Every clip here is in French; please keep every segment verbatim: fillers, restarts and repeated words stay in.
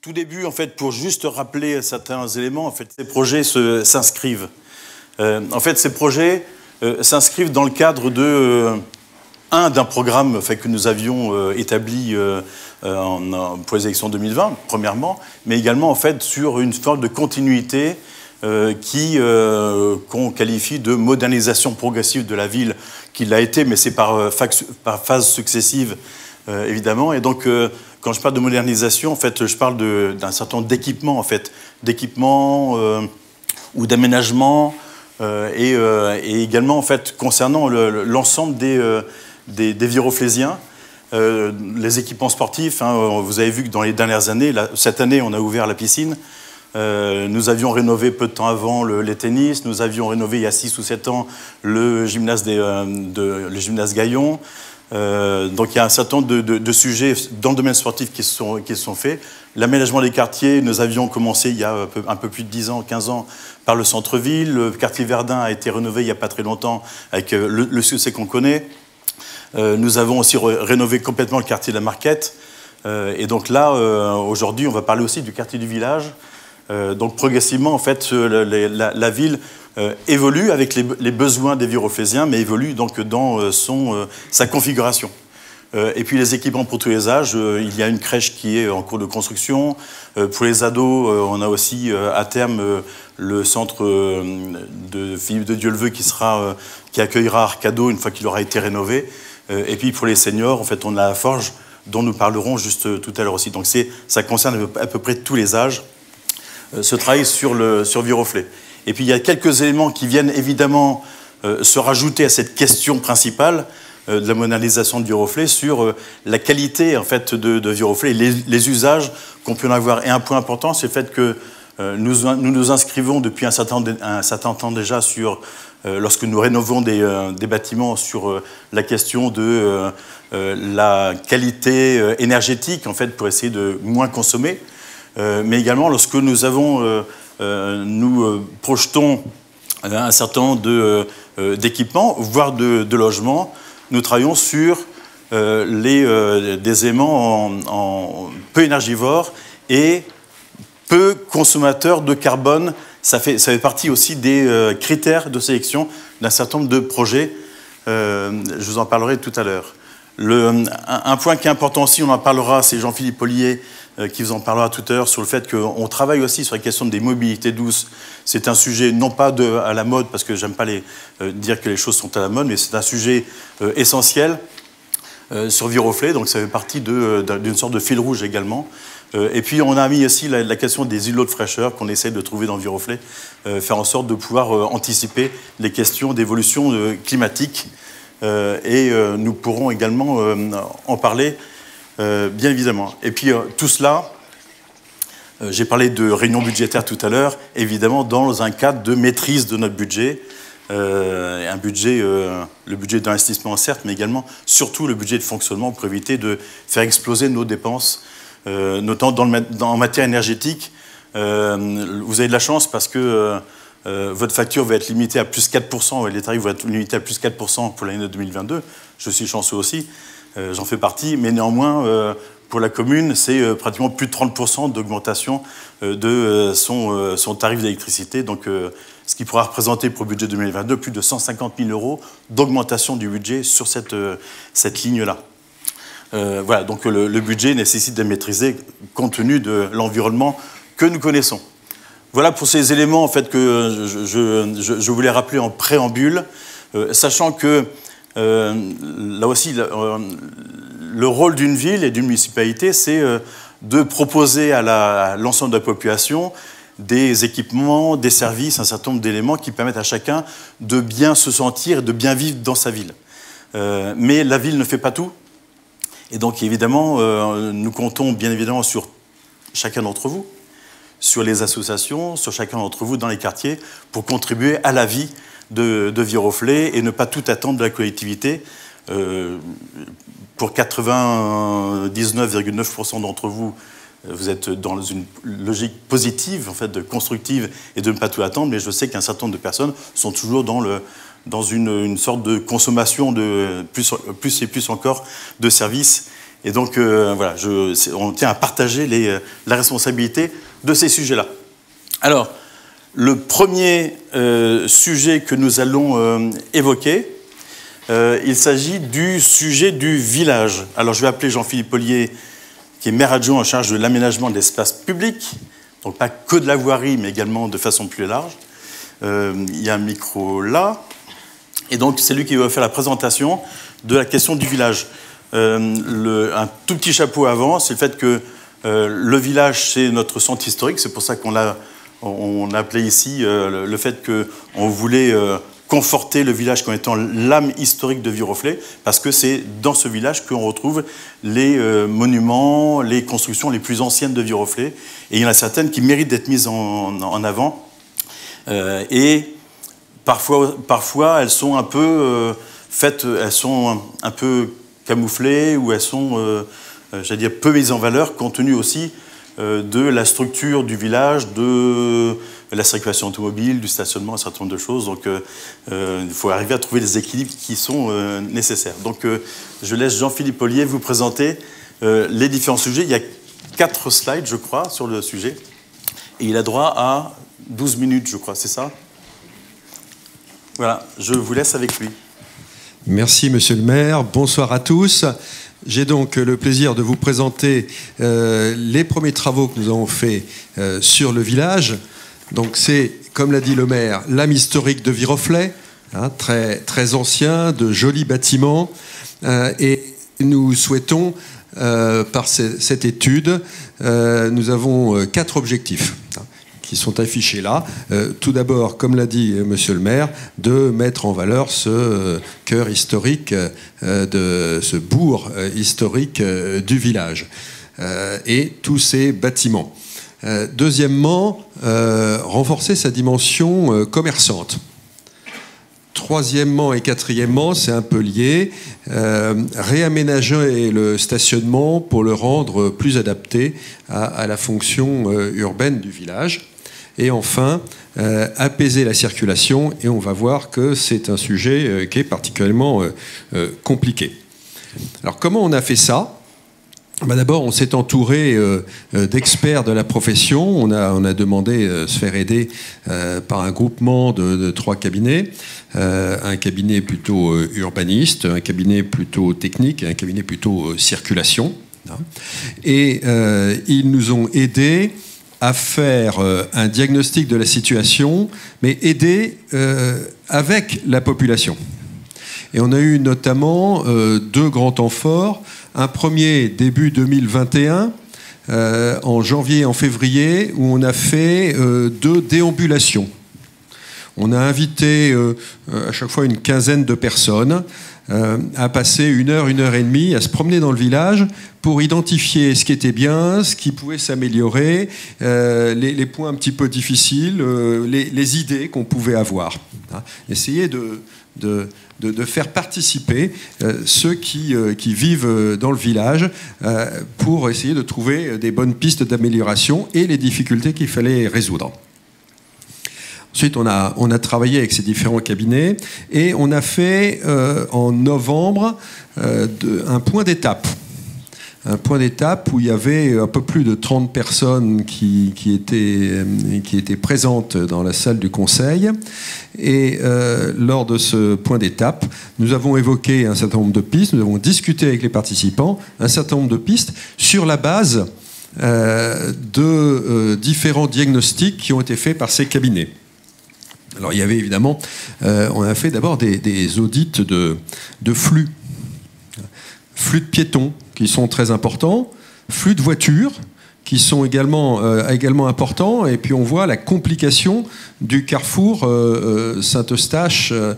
tout début, en fait, pour juste rappeler certains éléments, en fait, ces projets s'inscrivent. Euh, en fait, ces projets euh, s'inscrivent dans le cadre de euh, un d'un programme en fait, que nous avions euh, établi euh, en, en, pour les élections deux mille vingt, premièrement, mais également en fait sur une forme de continuité euh, qui euh, qu'on qualifie de modernisation progressive de la ville, qui l'a été, mais c'est par, euh, par phase successive, euh, évidemment. Et donc, euh, quand je parle de modernisation, en fait, je parle d'un certain nombre d'équipements, en fait, d'équipements euh, ou d'aménagements, euh, et, euh, et également, en fait, concernant l'ensemble le, des, euh, des, des Viroflésiens. Euh, les équipements sportifs, hein, vous avez vu que dans les dernières années, là, cette année, on a ouvert la piscine. Euh, nous avions rénové peu de temps avant le, les tennis. Nous avions rénové il y a six ou sept ans le gymnase, des, euh, de, le gymnase Gaillon. Euh, donc il y a un certain nombre de, de, de sujets dans le domaine sportif qui se sont, qui se sont faits. L'aménagement des quartiers, nous avions commencé il y a un peu, un peu plus de dix ans, quinze ans, par le centre-ville. Le quartier Verdun a été rénové il n'y a pas très longtemps avec le, le succès qu'on connaît. Euh, nous avons aussi rénové complètement le quartier de la Marquette. Euh, et donc là, euh, aujourd'hui, on va parler aussi du quartier du village. Euh, donc progressivement, en fait, la, la, la ville euh, évolue avec les, les besoins des Viroflésiens, mais évolue donc dans son, euh, sa configuration. Euh, et puis les équipements pour tous les âges, euh, il y a une crèche qui est en cours de construction. Euh, pour les ados, euh, on a aussi euh, à terme euh, le centre euh, de Philippe de Dieu-le-Veut qui, sera, euh, qui accueillera Arcado une fois qu'il aura été rénové. Euh, et puis pour les seniors, en fait, on a la Forge dont nous parlerons juste euh, tout à l'heure aussi. Donc ça concerne à peu près tous les âges. Ce travail sur, le, sur Viroflay. Et puis il y a quelques éléments qui viennent évidemment euh, se rajouter à cette question principale euh, de la modernisation de Viroflay sur euh, la qualité en fait, de, de Viroflay et les, les usages qu'on peut en avoir. Et un point important, c'est le fait que euh, nous, nous nous inscrivons depuis un certain, un certain temps déjà sur, euh, lorsque nous rénovons des, euh, des bâtiments, sur euh, la question de euh, euh, la qualité euh, énergétique en fait, pour essayer de moins consommer. Euh, mais également lorsque nous avons, euh, euh, nous euh, projetons un certain nombre d'équipements, de, euh, voire de, de logements, nous travaillons sur euh, les, euh, des aimants en, en peu énergivores et peu consommateurs de carbone. Ça fait, ça fait partie aussi des euh, critères de sélection d'un certain nombre de projets. Euh, je vous en parlerai tout à l'heure. Un, un point qui est important aussi, on en parlera, c'est Jean-Philippe Ollier euh, qui vous en parlera tout à l'heure, sur le fait qu'on travaille aussi sur la question des mobilités douces. C'est un sujet non pas de, à la mode, parce que j'aime pas les, euh, dire que les choses sont à la mode, mais c'est un sujet euh, essentiel euh, sur Viroflay, donc ça fait partie d'une sorte de fil rouge également. Euh, et puis on a mis aussi la, la question des îlots de fraîcheur qu'on essaie de trouver dans Viroflay, euh, faire en sorte de pouvoir euh, anticiper les questions d'évolution euh, climatique. Euh, et euh, nous pourrons également euh, en parler, euh, bien évidemment. Et puis euh, tout cela, euh, j'ai parlé de réunion budgétaire tout à l'heure, évidemment dans un cadre de maîtrise de notre budget, euh, un budget, euh, le budget d'investissement certes, mais également surtout le budget de fonctionnement pour éviter de faire exploser nos dépenses, euh, notamment dans, le, dans en matière énergétique. Euh, vous avez de la chance parce que euh, Euh, votre facture va être limitée à plus quatre pour cent, et les tarifs vont être limités à plus quatre pour cent pour l'année deux mille vingt-deux. Je suis chanceux aussi, euh, j'en fais partie, mais néanmoins, euh, pour la commune, c'est euh, pratiquement plus de trente pour cent d'augmentation euh, de euh, son, euh, son tarif d'électricité, donc euh, ce qui pourra représenter pour le budget deux mille vingt-deux plus de cent cinquante mille euros d'augmentation du budget sur cette, euh, cette ligne-là. Euh, voilà, donc le, le budget nécessite d'être maîtrisé compte tenu de l'environnement que nous connaissons. Voilà pour ces éléments en fait, que je, je, je voulais rappeler en préambule, euh, sachant que euh, là aussi, le, euh, le rôle d'une ville et d'une municipalité, c'est euh, de proposer à l'ensemble de la population des équipements, des services, un certain nombre d'éléments qui permettent à chacun de bien se sentir et de bien vivre dans sa ville. Euh, mais la ville ne fait pas tout. Et donc évidemment, euh, nous comptons bien évidemment sur chacun d'entre vous, sur les associations, sur chacun d'entre vous dans les quartiers, pour contribuer à la vie de, de Viroflay et ne pas tout attendre de la collectivité. Euh, pour quatre-vingt-dix-neuf virgule neuf pour cent d'entre vous, vous êtes dans une logique positive, en fait, de constructive, et de ne pas tout attendre, mais je sais qu'un certain nombre de personnes sont toujours dans, le, dans une, une sorte de consommation de plus, plus et plus encore de services Et donc, euh, voilà, je, on tient à partager les, la responsabilité de ces sujets-là. Alors, le premier euh, sujet que nous allons euh, évoquer, euh, il s'agit du sujet du village. Alors, je vais appeler Jean-Philippe Ollier, qui est maire adjoint en charge de l'aménagement de l'espace public, donc pas que de la voirie, mais également de façon plus large. Euh, il y a un micro là, et donc c'est lui qui va faire la présentation de la question du village. Euh, le, un tout petit chapeau avant, c'est le fait que euh, le village, c'est notre centre historique, c'est pour ça qu'on l'a on a appelé ici euh, le, le fait qu'on voulait euh, conforter le village comme étant l'âme historique de Viroflay, parce que c'est dans ce village qu'on retrouve les euh, monuments, les constructions les plus anciennes de Viroflay, et il y en a certaines qui méritent d'être mises en, en avant, euh, et parfois, parfois elles sont un peu euh, faites, elles sont un, un peu camouflées, ou elles sont, euh, j'allais dire, peu mises en valeur, compte tenu aussi euh, de la structure du village, de la circulation automobile, du stationnement, un certain nombre de choses. Donc, euh, euh, il faut arriver à trouver les équilibres qui sont euh, nécessaires. Donc, euh, je laisse Jean-Philippe Ollier vous présenter euh, les différents sujets. Il y a quatre slides, je crois, sur le sujet. Et il a droit à douze minutes, je crois, c'est ça? Voilà, je vous laisse avec lui. Merci, monsieur le maire. Bonsoir à tous. J'ai donc le plaisir de vous présenter euh, les premiers travaux que nous avons faits euh, sur le village. Donc c'est, comme l'a dit le maire, l'âme historique de Viroflay, hein, très, très ancien, de jolis bâtiments. Euh, et nous souhaitons, euh, par ce, cette étude, euh, nous avons euh, quatre objectifs hein, qui sont affichés là. Euh, tout d'abord, comme l'a dit euh, monsieur le maire, de mettre en valeur ce euh, cœur historique, euh, de ce bourg euh, historique euh, du village euh, et tous ces bâtiments. Euh, deuxièmement, euh, renforcer sa dimension euh, commerçante. Troisièmement et quatrièmement, c'est un peu lié, euh, réaménager le stationnement pour le rendre plus adapté à, à la fonction euh, urbaine du village. Et enfin, euh, apaiser la circulation, et on va voir que c'est un sujet euh, qui est particulièrement euh, euh, compliqué. Alors comment on a fait ça ? Ben d'abord, on s'est entouré euh, d'experts de la profession. On a, on a demandé euh, se faire aider euh, par un groupement de, de trois cabinets. Euh, un cabinet plutôt euh, urbaniste, un cabinet plutôt technique et un cabinet plutôt euh, circulation. Hein. Et euh, ils nous ont aidés à faire euh, un diagnostic de la situation, mais aider euh, avec la population. Et on a eu notamment euh, deux grands temps forts. Un premier début deux mille vingt et un, euh, en janvier et en février, où on a fait euh, deux déambulations. On a invité euh, à chaque fois une quinzaine de personnes euh, à passer une heure, une heure et demie à se promener dans le village pour identifier ce qui était bien, ce qui pouvait s'améliorer, euh, les, les points un petit peu difficiles, euh, les, les idées qu'on pouvait avoir. Hein. Essayer de... de De, de faire participer euh, ceux qui, euh, qui vivent dans le village euh, pour essayer de trouver des bonnes pistes d'amélioration et les difficultés qu'il fallait résoudre. Ensuite, on a, on a travaillé avec ces différents cabinets et on a fait euh, en novembre euh, de, un point d'étape. Un point d'étape où il y avait un peu plus de trente personnes qui, qui, étaient, qui étaient présentes dans la salle du conseil. Et euh, lors de ce point d'étape, nous avons évoqué un certain nombre de pistes, nous avons discuté avec les participants un certain nombre de pistes sur la base euh, de euh, différents diagnostics qui ont été faits par ces cabinets. Alors il y avait évidemment, euh, on a fait d'abord des, des audits de, de flux, flux de piétons, qui sont très importants, flux de voitures qui sont également, euh, également importants, et puis on voit la complication du carrefour euh, Saint-Eustache euh,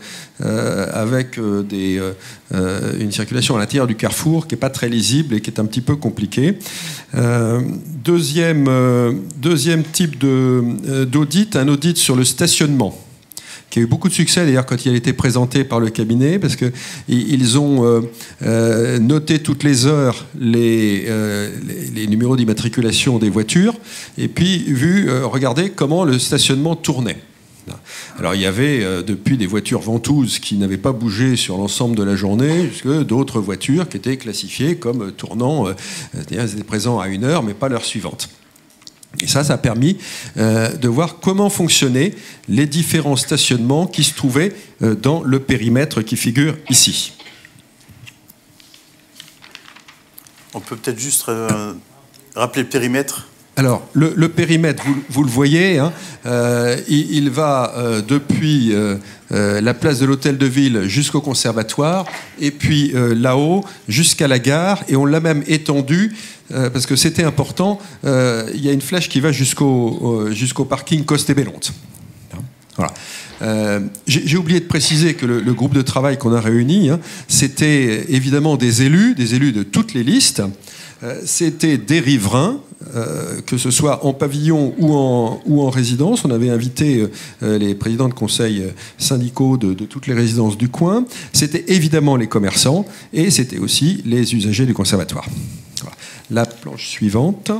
avec euh, des, euh, une circulation à l'intérieur du carrefour qui n'est pas très lisible et qui est un petit peu compliquée. Euh, deuxième, euh, deuxième type de, euh, d'audit, un audit sur le stationnement, qui a eu beaucoup de succès d'ailleurs quand il a été présenté par le cabinet, parce qu'ils ont euh, euh, noté toutes les heures les, euh, les, les numéros d'immatriculation des voitures, et puis vu, euh, regardé comment le stationnement tournait. Alors il y avait euh, depuis des voitures ventouses qui n'avaient pas bougé sur l'ensemble de la journée, jusqu'à d'autres voitures qui étaient classifiées comme tournant, euh, c'est-à-dire elles étaient présentes à une heure, mais pas l'heure suivante. Et ça, ça a permis euh, de voir comment fonctionnaient les différents stationnements qui se trouvaient euh, dans le périmètre qui figure ici. On peut peut-être juste euh, rappeler le périmètre. Alors, le, le périmètre, vous, vous le voyez, hein, euh, il, il va euh, depuis euh, euh, la place de l'Hôtel de Ville jusqu'au conservatoire, et puis euh, là-haut jusqu'à la gare, et on l'a même étendu, euh, parce que c'était important, euh, il y a une flèche qui va jusqu'au euh, jusqu'au parking Coste-et-Bellonte. Voilà. Euh, j'ai oublié de préciser que le, le groupe de travail qu'on a réuni, hein, c'était évidemment des élus, des élus de toutes les listes. Euh, c'était des riverains, euh, que ce soit en pavillon ou en, ou en résidence. On avait invité euh, les présidents de conseils syndicaux de, de toutes les résidences du coin. C'était évidemment les commerçants et c'était aussi les usagers du conservatoire. Voilà. La planche suivante.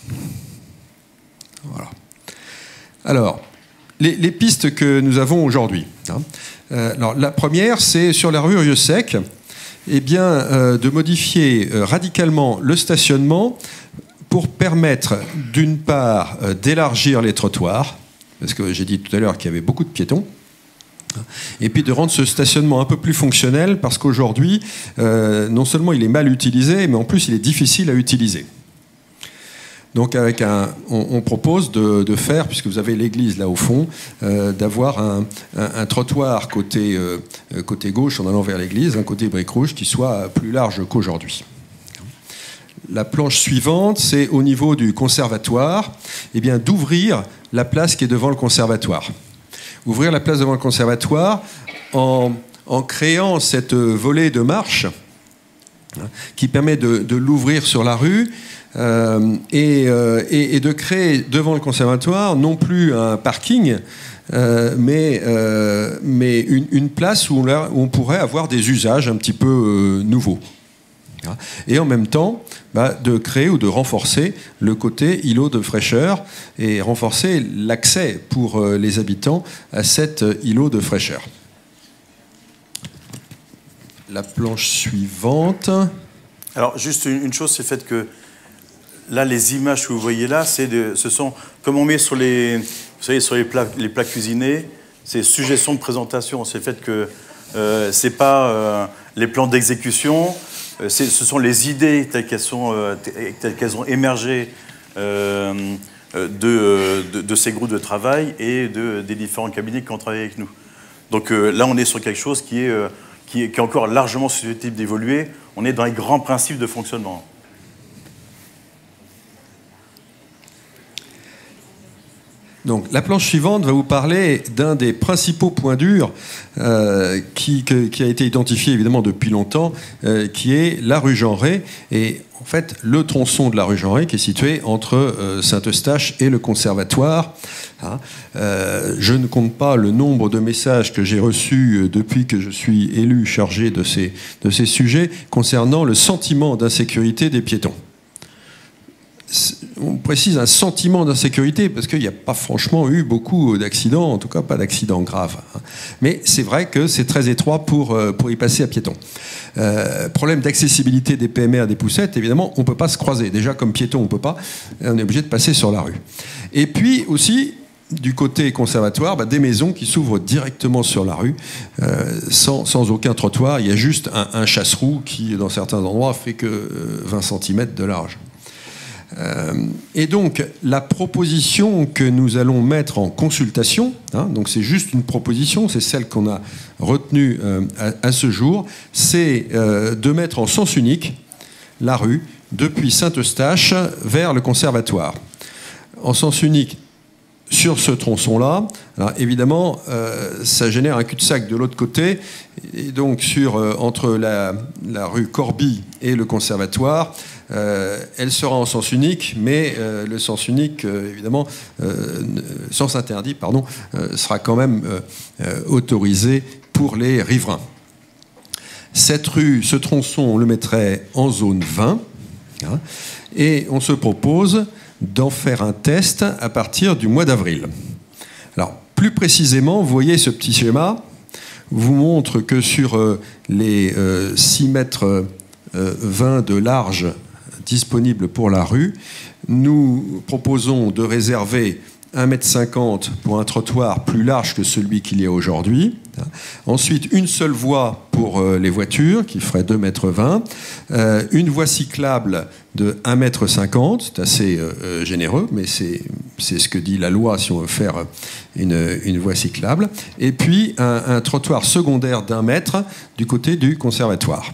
Voilà. Alors, les, les pistes que nous avons aujourd'hui. Hein. Euh, alors, la première, c'est sur la rue Rieux-Sec. Eh bien, euh, de modifier euh, radicalement le stationnement pour permettre, d'une part, euh, d'élargir les trottoirs, parce que j'ai dit tout à l'heure qu'il y avait beaucoup de piétons, et puis de rendre ce stationnement un peu plus fonctionnel, parce qu'aujourd'hui, euh, non seulement il est mal utilisé, mais en plus il est difficile à utiliser. Donc avec un, on, on propose de, de faire, puisque vous avez l'église là au fond, euh, d'avoir un, un, un trottoir côté, euh, côté gauche en allant vers l'église, un côté brique rouge qui soit plus large qu'aujourd'hui. La planche suivante, c'est au niveau du conservatoire, eh bien, d'ouvrir la place qui est devant le conservatoire. Ouvrir la place devant le conservatoire en, en créant cette volée de marche hein, qui permet de, de l'ouvrir sur la rue. Euh, et, euh, et, et de créer devant le conservatoire non plus un parking, euh, mais, euh, mais une, une place où on, où on pourrait avoir des usages un petit peu euh, nouveaux. Et en même temps, bah, de créer ou de renforcer le côté îlot de fraîcheur et renforcer l'accès pour euh, les habitants à cet îlot de fraîcheur. La planche suivante. Alors, juste une, une chose, c'est le fait que là, les images que vous voyez là, c'est de, ce sont, comme on met sur les, vous savez, sur les plats, les plats cuisinés, c'est suggestion de présentation. C'est le fait que euh, c'est pas euh, les plans d'exécution, euh, ce sont les idées telles qu'elles sont, euh, telles qu'elles ont émergé euh, de, de, de ces groupes de travail et de, des différents cabinets qui ont travaillé avec nous. Donc euh, là, on est sur quelque chose qui est, euh, qui est, qui est encore largement susceptible d'évoluer. On est dans les grands principes de fonctionnement. Donc, la planche suivante va vous parler d'un des principaux points durs euh, qui, que, qui a été identifié évidemment depuis longtemps, euh, qui est la rue Jeanret, et en fait le tronçon de la rue Jeanret qui est situé entre euh, Saint-Eustache et le Conservatoire. Hein. Euh, je ne compte pas le nombre de messages que j'ai reçus depuis que je suis élu chargé de ces, de ces sujets concernant le sentiment d'insécurité des piétons. On précise un sentiment d'insécurité parce qu'il n'y a pas franchement eu beaucoup d'accidents, en tout cas pas d'accidents graves. Mais c'est vrai que c'est très étroit pour, pour y passer à piéton. Euh, problème d'accessibilité des P M R, des poussettes, évidemment, on ne peut pas se croiser. Déjà, comme piéton, on ne peut pas. On est obligé de passer sur la rue. Et puis aussi, du côté conservatoire, bah, des maisons qui s'ouvrent directement sur la rue, euh, sans, sans aucun trottoir. Il y a juste un, un chasse-roue qui, dans certains endroits, fait que vingt centimètres de large. Euh, et donc, la proposition que nous allons mettre en consultation, hein, donc c'est juste une proposition, c'est celle qu'on a retenue euh, à, à ce jour, c'est euh, de mettre en sens unique la rue depuis Saint-Eustache vers le conservatoire. En sens unique sur ce tronçon-là. Alors évidemment, euh, ça génère un cul-de-sac de l'autre côté, et donc sur, euh, entre la, la rue Corbie et le conservatoire, euh, elle sera en sens unique, mais euh, le sens unique, euh, évidemment, euh, sens interdit, pardon, euh, sera quand même euh, euh, autorisé pour les riverains. Cette rue, ce tronçon, on le mettrait en zone vingt, hein, et on se propose d'en faire un test à partir du mois d'avril. Alors, Plus précisément, vous voyez ce petit schéma vous montre que sur euh, les euh, six mètres vingt de large disponibles pour la rue, nous proposons de réserver un mètre cinquante pour un trottoir plus large que celui qu'il y a aujourd'hui. Ensuite, une seule voie pour les voitures, qui ferait deux mètres vingt. Euh, une voie cyclable de un mètre cinquante, c'est assez euh, généreux, mais c'est, c'est ce que dit la loi si on veut faire une, une voie cyclable. Et puis, un, un trottoir secondaire d'un mètre du côté du conservatoire.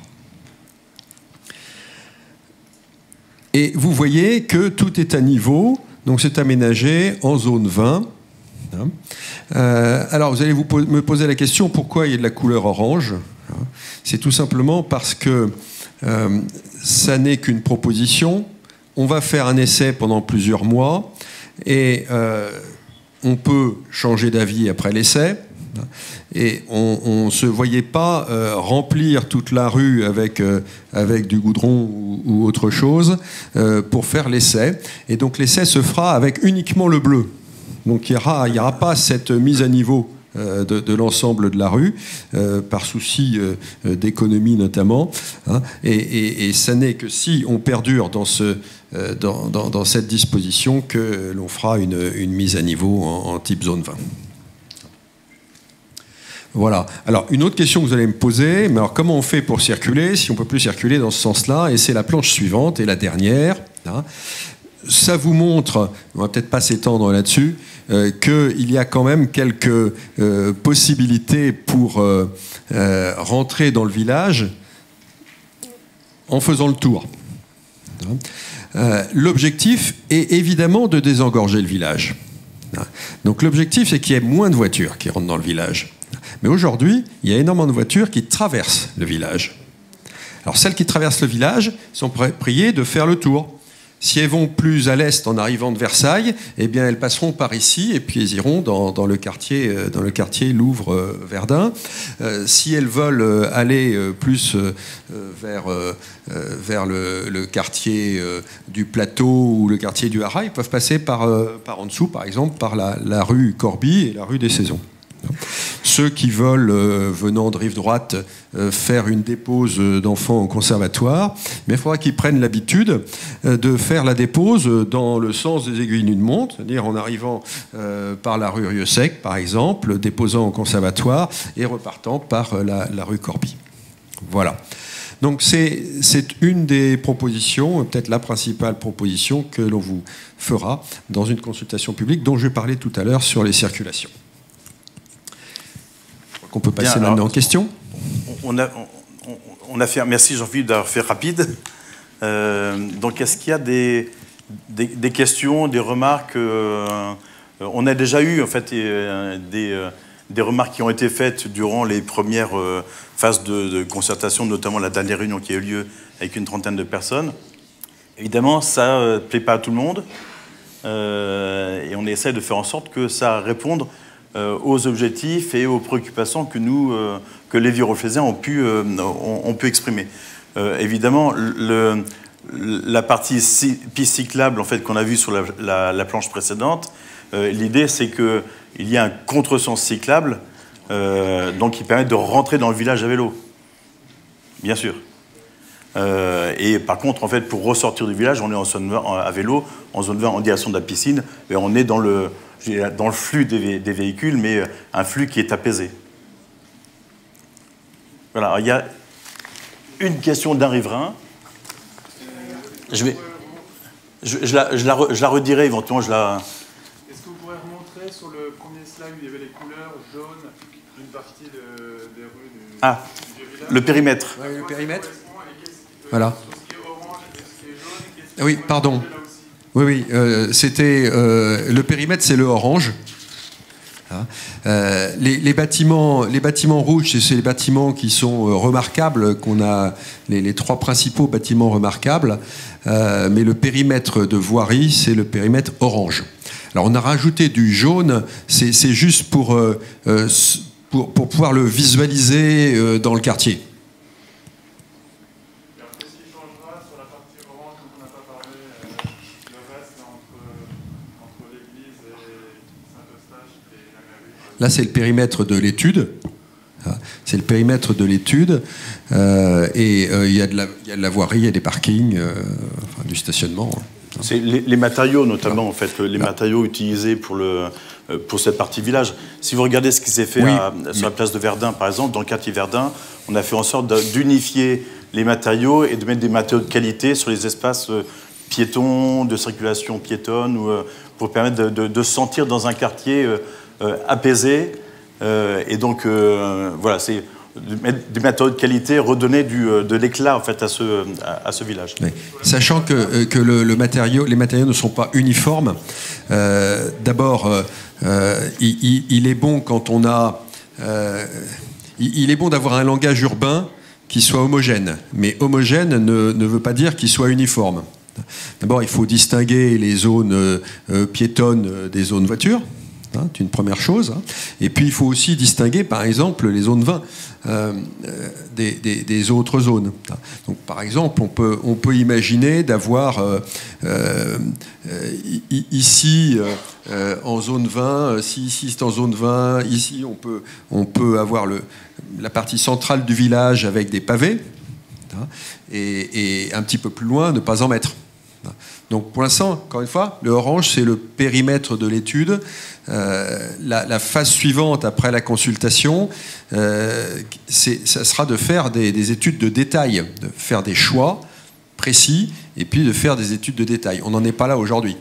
Et vous voyez que tout est à niveau. Donc c'est aménagé en zone vingt. Euh, alors vous allez vous po- me poser la question pourquoi il y a de la couleur orange. C'est tout simplement parce que euh, ça n'est qu'une proposition. On va faire un essai pendant plusieurs mois et euh, on peut changer d'avis après l'essai. Et on ne se voyait pas euh, remplir toute la rue avec, euh, avec du goudron ou, ou autre chose euh, pour faire l'essai. Et donc l'essai se fera avec uniquement le bleu. Donc il n'y aura, il y aura pas cette mise à niveau euh, de, de l'ensemble de la rue, euh, par souci euh, d'économie notamment. Hein, et, et, et ça n'est que si on perdure dans, ce, euh, dans, dans, dans cette disposition que l'on fera une, une mise à niveau en, en type zone vingt. Voilà. Alors, une autre question que vous allez me poser, mais alors comment on fait pour circuler si on ne peut plus circuler dans ce sens-là? Et c'est la planche suivante et la dernière. Hein. Ça vous montre, on ne va peut-être pas s'étendre là-dessus, euh, qu'il y a quand même quelques euh, possibilités pour euh, euh, rentrer dans le village en faisant le tour. Hein. Euh, l'objectif est évidemment de désengorger le village. Hein. Donc l'objectif, c'est qu'il y ait moins de voitures qui rentrent dans le village. Mais aujourd'hui, il y a énormément de voitures qui traversent le village. Alors celles qui traversent le village sont priées de faire le tour. Si elles vont plus à l'est en arrivant de Versailles, eh bien elles passeront par ici et puis elles iront dans, dans le quartier, dans le quartier Louvre-Verdun. Euh, si elles veulent aller plus euh, vers, euh, vers le, le quartier euh, du Plateau ou le quartier du Haras, ils peuvent passer par, euh, par en dessous, par exemple, par la, la rue Corbie et la rue des Saisons. Ceux qui veulent, euh, venant de rive droite, euh, faire une dépose d'enfants au conservatoire, mais il faudra qu'ils prennent l'habitude euh, de faire la dépose dans le sens des aiguilles d'une montre, c'est-à-dire en arrivant euh, par la rue Rieux-Sec, par exemple, déposant au conservatoire et repartant par la, la rue Corbie. Voilà. Donc c'est, c'est une des propositions, peut-être la principale proposition que l'on vous fera dans une consultation publique dont je vais parler tout à l'heure sur les circulations. On peut passer Bien, maintenant en question. On a, on, on a fait, merci Jean-Philippe d'avoir fait rapide. Euh, donc est-ce qu'il y a des, des, des questions, des remarques euh, On a déjà eu en fait des, des, des remarques qui ont été faites durant les premières euh, phases de, de concertation, notamment la dernière réunion qui a eu lieu avec une trentaine de personnes. Évidemment, ça ne euh, plaît pas à tout le monde euh, et on essaie de faire en sorte que ça réponde Euh, aux objectifs et aux préoccupations que nous, euh, que les Viroflésiens ont pu, euh, ont, ont pu exprimer. Euh, évidemment, le, la partie piste cyclable en fait, qu'on a vue sur la, la, la planche précédente, euh, l'idée c'est qu'il y a un contresens cyclable euh, donc qui permet de rentrer dans le village à vélo, bien sûr. Euh, et par contre, en fait, pour ressortir du village, on est en zone vingt, à vélo, en zone vingt en direction de la piscine, et on est dans le, dans le flux des, des véhicules, mais un flux qui est apaisé. Voilà, il y a une question d'un riverain. Je, vais, je, je, la, je, la, je la redirai éventuellement. Je la... Est-ce que vous pourrez remontrer sur le premier slide où il y avait les couleurs jaunes d'une partie de, des rues du, ah, du village? Le périmètre. Oui, le périmètre. Voilà. Oui, pardon. Oui, oui, euh, c'était euh, le périmètre, c'est le orange. Hein. Euh, les, les bâtiments, les bâtiments rouges, c'est les bâtiments qui sont euh, remarquables, qu'on a les, les trois principaux bâtiments remarquables. Euh, mais le périmètre de voirie, c'est le périmètre orange. Alors, on a rajouté du jaune. C'est, c'est juste pour, euh, euh, pour pour pouvoir le visualiser euh, dans le quartier. Là, c'est le périmètre de l'étude. C'est le périmètre de l'étude. Euh, et il euh, y, y a de la voirie, il y a des parkings, euh, enfin, du stationnement. C'est les, les matériaux, notamment, en fait, les Là. matériaux utilisés pour, le, pour cette partie village. Si vous regardez ce qui s'est fait oui. à, sur la place de Verdun, par exemple, dans le quartier Verdun, on a fait en sorte d'unifier les matériaux et de mettre des matériaux de qualité sur les espaces piétons, de circulation piétonne, ou, pour permettre de, de, de se sentir dans un quartier euh, apaisé. Euh, et donc, euh, voilà, c'est des matériaux de qualité, redonner du, de l'éclat, en fait, à ce, à, à ce village. Oui. Sachant que, que le, le matériau, les matériaux ne sont pas uniformes. Euh, D'abord, euh, il, il est bon quand on a... Euh, il, il est bon d'avoir un langage urbain qui soit homogène. Mais homogène ne, ne veut pas dire qu'il soit uniforme. D'abord, il faut distinguer les zones euh, piétonnes des zones voitures. Hein, c'est une première chose. Hein. Et puis, il faut aussi distinguer, par exemple, les zones vin euh, des, des, des autres zones. Donc, par exemple, on peut, on peut imaginer d'avoir euh, euh, ici, euh, en zone vin, si ici c'est en zone vin, ici, on peut, on peut avoir le, la partie centrale du village avec des pavés, hein, et, et un petit peu plus loin, ne pas en mettre. Donc pour l'instant, encore une fois, le orange, c'est le périmètre de l'étude. Euh, la, la phase suivante, après la consultation, euh, ça sera de faire des, des études de détail, de faire des choix précis, et puis de faire des études de détail. On n'en est pas là aujourd'hui.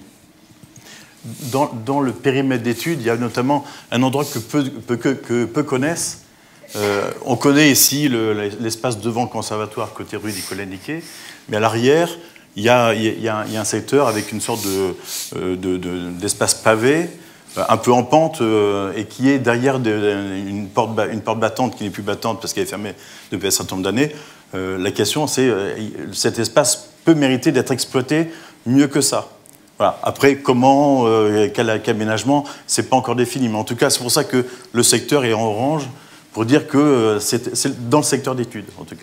Dans, dans le périmètre d'étude, il y a notamment un endroit que peu, peu, que, que peu connaissent. Euh, on connaît ici l'espace devant le conservatoire, côté rue Nicolas-Niquet, mais à l'arrière, Il y, a, il, y a, il y a un secteur avec une sorte de, de, de, d'espace pavé, un peu en pente, euh, et qui est derrière de, une, porte, une porte battante qui n'est plus battante parce qu'elle est fermée depuis un certain nombre d'années. Euh, la question, c'est euh, cet espace peut mériter d'être exploité mieux que ça. Voilà. Après, comment, euh, quel, quel aménagement, c'est pas encore défini. Mais en tout cas, c'est pour ça que le secteur est en orange, pour dire que euh, c'est dans le secteur d'études, en tout cas.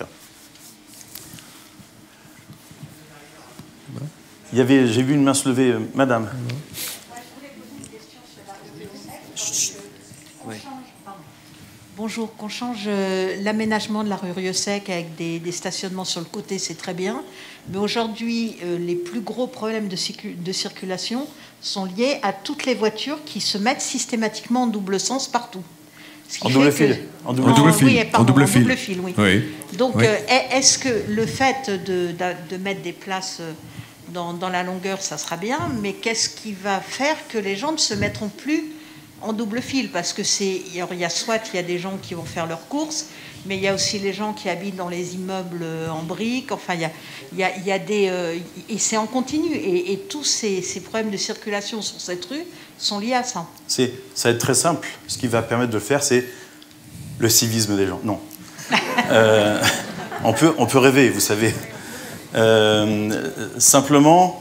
Il y avait, j'ai vu une main se lever, euh, madame. Ouais, je voulais poser une question sur la rue Rieux-Sec. Oui. Bonjour, qu'on change euh, l'aménagement de la rue Rieux-Sec avec des, des stationnements sur le côté, c'est très bien. Mais aujourd'hui, euh, les plus gros problèmes de, de circulation sont liés à toutes les voitures qui se mettent systématiquement en double sens partout. En double, que... en double, en double fil. Oui, pardon, en double en fil. double fil, oui. oui. Donc, oui. Euh, est-ce que le fait de, de, de mettre des places dans, dans la longueur, ça sera bien, mais qu'est-ce qui va faire que les gens ne se mettront plus en double fil? Parce que c'est, il y a soit il y a des gens qui vont faire leurs courses, mais il y a aussi les gens qui habitent dans les immeubles en briques. Enfin, il y a, il y a, il y a des... Euh, et c'est en continu. Et, et tous ces, ces problèmes de circulation sur cette rue sont liés à ça. C'est, ça va être très simple. Ce qui va permettre de le faire, c'est le civisme des gens. Non. euh, on, peut, on peut rêver, vous savez. Euh, simplement,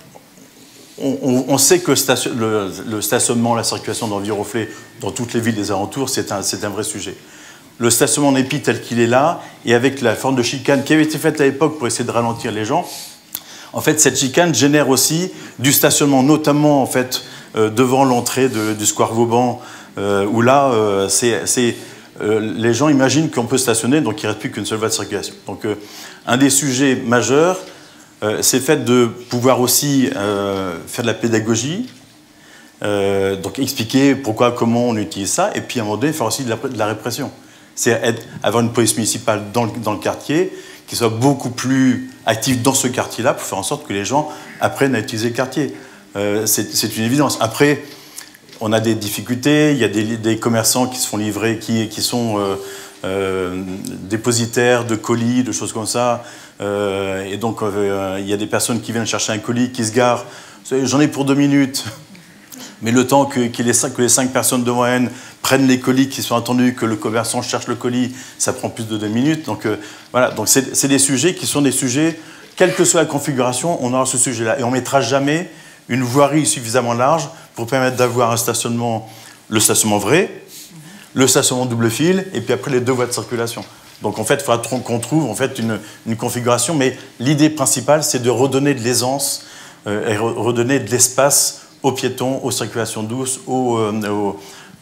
on, on, on sait que le, station, le, le stationnement, la circulation dans Viroflay, dans toutes les villes des alentours, c'est un, c'est un vrai sujet. Le stationnement en épi tel qu'il est là, et avec la forme de chicane qui avait été faite à l'époque pour essayer de ralentir les gens, en fait, cette chicane génère aussi du stationnement, notamment en fait, euh, devant l'entrée du square Vauban, euh, où là, euh, c'est, c'est, euh, les gens imaginent qu'on peut stationner, donc il ne reste plus qu'une seule voie de circulation. Donc, euh, un des sujets majeurs, euh, c'est le fait de pouvoir aussi euh, faire de la pédagogie, euh, donc expliquer pourquoi, comment on utilise ça, et puis à un moment donné, faire aussi de la, de la répression. C'est avoir une police municipale dans le, dans le quartier qui soit beaucoup plus active dans ce quartier-là pour faire en sorte que les gens apprennent à utiliser le quartier. Euh, c'est une évidence. Après, on a des difficultés, il y a des, des commerçants qui se font livrer, qui, qui sont euh, euh, dépositaires de colis, de choses comme ça. Euh, et donc, euh, il y a des personnes qui viennent chercher un colis, qui se garent. J'en ai pour deux minutes. Mais le temps que, que, les cinq, que les cinq personnes devant elles prennent les colis qui sont attendus, que le commerçant cherche le colis, ça prend plus de deux minutes. Donc euh, voilà, donc c'est des sujets qui sont des sujets, quelle que soit la configuration, on aura ce sujet-là. Et on ne mettra jamais une voirie suffisamment large pour permettre d'avoir un stationnement, le stationnement vrai, le stationnement double fil, et puis après les deux voies de circulation. Donc en fait, il faudra qu'on trouve en fait, une, une configuration, mais l'idée principale, c'est de redonner de l'aisance euh, et re redonner de l'espace aux piétons, aux circulations douces, aux, euh, aux,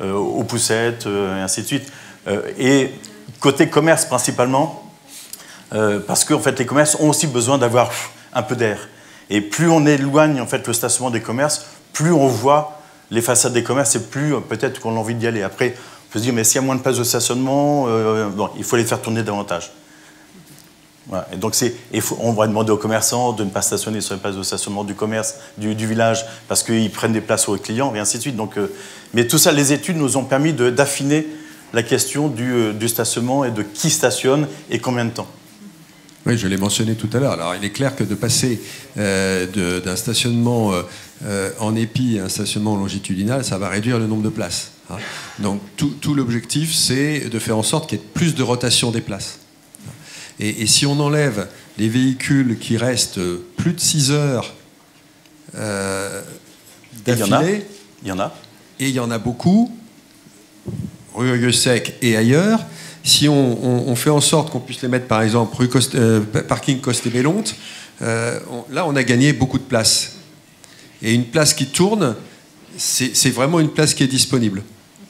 euh, aux poussettes, euh, et ainsi de suite. Euh, et côté commerce principalement, euh, parce que en fait, les commerces ont aussi besoin d'avoir un peu d'air. Et plus on éloigne en fait, le stationnement des commerces, plus on voit les façades des commerces, et plus euh, peut-être qu'on a envie d'y aller. Après, on peut se dire, mais s'il y a moins de places de stationnement, euh, bon, il faut les faire tourner davantage. Voilà. Et donc et faut, on va demander aux commerçants de ne pas stationner sur les places de stationnement du commerce, du, du village, parce qu'ils prennent des places aux clients, et ainsi de suite. Donc, euh, mais tout ça, les études nous ont permis de, d'affiner la question du, euh, du stationnement et de qui stationne et combien de temps. Oui, je l'ai mentionné tout à l'heure. Alors, il est clair que de passer euh, de, d'un stationnement euh, en épi à un stationnement longitudinal, ça va réduire le nombre de places. Hein. Donc, tout, tout l'objectif, c'est de faire en sorte qu'il y ait plus de rotation des places. Et, et si on enlève les véhicules qui restent plus de six heures euh, d'affilée, il y en a, et il y en a beaucoup, rue Oyeux-Sec et ailleurs, si on, on, on fait en sorte qu'on puisse les mettre, par exemple, rue Coste, euh, parking Costé-Bellonte, euh, on, là, on a gagné beaucoup de place. Et une place qui tourne, c'est, c'est vraiment une place qui est disponible.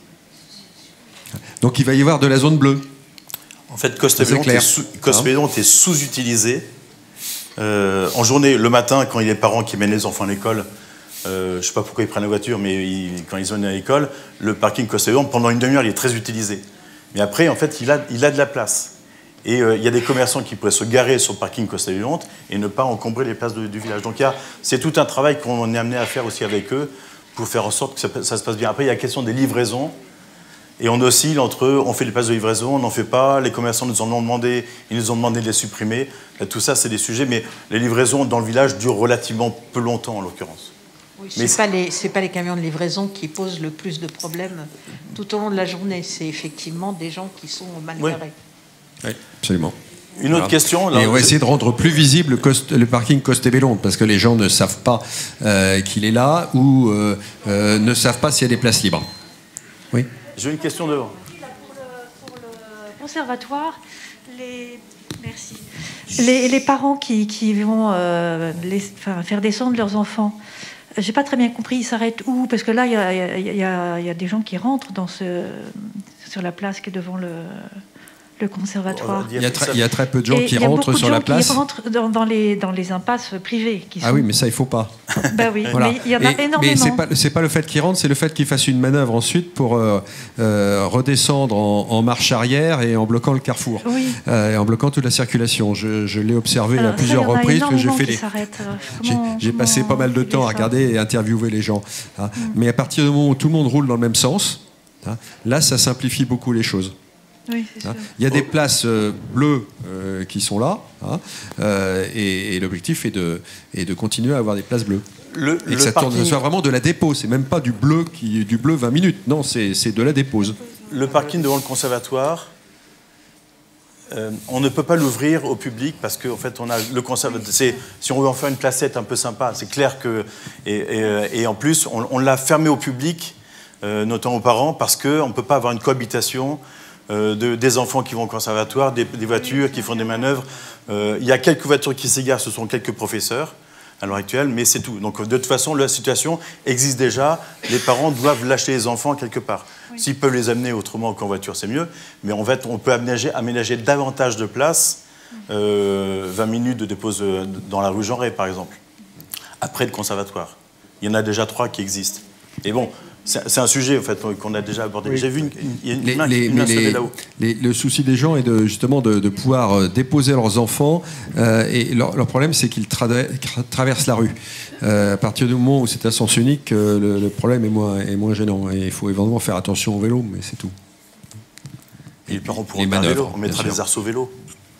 Donc, il va y avoir de la zone bleue. En fait, Costé-Bellonte est, sous, Costé-Bellonte est sous-utilisé. Euh, en journée, le matin, quand il y a les parents qui mènent les enfants à l'école, euh, je ne sais pas pourquoi ils prennent la voiture, mais ils, quand ils sont à l'école, le parking Costé-Bellonte, pendant une demi-heure, il est très utilisé. Mais après, en fait, il a, il a de la place. Et euh, il y a des commerçants qui pourraient se garer sur le parking Costé-Bellonte et ne pas encombrer les places de, du village. Donc, il y a, c'est tout un travail qu'on est amené à faire aussi avec eux pour faire en sorte que ça, ça se passe bien. Après, il y a la question des livraisons. Et on oscille entre eux, on fait les places de livraison, on n'en fait pas, les commerçants nous en ont demandé, ils nous ont demandé de les supprimer. Là, tout ça, c'est des sujets, mais les livraisons dans le village durent relativement peu longtemps, en l'occurrence. Oui, ce n'est pas, les, pas les camions de livraison qui posent le plus de problèmes tout au long de la journée. C'est effectivement des gens qui sont mal garés. Oui, oui, absolument. Une autre voilà. question. Là, Et on va essayer de rendre plus visible le, cost, le parking Costé-Bellonte, parce que les gens ne savent pas euh, qu'il est là ou euh, euh, ne savent pas s'il y a des places libres. Oui. J'ai une question devant. Pour le, pour le conservatoire, les, merci. Les, les parents qui, qui vont euh, les, enfin, faire descendre leurs enfants, j'ai pas très bien compris, ils s'arrêtent où? Parce que là, il y a, y, a, y a des gens qui rentrent dans ce, sur la place qui est devant le... le conservatoire. Il y, a très, il y a très peu de gens et qui rentrent sur la place. Il y a beaucoup de gens qui rentrent dans, dans, les, dans les impasses privées. Qui sont... Ah oui, mais ça, il ne faut pas. Ben oui, voilà. mais il y en a et, énormément. Mais ce n'est pas, c'est pas le fait qu'ils rentrent, c'est le fait qu'ils fassent une manœuvre ensuite pour euh, euh, redescendre en, en marche arrière et en bloquant le carrefour. Oui. Euh, et en bloquant toute la circulation. Je, je l'ai observé Alors, à plusieurs ça, reprises. Que j'ai fait les... j'ai, j'ai passé pas mal de temps à regarder et interviewer les gens. Hein. Mm. Mais à partir du moment où tout le monde roule dans le même sens, hein, là, ça simplifie beaucoup les choses. Oui, c'est sûr. Il y a des places euh, bleues euh, qui sont là, hein, euh, et, et l'objectif est de, est de continuer à avoir des places bleues. Le, et que ça parking... tourne, soit vraiment de la dépose. C'est même pas du bleu qui du bleu vingt minutes. Non, c'est, c'est de la dépose. Le parking devant le conservatoire, euh, on ne peut pas l'ouvrir au public parce qu'en en fait, on a le conservatoire. C'est, si on veut en faire une placette un peu sympa, c'est clair que et, et, et en plus, on, on l'a fermé au public, euh, notamment aux parents, parce qu'on ne peut pas avoir une cohabitation. Euh, de, des enfants qui vont au conservatoire, des, des voitures qui font des manœuvres. Euh, il y a quelques voitures qui s'égarent, ce sont quelques professeurs à l'heure actuelle, mais c'est tout. Donc de toute façon, la situation existe déjà. Les parents doivent lâcher les enfants quelque part. Oui. S'ils peuvent les amener autrement qu'en voiture, c'est mieux. Mais en fait, on peut aménager, aménager davantage de places, euh, vingt minutes de dépose dans la rue Jean Rey, par exemple, après le conservatoire. Il y en a déjà trois qui existent. Et bon... C'est un sujet en fait, qu'on a déjà abordé. Oui. J'ai vu une, une, une, les, main, les, une main se lever les, là-haut. Les, le souci des gens est de, justement de, de pouvoir déposer leurs enfants. Euh, et leur, leur problème, c'est qu'ils tra traversent la rue. Euh, à partir du moment où c'est à sens unique, euh, le, le problème est moins, est moins gênant. Et il faut évidemment faire attention au vélo, mais c'est tout. Et, et les parents pourront faire vélo. On mettra des arceaux vélo.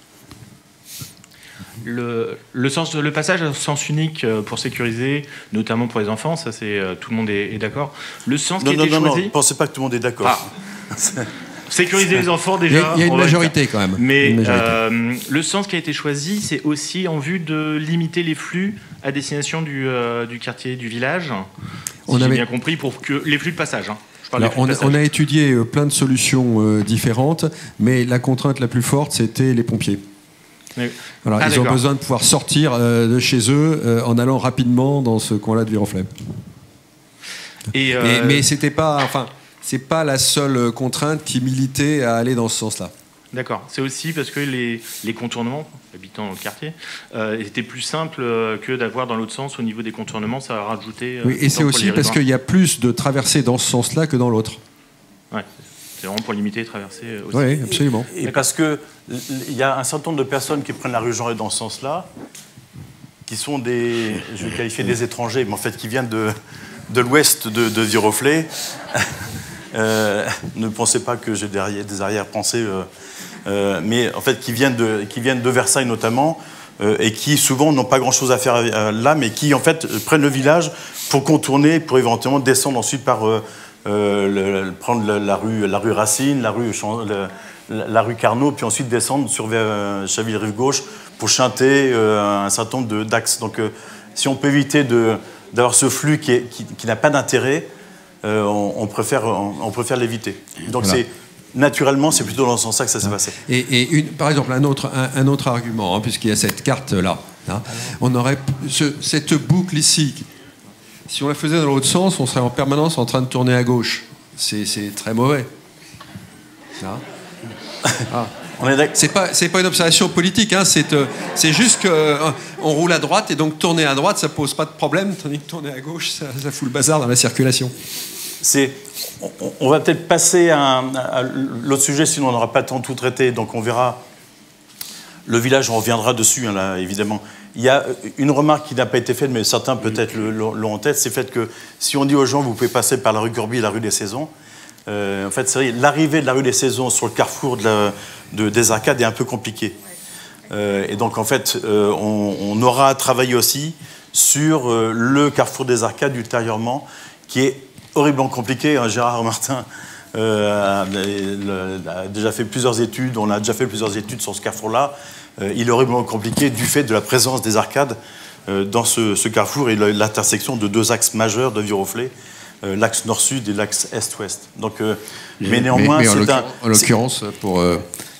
Le, le, sens, le passage à sens unique pour sécuriser, notamment pour les enfants, ça c'est tout le monde est, est d'accord. Le sens non, qui a non, été non, choisi. Non, ne pensez pas que tout le monde est d'accord. Ah. Sécuriser les enfants déjà. Il y a une majorité quand même. Mais euh, le sens qui a été choisi, c'est aussi en vue de limiter les flux à destination du, euh, du quartier, du village. Si on j'ai avait... bien compris, pour que les flux de passage. Hein. Alors, on, a, on a étudié plein de solutions euh, différentes, mais la contrainte la plus forte, c'était les pompiers. Voilà, ah, ils ont besoin de pouvoir sortir euh, de chez eux euh, en allant rapidement dans ce coin-là de Viroflay. Et euh... mais, mais c'était pas, enfin, c'est pas la seule contrainte qui militait à aller dans ce sens-là. D'accord. C'est aussi parce que les, les contournements, habitant dans le quartier, euh, étaient plus simples que d'avoir dans l'autre sens. Au niveau des contournements, ça a rajouté... Euh, oui, et c'est aussi parce qu'il y a plus de traversées dans ce sens-là que dans l'autre. Ouais, c'est vraiment pour limiter les traversées aussi. Oui, absolument. Et, et parce qu'il y a un certain nombre de personnes qui prennent la rue Jean Rey dans ce sens-là, qui sont des, je vais qualifier des étrangers, mais en fait qui viennent de, de l'ouest de, de Viroflay. euh, ne pensez pas que j'ai des, des arrière-pensées... Euh, Euh, mais en fait qui viennent de, qui viennent de Versailles notamment, euh, et qui souvent n'ont pas grand-chose à faire euh, là, mais qui en fait prennent le village pour contourner, pour éventuellement descendre ensuite par euh, euh, le, prendre la, la rue, la rue Racine, la rue, le, la rue Carnot, puis ensuite descendre sur euh, Chaville-Rive-Gauche pour chanter euh, un certain nombre d'axes. Donc euh, si on peut éviter de, d'avoir ce flux qui, est, qui, qui n'a pas d'intérêt, euh, on, on préfère, on, on préfère l'éviter. Donc voilà. c'est Naturellement, c'est plutôt dans ce sens-là que ça s'est passé. Et, et une, par exemple, un autre, un, un autre argument, hein, puisqu'il y a cette carte-là, hein, on aurait ce, cette boucle ici. Si on la faisait dans l'autre sens, on serait en permanence en train de tourner à gauche. C'est très mauvais. Ça. Ah. C'est pas, c'est pas une observation politique, hein, c'est euh, juste qu'on euh, roule à droite et donc tourner à droite, ça pose pas de problème, tandis que tourner à gauche, ça, ça fout le bazar dans la circulation. C'est, on, on va peut-être passer à, à l'autre sujet, sinon on n'aura pas le temps de tout traiter. Donc on verra. Le village, on reviendra dessus, hein, là, évidemment. Il y a une remarque qui n'a pas été faite, mais certains peut-être l'ont en tête, c'est le fait que si on dit aux gens, vous pouvez passer par la rue Corbie et la rue des Saisons, euh, en fait, c'est l'arrivée de la rue des Saisons sur le carrefour de la, de, des Arcades est un peu compliquée. Euh, et donc, en fait, euh, on, on aura à travailler aussi sur euh, le carrefour des Arcades ultérieurement, qui est horriblement compliqué. Hein. Gérard Martin euh, a, a déjà fait plusieurs études, on a déjà fait plusieurs études sur ce carrefour-là. Euh, il est horriblement compliqué du fait de la présence des arcades euh, dans ce, ce carrefour et l'intersection de deux axes majeurs de Viroflay, euh, l'axe nord-sud et l'axe est-ouest. Donc, euh, mais, mais néanmoins, mais, mais c'est un... En l'occurrence, pour... Euh,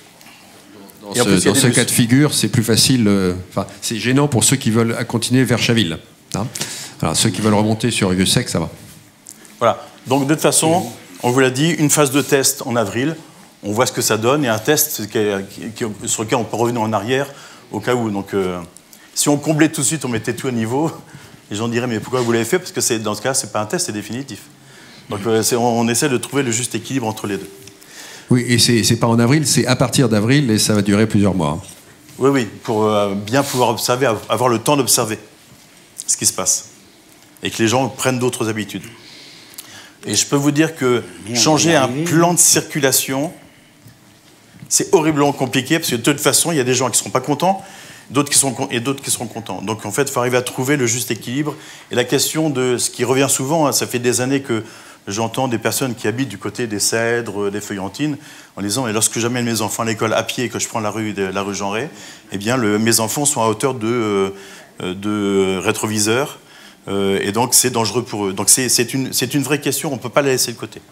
dans ce, plus, dans ce cas de figure, c'est plus facile... Enfin, euh, c'est gênant pour ceux qui veulent continuer vers Chaville. Hein. Alors, ceux qui veulent remonter sur Vieux-Sec, ça va. Voilà. Donc, de toute façon, on vous l'a dit, une phase de test en avril. On voit ce que ça donne. Et un test qui est, qui, qui, sur lequel on peut revenir en arrière au cas où. Donc, euh, si on comblait tout de suite, on mettait tout à niveau, les gens diraient, mais pourquoi vous l'avez fait? Parce que dans ce cas, ce n'est pas un test, c'est définitif. Donc, euh, on, on essaie de trouver le juste équilibre entre les deux. Oui, et ce n'est pas en avril, c'est à partir d'avril et ça va durer plusieurs mois. Oui, oui, pour euh, bien pouvoir observer, avoir le temps d'observer ce qui se passe. Et que les gens prennent d'autres habitudes. Et je peux vous dire que changer un plan de circulation, c'est horriblement compliqué, parce que de toute façon, il y a des gens qui ne seront pas contents, d'autres qui sont, et d'autres qui seront contents. Donc en fait, il faut arriver à trouver le juste équilibre. Et la question de ce qui revient souvent, hein, ça fait des années que j'entends des personnes qui habitent du côté des Cèdres, des Feuillantines, en disant, et lorsque j'amène mes enfants à l'école à pied et que je prends la rue, la rue Jean Rey, eh bien, le, mes enfants sont à hauteur de, euh, de rétroviseur. Euh, et donc c'est dangereux pour eux. Donc c'est une, une vraie question, on ne peut pas la laisser de côté.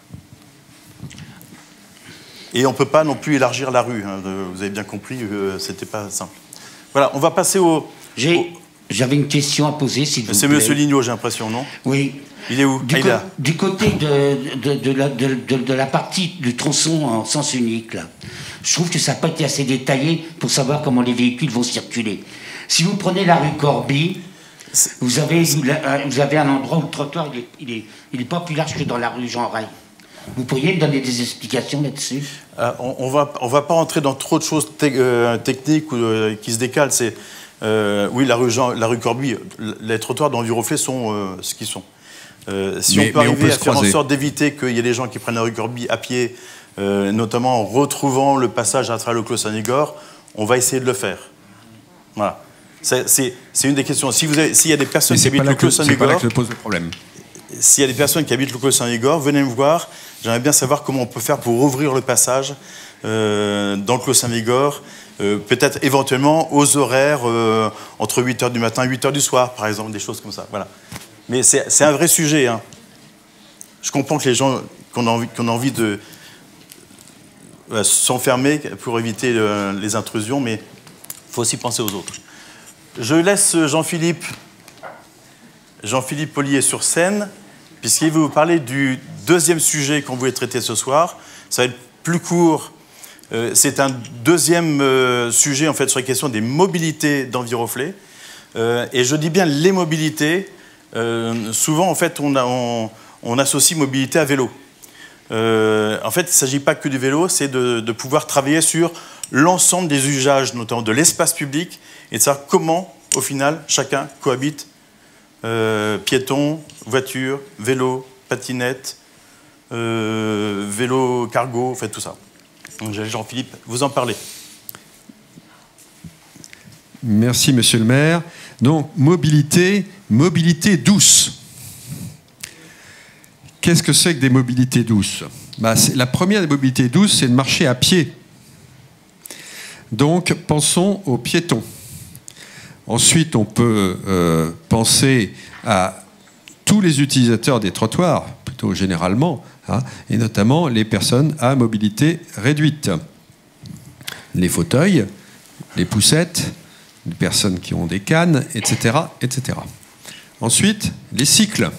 Et on ne peut pas non plus élargir la rue, hein. Vous avez bien compris, euh, c'était pas simple. Voilà, on va passer au... J'avais une question à poser, s'il vous plaît. C'est Monsieur Lignot, j'ai l'impression, non? Oui. Il est où? Du, ah, co il est là. Du côté de, de, de, la, de, de, de la partie du tronçon en sens unique, là, je trouve que ça n'a pas été assez détaillé pour savoir comment les véhicules vont circuler. Si vous prenez la rue Corbie, Vous avez, vous avez un endroit où le trottoir il est, il est, il est pas plus large que dans la rue Jean Rey. Vous pourriez me donner des explications là-dessus? euh, On ne va, on va pas rentrer dans trop de choses te, euh, techniques ou, euh, qui se décalent. C'est, euh, oui, la rue, Jean, la rue Corbie, les trottoirs dans Viroflay sont euh, ce qu'ils sont. Euh, si mais, on peut arriver on peut à faire croiser. en sorte d'éviter qu'il y ait des gens qui prennent la rue Corbie à pied, euh, notamment en retrouvant le passage à travers le Clos Saint-Igor, on va essayer de le faire. Voilà. C'est une des questions. S'il si y a des personnes qui habitent le Clos Saint-Igor, c'est pas là que se pose le problème. S'il y a des personnes qui habitent le Clos Saint-Igor, venez me voir. J'aimerais bien savoir comment on peut faire pour ouvrir le passage euh, dans le Clos Saint-Igor, euh, peut-être éventuellement aux horaires euh, entre huit heures du matin et huit heures du soir, par exemple, des choses comme ça. Voilà. Mais c'est un vrai sujet. Hein. Je comprends que les gens qu'on a envie, qu'on a envie de euh, s'enfermer pour éviter euh, les intrusions, mais il faut aussi penser aux autres. Je laisse Jean-Philippe Jean-Philippe Ollier sur scène, puisqu'il veut vous parler du deuxième sujet qu'on voulait traiter ce soir. Ça va être plus court. Euh, c'est un deuxième euh, sujet en fait, sur la question des mobilités d'Enviroflay. Euh, et je dis bien les mobilités. Euh, souvent, en fait, on, a, on, on associe mobilité à vélo. Euh, en fait, il ne s'agit pas que du vélo, c'est de, de pouvoir travailler sur l'ensemble des usages, notamment de l'espace public, et de savoir comment, au final, chacun cohabite. Euh, piétons, voitures, vélos, patinettes, euh, vélo cargo, en fait, tout ça. Donc, Jean-Philippe, vous en parlez. Merci, monsieur le maire. Donc, mobilité, mobilité douce. Qu'est-ce que c'est que des mobilités douces? Bah, la première des mobilités douces, c'est de marcher à pied. Donc, pensons aux piétons. Ensuite, on peut euh, penser à tous les utilisateurs des trottoirs, plutôt généralement, hein, et notamment les personnes à mobilité réduite. Les fauteuils, les poussettes, les personnes qui ont des cannes, et cetera, et cetera. Ensuite, les cycles,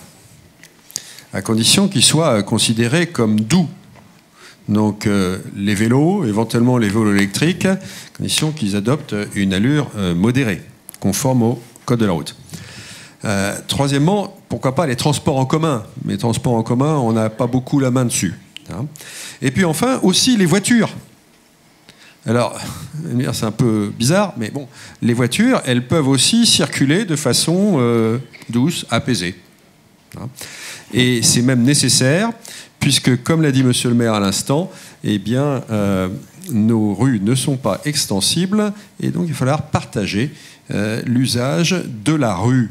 à condition qu'ils soient considérés comme doux. Donc euh, les vélos, éventuellement les vélos électriques, à condition qu'ils adoptent une allure euh, modérée, conforme au code de la route. Euh, troisièmement, pourquoi pas les transports en commun. Mais les transports en commun, on n'a pas beaucoup la main dessus. Hein. Et puis enfin, aussi les voitures. Alors, c'est un peu bizarre, mais bon, les voitures, elles peuvent aussi circuler de façon euh, douce, apaisée. Hein. Et c'est même nécessaire, puisque, comme l'a dit monsieur le maire à l'instant, eh bien, euh, nos rues ne sont pas extensibles, et donc il va falloir partager euh, l'usage de la rue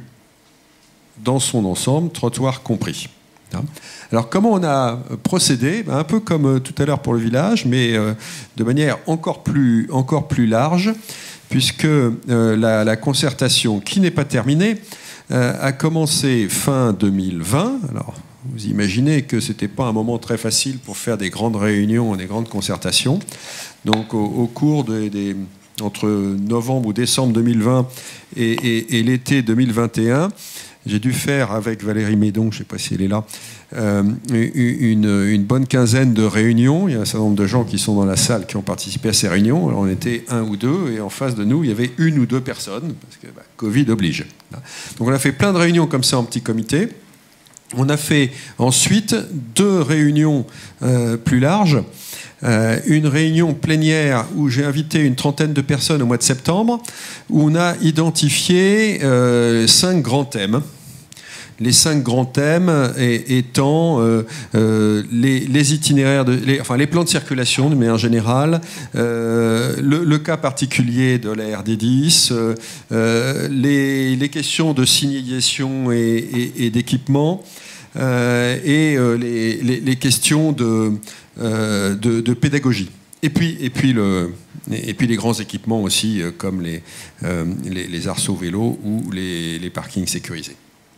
dans son ensemble, trottoir compris. Alors, comment on a procédé? Un peu comme tout à l'heure pour le village, mais euh, de manière encore plus, encore plus large, puisque euh, la, la concertation, qui n'est pas terminée, euh, a commencé fin deux mille vingt. Alors, vous imaginez que ce n'était pas un moment très facile pour faire des grandes réunions et des grandes concertations. Donc, au, au cours des, des, entre novembre ou décembre deux mille vingt et, et, et l'été deux mille vingt et un, j'ai dû faire avec Valérie Médon, je ne sais pas si elle est là, euh, une, une bonne quinzaine de réunions. Il y a un certain nombre de gens qui sont dans la salle qui ont participé à ces réunions. Alors on était un ou deux, et en face de nous, il y avait une ou deux personnes, parce que bah, Covid oblige. Donc on a fait plein de réunions comme ça en petit comité. On a fait ensuite deux réunions euh, plus larges. Euh, une réunion plénière où j'ai invité une trentaine de personnes au mois de septembre, où on a identifié euh, cinq grands thèmes. Les cinq grands thèmes étant euh, euh, les, les itinéraires, de, les, enfin les plans de circulation de manière générale, euh, le, le cas particulier de la R D dix, euh, les, les questions de signalisation et, et, et d'équipement, euh, et euh, les, les, les questions de Euh, de, de pédagogie. Et puis, et, puis le, et puis les grands équipements aussi, euh, comme les, euh, les, les arceaux vélos ou les, les parkings sécurisés.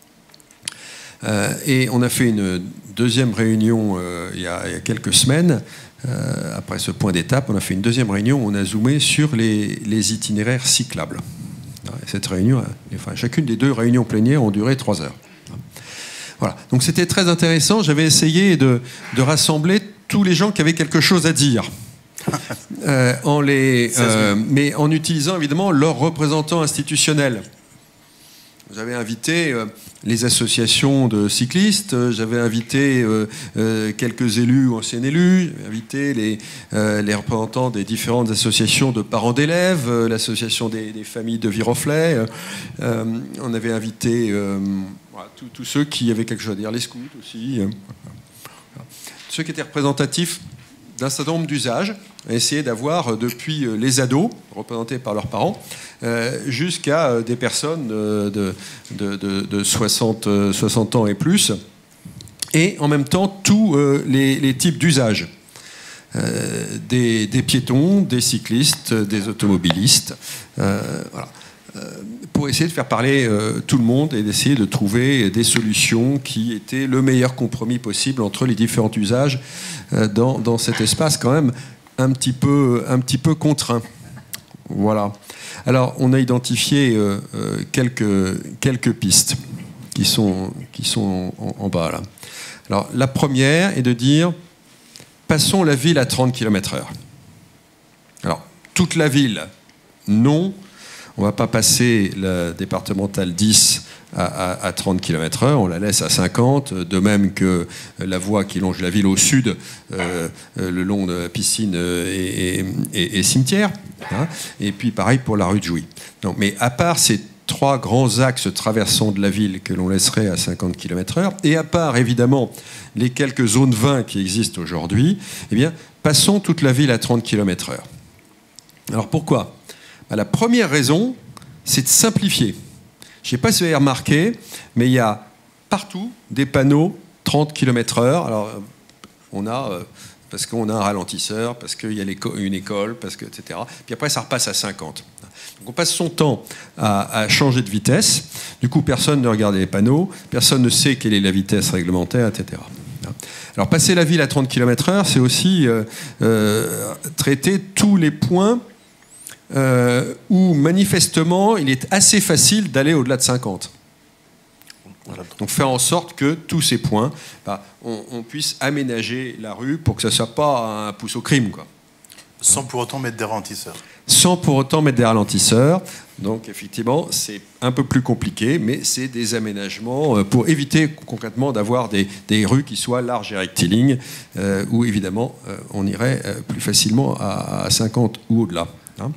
Euh, et on a fait une deuxième réunion euh, il, y a, il y a quelques semaines. Euh, après ce point d'étape, on a fait une deuxième réunion où on a zoomé sur les, les itinéraires cyclables. Et cette réunion, enfin, chacune des deux réunions plénières ont duré trois heures. Voilà. Donc c'était très intéressant. J'avais essayé de, de rassembler tous les gens qui avaient quelque chose à dire, euh, en les, euh, mais en utilisant évidemment leurs représentants institutionnels. J'avais invité euh, les associations de cyclistes, j'avais invité euh, euh, quelques élus ou anciens élus, j'avais invité les, euh, les représentants des différentes associations de parents d'élèves, euh, l'association des, des familles de Viroflay, euh, euh, on avait invité euh, voilà, tous ceux qui avaient quelque chose à dire, les scouts aussi. Euh, ceux qui étaient représentatifs d'un certain nombre d'usages, à essayer d'avoir depuis les ados, représentés par leurs parents, euh, jusqu'à des personnes de, de, de, de soixante, soixante ans et plus, et en même temps tous euh, les, les types d'usages. Euh, des, des piétons, des cyclistes, des automobilistes, euh, voilà. Pour essayer de faire parler euh, tout le monde et d'essayer de trouver des solutions qui étaient le meilleur compromis possible entre les différents usages euh, dans, dans cet espace quand même un petit peu, un petit peu contraint. Voilà. Alors, on a identifié euh, euh, quelques, quelques pistes qui sont, qui sont en, en bas là. Alors, la première est de dire, passons la ville à trente kilomètres heure. Alors, toute la ville, non. On ne va pas passer la départementale dix à, à, à trente kilomètres heure, on la laisse à cinquante, de même que la voie qui longe la ville au sud, euh, le long de la piscine et, et, et, et cimetière. Hein, et puis pareil pour la rue de Jouy. Donc, mais à part ces trois grands axes traversants de la ville que l'on laisserait à cinquante kilomètres heure, et à part évidemment les quelques zones vingt qui existent aujourd'hui, eh bien, passons toute la ville à trente kilomètres heure. Alors pourquoi ? Ben, la première raison, c'est de simplifier. Je ne sais pas si vous avez remarqué, mais il y a partout des panneaux trente kilomètres heure. Alors, on a, euh, parce qu'on a un ralentisseur, parce qu'il y a une école, parce que, et cetera. Puis après, ça repasse à cinquante. Donc, on passe son temps à, à changer de vitesse. Du coup, personne ne regarde les panneaux, personne ne sait quelle est la vitesse réglementaire, et cetera. Alors, passer la ville à trente kilomètres heure, c'est aussi euh, euh, traiter tous les points Euh, où manifestement il est assez facile d'aller au-delà de cinquante. Voilà. Donc faire en sorte que tous ces points, bah, on, on puisse aménager la rue pour que ça ne soit pas un pouce au crime, quoi. Sans pour autant mettre des ralentisseurs. Sans pour autant mettre des ralentisseurs. Donc effectivement, c'est un peu plus compliqué, mais c'est des aménagements pour éviter concrètement d'avoir des, des rues qui soient larges et rectilignes, euh, où évidemment euh, on irait euh, plus facilement à, à cinquante ou au-delà. Hein.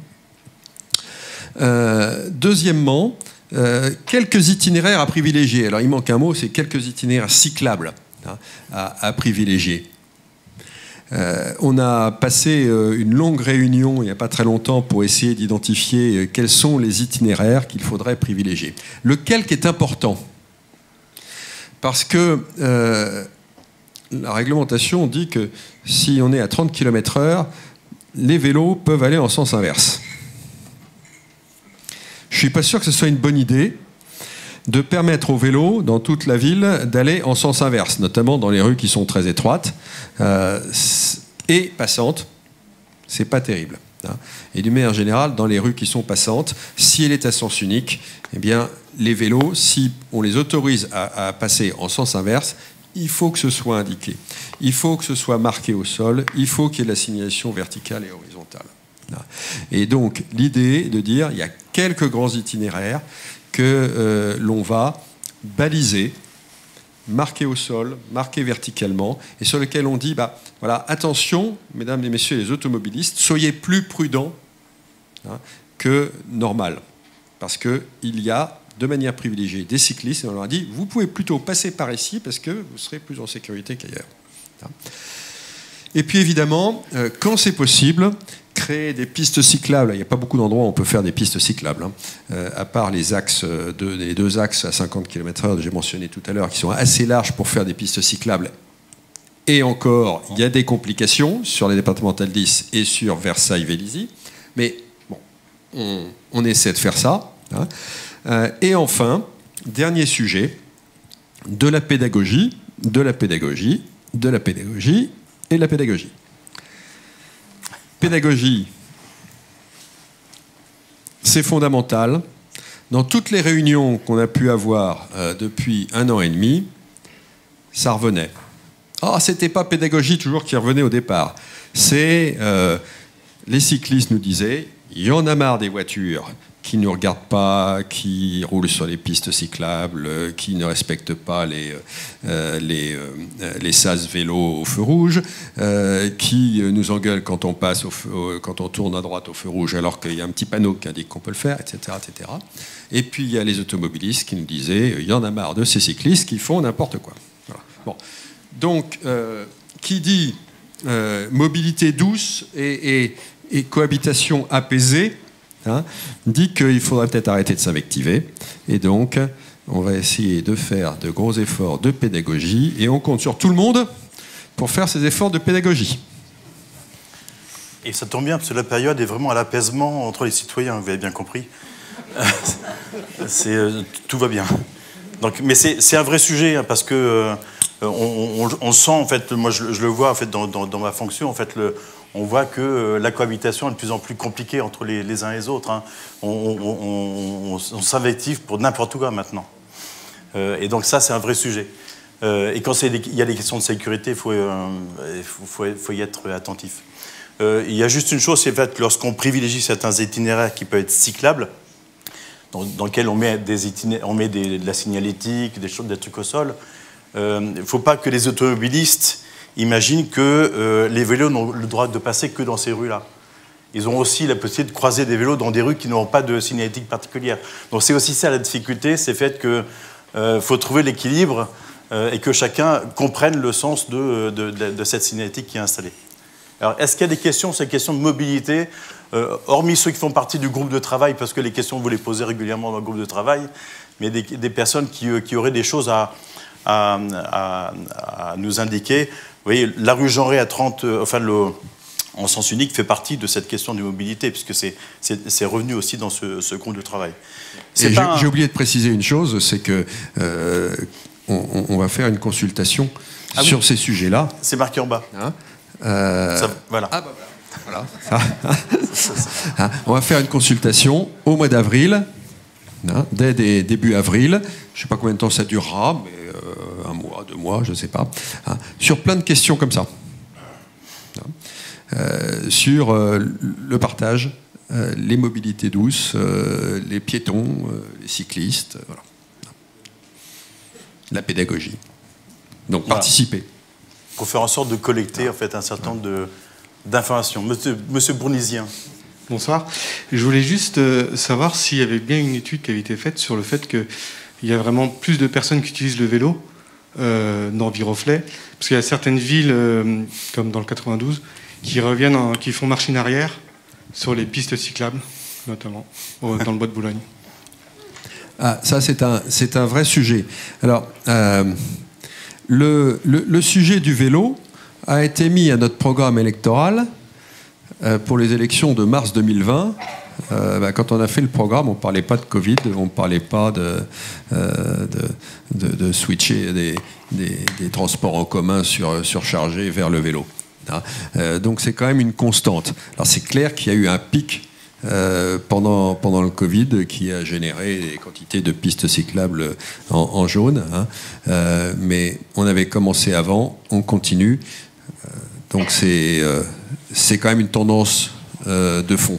Euh, deuxièmement, euh, quelques itinéraires à privilégier. Alors il manque un mot, c'est quelques itinéraires cyclables, hein, à, à privilégier. Euh, on a passé euh, une longue réunion il n'y a pas très longtemps pour essayer d'identifier euh, quels sont les itinéraires qu'il faudrait privilégier. Lequel qui est important ? Parce que euh, la réglementation dit que si on est à trente kilomètres heure, les vélos peuvent aller en sens inverse. Je ne suis pas sûr que ce soit une bonne idée de permettre aux vélos, dans toute la ville, d'aller en sens inverse, notamment dans les rues qui sont très étroites euh, et passantes. C'est pas terrible. Hein. Et d'une manière générale, dans les rues qui sont passantes, si elle est à sens unique, eh bien, les vélos, si on les autorise à, à passer en sens inverse, il faut que ce soit indiqué. Il faut que ce soit marqué au sol. Il faut qu'il y ait de la signalisation verticale et horizontale. Et donc, l'idée est de dire il y a quelques grands itinéraires que euh, l'on va baliser, marquer au sol, marquer verticalement, et sur lesquels on dit bah, voilà, attention, mesdames et messieurs les automobilistes, soyez plus prudents, hein, que normal. Parce qu'il y a, de manière privilégiée, des cyclistes, et on leur a dit vous pouvez plutôt passer par ici parce que vous serez plus en sécurité qu'ailleurs. Hein. Et puis évidemment, euh, quand c'est possible, créer des pistes cyclables. Il n'y a pas beaucoup d'endroits où on peut faire des pistes cyclables, hein. euh, à part les axes, de, les deux axes à cinquante kilomètres heure que j'ai mentionné tout à l'heure, qui sont assez larges pour faire des pistes cyclables. Et encore, il y a des complications sur les départementales dix et sur Versailles-Vélizy. Mais bon, on, on essaie de faire ça. Hein. Euh, et enfin, dernier sujet, de la pédagogie, de la pédagogie, de la pédagogie et de la pédagogie. Pédagogie, c'est fondamental. Dans toutes les réunions qu'on a pu avoir euh, depuis un an et demi, ça revenait. Ah, c'était pas pédagogie toujours qui revenait au départ. C'est euh, les cyclistes nous disaient, il y en a marre des voitures qui ne regardent pas, qui roulent sur les pistes cyclables, qui ne respectent pas les, euh, les, euh, les sas vélos au feu rouge, euh, qui nous engueulent quand on passe au feu, quand on tourne à droite au feu rouge, alors qu'il y a un petit panneau qui indique qu'on peut le faire, et cetera, et cetera. Et puis il y a les automobilistes qui nous disaient, il y en a marre de ces cyclistes qui font n'importe quoi. Voilà. Bon. Donc, euh, qui dit euh, mobilité douce et, et, et cohabitation apaisée, hein, dit qu'il faudrait peut-être arrêter de s'invectiver. Et donc, on va essayer de faire de gros efforts de pédagogie et on compte sur tout le monde pour faire ces efforts de pédagogie. Et ça tombe bien, parce que la période est vraiment à l'apaisement entre les citoyens, vous avez bien compris. C'est, tout va bien. Donc, mais c'est un vrai sujet, hein, parce que euh, on, on, on sent, en fait, moi je, je le vois en fait, dans, dans, dans ma fonction, en fait, le, on voit que euh, la cohabitation est de plus en plus compliquée entre les, les uns et les autres. Hein. On, on, on, on, on s'invective pour n'importe quoi maintenant. Euh, et donc ça, c'est un vrai sujet. Euh, et quand il y a des questions de sécurité, il faut, euh, faut, faut, faut y être attentif. Euh, il y a juste une chose, c'est que lorsqu'on privilégie certains itinéraires qui peuvent être cyclables, dans, dans lesquels on met, des on met des, de la signalétique, des choses, des trucs au sol, euh, il ne faut pas que les automobilistes imaginent que euh, les vélos n'ont le droit de passer que dans ces rues-là. Ils ont aussi la possibilité de croiser des vélos dans des rues qui n'auront pas de signalétique particulière. Donc c'est aussi ça la difficulté, c'est le fait qu'il euh, faut trouver l'équilibre euh, et que chacun comprenne le sens de, de, de, de cette signalétique qui est installée. Alors, est-ce qu'il y a des questions, ces questions de mobilité, euh, hormis ceux qui font partie du groupe de travail, parce que les questions, vous les posez régulièrement dans le groupe de travail, mais des, des personnes qui, euh, qui auraient des choses à, à, à, à nous indiquer. Vous voyez, la rue Jeanret à trente, euh, enfin, le, en sens unique, fait partie de cette question de mobilité, puisque c'est, c'est, c'est revenu aussi dans ce, ce groupe de travail. C'est j'ai, un... j'ai oublié de préciser une chose, c'est que euh, on, on va faire une consultation ah sur oui. ces sujets-là. C'est marqué en bas. Hein Euh, ça, voilà. Ah bah voilà. voilà. Ça. On va faire une consultation au mois d'avril, hein, dès des, début avril. Je ne sais pas combien de temps ça durera, mais euh, un mois, deux mois, je ne sais pas. Hein, sur plein de questions comme ça. Hein, euh, sur euh, le partage, euh, les mobilités douces, euh, les piétons, euh, les cyclistes, voilà. La pédagogie. Donc voilà. Participer. Pour faire en sorte de collecter en fait, un certain nombre de, d'informations. Monsieur, Monsieur Bournisien. Bonsoir. Je voulais juste euh, savoir s'il y avait bien une étude qui avait été faite sur le fait qu'il y a vraiment plus de personnes qui utilisent le vélo euh, dans Viroflay, parce qu'il y a certaines villes, euh, comme dans le quatre-vingt-douze, qui, reviennent en, qui font machine arrière sur les pistes cyclables, notamment, au, dans le bois de Boulogne. Ah, ça, c'est un, c'est un vrai sujet. Alors... Euh Le, le, le sujet du vélo a été mis à notre programme électoral euh, pour les élections de mars deux mille vingt. Euh, bah, quand on a fait le programme, on ne parlait pas de Covid, on ne parlait pas de, euh, de, de, de switcher des, des, des transports en commun sur, surchargés vers le vélo. Hein. Euh, donc c'est quand même une constante. Alors c'est clair qu'il y a eu un pic Euh, pendant, pendant le Covid qui a généré des quantités de pistes cyclables en, en jaune. Hein. Euh, mais on avait commencé avant, on continue. Euh, donc c'est, euh, c'est quand même une tendance euh, de fond.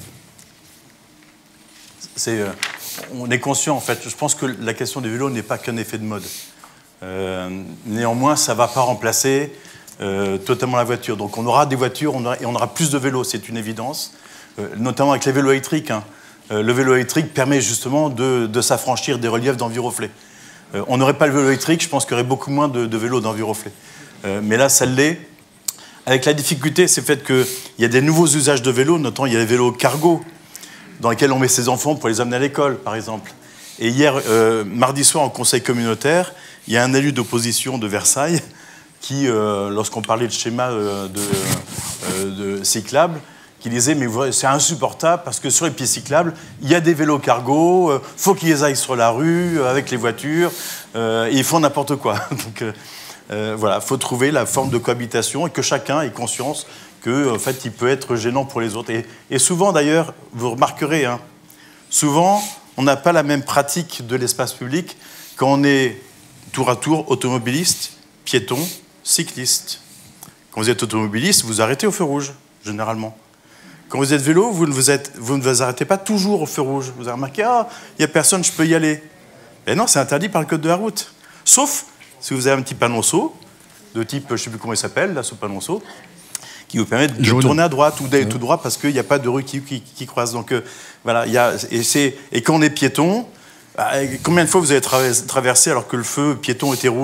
C'est, euh, on est conscient, en fait. Je pense que la question du vélo n'est pas qu'un effet de mode. Euh, néanmoins, ça ne va pas remplacer euh, totalement la voiture. Donc on aura des voitures on aura, et on aura plus de vélos, c'est une évidence. Euh, notamment avec les vélos électriques. Hein. Euh, le vélo électrique permet justement de, de s'affranchir des reliefs dans Viroflay. Euh, on n'aurait pas le vélo électrique, je pense qu'il y aurait beaucoup moins de, de vélos dans Viroflay. Euh, mais là, ça l'est. Avec la difficulté, c'est le fait qu'il y a des nouveaux usages de vélos, notamment il y a les vélos cargo, dans lesquels on met ses enfants pour les amener à l'école, par exemple. Et hier, euh, mardi soir, en conseil communautaire, il y a un élu d'opposition de Versailles qui, euh, lorsqu'on parlait de schéma euh, de, euh, de cyclables, qui disait mais c'est insupportable parce que sur les pistes cyclables, il y a des vélos cargo, il euh, faut qu'ils aillent sur la rue euh, avec les voitures, euh, et ils font n'importe quoi. Donc euh, euh, voilà, il faut trouver la forme de cohabitation et que chacun ait conscience que en fait, il peut être gênant pour les autres. Et, et souvent d'ailleurs, vous remarquerez, hein, souvent on n'a pas la même pratique de l'espace public quand on est tour à tour automobiliste, piéton, cycliste. Quand vous êtes automobiliste, vous arrêtez au feu rouge, généralement. Quand vous êtes vélo, vous ne vous, êtes, vous ne vous arrêtez pas toujours au feu rouge. Vous avez remarqué, ah, il n'y a personne, je peux y aller. Et non, c'est interdit par le code de la route. Sauf si vous avez un petit panonceau, de type, je ne sais plus comment il s'appelle, là, ce panonceau, qui vous permet de Jaune. tourner à droite ou d'aller ouais. tout droit parce qu'il n'y a pas de rue qui, qui, qui croise. Donc euh, voilà, y a, et, c'est, et quand on est piéton, euh, combien de fois vous avez tra- traversé alors que le feu piéton était rouge ?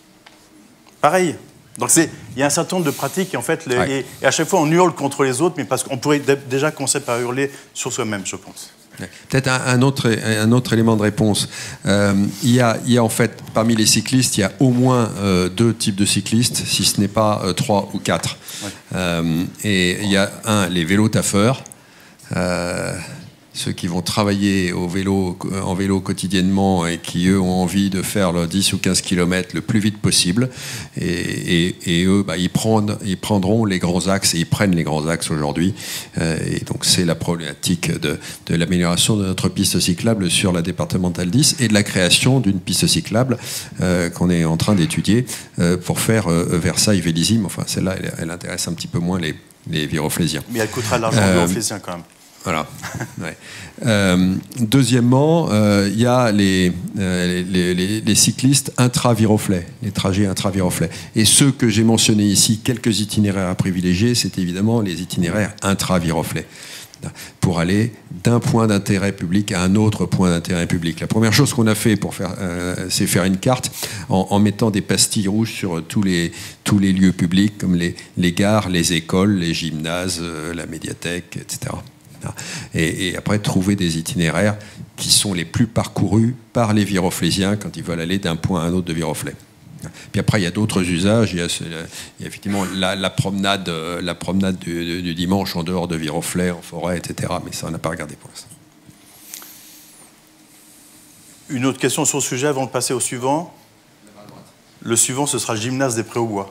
Pareil. Donc il y a un certain nombre de pratiques et, en fait, les, ouais. et, et à chaque fois on hurle contre les autres, mais parce qu'on pourrait d- déjà commencer par hurler sur soi-même, je pense. Peut-être un, un, autre, un autre élément de réponse. Euh, il, y a, il y a en fait, parmi les cyclistes, il y a au moins euh, deux types de cyclistes, si ce n'est pas euh, trois ou quatre. Ouais. Euh, et il y a un, les vélos taffeurs. Euh, ceux qui vont travailler au vélo, en vélo quotidiennement et qui, eux, ont envie de faire leurs dix ou quinze kilomètres le plus vite possible. Et, et, et eux, bah, ils, prennent, ils prendront les grands axes, et ils prennent les grands axes aujourd'hui. Euh, et donc, c'est la problématique de, de l'amélioration de notre piste cyclable sur la départementale dix et de la création d'une piste cyclable euh, qu'on est en train d'étudier euh, pour faire euh, Versailles-Vélizy. Enfin, celle-là, elle, elle intéresse un petit peu moins les, les viroflésiens. Mais elle coûtera l'argent aux euh, viroflésiens quand même. Voilà. Ouais. Euh, deuxièmement, il euh, y a les, euh, les, les, les cyclistes intra-viroflets, les trajets intra-viroflets. Et ceux que j'ai mentionnés ici, quelques itinéraires à privilégier, c'est évidemment les itinéraires intra-viroflets, pour aller d'un point d'intérêt public à un autre point d'intérêt public. La première chose qu'on a fait, pour faire, euh, c'est faire une carte en, en mettant des pastilles rouges sur tous les, tous les lieux publics, comme les, les gares, les écoles, les gymnases, euh, la médiathèque, et cetera. Et, et après, trouver des itinéraires qui sont les plus parcourus par les viroflésiens quand ils veulent aller d'un point à un autre de Viroflay. Puis après, il y a d'autres usages. Il y a, il y a effectivement la, la promenade, la promenade du, du dimanche en dehors de Viroflay, en forêt, et cetera. Mais ça, on n'a pas regardé pour l'instant. Une autre question sur le sujet avant de passer au suivant. Le suivant, ce sera le gymnase des Prés-aux-Bois.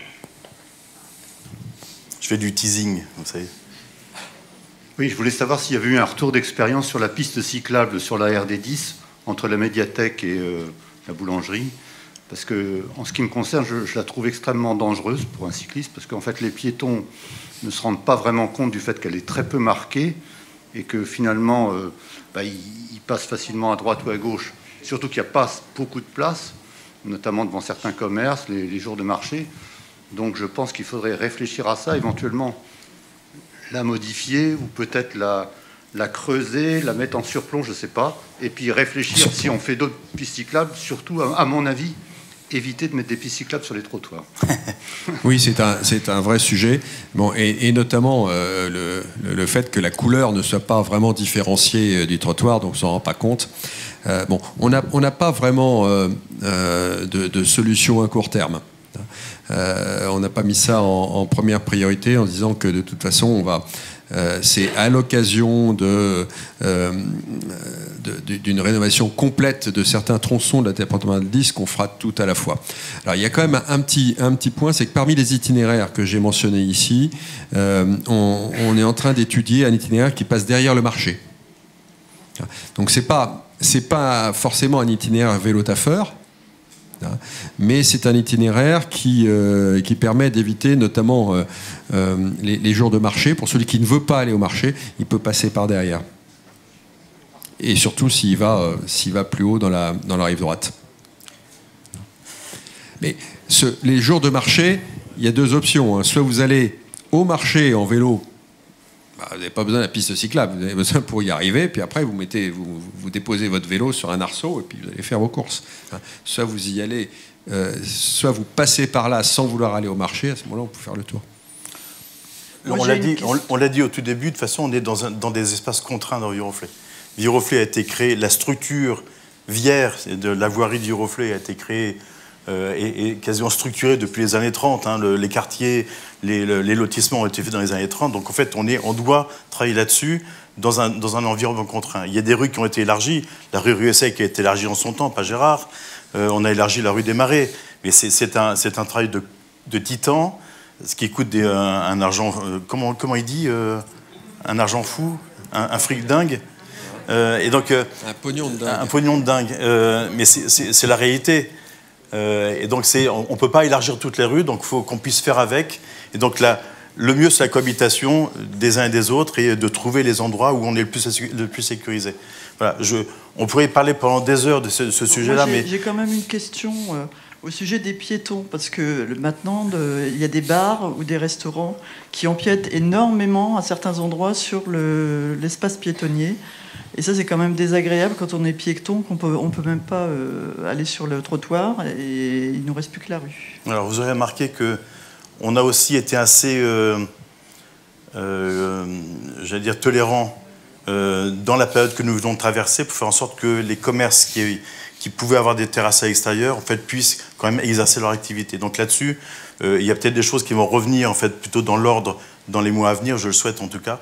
Je fais du teasing, vous savez. Oui, je voulais savoir s'il y avait eu un retour d'expérience sur la piste cyclable sur la R D dix entre la médiathèque et euh, la boulangerie. Parce que, en ce qui me concerne, je, je la trouve extrêmement dangereuse pour un cycliste, parce qu'en fait, les piétons ne se rendent pas vraiment compte du fait qu'elle est très peu marquée et que finalement, euh, bah, ils, ils passent facilement à droite ou à gauche. Surtout qu'il n'y a pas beaucoup de place, notamment devant certains commerces, les, les jours de marché. Donc, je pense qu'il faudrait réfléchir à ça, éventuellement la modifier ou peut-être la, la creuser, la mettre en surplomb, je ne sais pas, et puis réfléchir si on fait d'autres pistes cyclables, surtout, à, à mon avis, éviter de mettre des pistes cyclables sur les trottoirs. Oui, c'est un, c'est un vrai sujet, bon, et, et notamment euh, le, le fait que la couleur ne soit pas vraiment différenciée du trottoir, donc on ne s'en rend pas compte. Euh, bon, on n'a on n'a pas vraiment euh, euh, de, de solution à court terme. Euh, on n'a pas mis ça en, en première priorité en disant que de toute façon, on va, euh, c'est à l'occasion de, euh, de, d'une rénovation complète de certains tronçons de la départementale dix qu'on fera tout à la fois. Alors il y a quand même un petit, un petit point, c'est que parmi les itinéraires que j'ai mentionnés ici, euh, on, on est en train d'étudier un itinéraire qui passe derrière le marché. Donc c'est pas, c'est pas forcément un itinéraire vélo-taffeur, mais c'est un itinéraire qui, euh, qui permet d'éviter notamment euh, euh, les, les jours de marché. Pour celui qui ne veut pas aller au marché, il peut passer par derrière. Et surtout s'il va, euh, s'il va plus haut dans la, dans la rive droite. Mais ce, les jours de marché, il y a deux options. Hein. Soit vous allez au marché en vélo, bah, vous n'avez pas besoin de la piste cyclable, vous avez besoin pour y arriver, puis après vous, mettez, vous, vous déposez votre vélo sur un arceau et puis vous allez faire vos courses. Soit vous y allez, euh, soit vous passez par là sans vouloir aller au marché, à ce moment-là on peut faire le tour. On l'a dit, on, on l'a dit au tout début, de toute façon on est dans, un, dans des espaces contraints dans Viroflay. Viroflay a été créé, la structure viaire de la voirie de Viroflay a été créée euh, et, et quasiment structurée depuis les années trente. Hein, le, les quartiers, les, le, les lotissements ont été faits dans les années trente. Donc en fait, on, est, on doit travailler là-dessus dans un, dans un environnement contraint. Il y a des rues qui ont été élargies. La rue Ruessec qui a été élargie en son temps, pas Gérard. Euh, on a élargi la rue des Marais. Mais c'est, c'est, un, c'est un travail de, de titan, ce qui coûte des, un, un argent... Euh, comment, comment il dit euh, un argent fou, un, un fric dingue. Euh, et donc, euh, un pognon de dingue. Un pognon de dingue. Euh, mais c'est, c'est, c'est la réalité. Euh, et donc, c'est, on ne peut pas élargir toutes les rues, donc il faut qu'on puisse faire avec. Et donc, là, le mieux, c'est la cohabitation des uns et des autres et de trouver les endroits où on est le plus, le plus sécurisé. Voilà, je, on pourrait y parler pendant des heures de ce, ce sujet-là. Moi, j'ai, mais j'ai quand même une question euh, au sujet des piétons, parce que le, maintenant, de, il y a des bars ou des restaurants qui empiètent énormément à certains endroits sur le, l'espace piétonnier. Et ça, c'est quand même désagréable quand on est piéton, qu'on peut, on peut même pas euh, aller sur le trottoir et il ne nous reste plus que la rue. Alors, vous aurez remarqué qu'on a aussi été assez, euh, euh, j'allais dire, tolérant euh, dans la période que nous venons de traverser pour faire en sorte que les commerces qui, qui pouvaient avoir des terrasses à l'extérieur, en fait, puissent quand même exercer leur activité. Donc là-dessus, euh, il y a peut-être des choses qui vont revenir, en fait, plutôt dans l'ordre dans les mois à venir, je le souhaite en tout cas.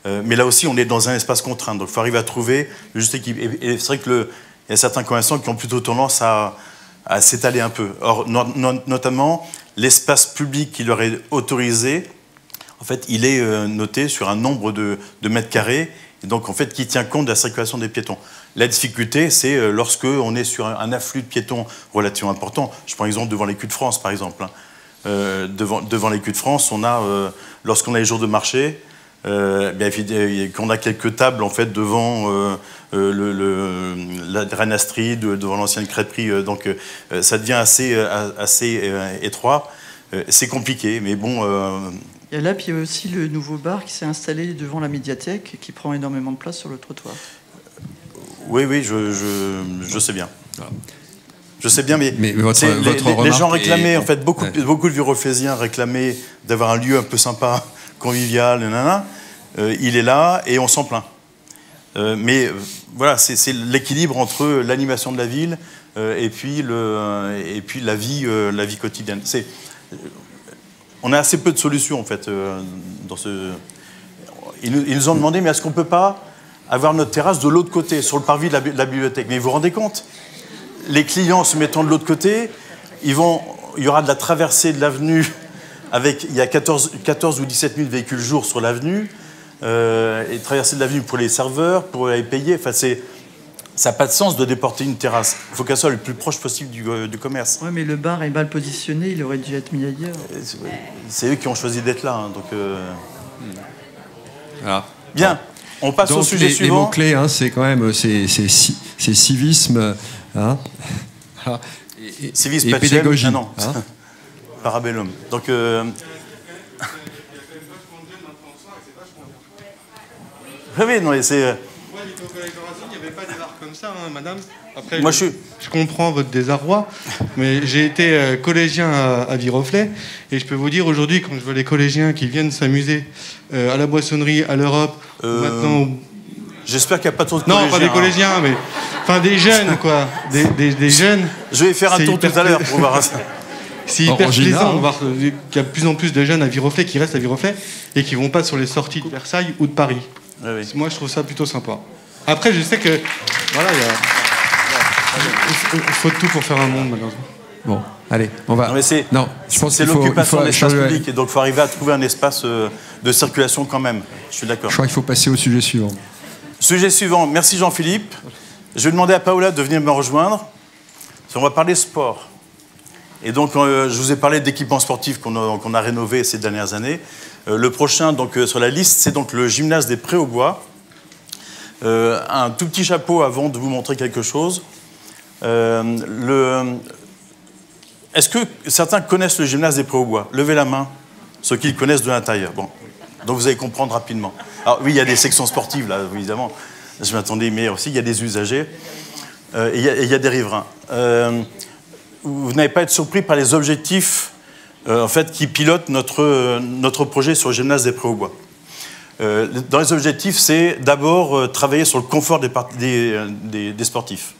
Euh, mais là aussi, on est dans un espace contraint. Donc, il faut arriver à trouver le juste équilibre. Et, et c'est vrai qu'il y a certains commerçants qui ont plutôt tendance à, à s'étaler un peu. Or, no, no, notamment, l'espace public qui leur est autorisé, en fait, il est euh, noté sur un nombre de, de mètres carrés, et donc, en fait, qui tient compte de la circulation des piétons. La difficulté, c'est euh, lorsque on est sur un, un afflux de piétons relativement important. Je prends exemple devant l'écu de France, par exemple. Hein. Euh, devant, devant l'écu de France, on a, euh, lorsqu'on a les jours de marché, euh, bien, qu'on a quelques tables en fait devant euh, euh, le, le, la Reine Astrid, devant l'ancienne crêperie, euh, donc euh, ça devient assez, euh, assez euh, étroit. Euh, c'est compliqué, mais bon. Euh... Et là, puis il y a aussi le nouveau bar qui s'est installé devant la médiathèque, qui prend énormément de place sur le trottoir. Oui, oui, je, je, je sais bien. Voilà. Je sais bien, mais, mais votre, les, votre les, les gens réclamaient, est... en fait, beaucoup, ouais. beaucoup de Viroflésiens réclamaient d'avoir un lieu un peu sympa, convivial, nanana. Euh, il est là et on s'en plaint. Euh, mais euh, voilà, c'est l'équilibre entre l'animation de la ville euh, et, puis le, et puis la vie, euh, la vie quotidienne. C'est, euh, on a assez peu de solutions, en fait, euh, dans ce... Ils nous, ils nous ont demandé, mais est-ce qu'on ne peut pas avoir notre terrasse de l'autre côté, sur le parvis de la, de la bibliothèque? Mais vous vous rendez compte? Les clients se mettant de l'autre côté, ils vont, il y aura de la traversée de l'avenue, avec, il y a quatorze, quatorze ou dix-sept mille véhicules jour sur l'avenue, euh, et traverser de l'avenue pour les serveurs, pour aller payer, enfin c'est... Ça n'a pas de sens de déporter une terrasse. Il faut qu'elle soit le plus proche possible du, euh, du commerce. Oui, mais le bar est mal positionné, il aurait dû être mis ailleurs. C'est eux qui ont choisi d'être là, hein, donc... Euh... Voilà. Bien, on passe donc, au sujet les, suivant. Les mots-clés, hein, c'est quand même c'est, c'est, c'est civisme hein, et, civisme et pédagogie. Ah non, hein Parabellum. Donc... Euh... Oui, oui, non, c'est... Moi, au collège de Racine, il n'y avait pas des arts comme ça, hein, madame. Après, Moi, je, je, suis... je comprends votre désarroi, mais j'ai été euh, collégien à, à Viroflay, et je peux vous dire aujourd'hui, quand je vois les collégiens qui viennent s'amuser euh, à la boissonnerie, à l'Europe, euh, maintenant... J'espère qu'il n'y a pas trop de non, collégiens. Non, pas des collégiens, hein. mais... Enfin, des jeunes, quoi. Des, des, des jeunes. Je vais faire un tour tout à l'heure pour voir ça. C'est hyper plaisant de voir qu'il y a de plus en plus de jeunes à Viroflay qui restent à Viroflay et qui ne vont pas sur les sorties de Versailles ou de Paris. Oui, oui. Moi, je trouve ça plutôt sympa. Après, je sais que... Voilà, il y a... Il faut de tout pour faire un monde, malheureusement. Bon, allez, on va... Non, mais c'est, non, je pense c'est l'occupation de l'espace public, et donc il faut arriver à trouver un espace de circulation quand même. Je suis d'accord. Je crois qu'il faut passer au sujet suivant. Sujet suivant. Merci Jean-Philippe. Je vais demander à Paola de venir me rejoindre. On va parler sport. Et donc, euh, je vous ai parlé d'équipements sportifs qu'on a, qu'on a rénovés ces dernières années. Euh, le prochain, donc, euh, sur la liste, c'est donc le gymnase des Prés-aux-Bois. Euh, un tout petit chapeau avant de vous montrer quelque chose. Euh, le... Est-ce que certains connaissent le gymnase des Prés-aux-Bois? Levez la main, ceux qui le connaissent de l'intérieur. Bon. Donc, vous allez comprendre rapidement. Alors, oui, il y a des sections sportives, là, évidemment. Je m'attendais, mais aussi, il y a des usagers. Euh, et il y, y a des riverains. Euh, vous n'allez pas être surpris par les objectifs euh, en fait, qui pilotent notre, notre projet sur le gymnase des Prés-aux-Bois. Euh, dans les objectifs, c'est d'abord euh, travailler sur le confort des, des, des, des sportifs.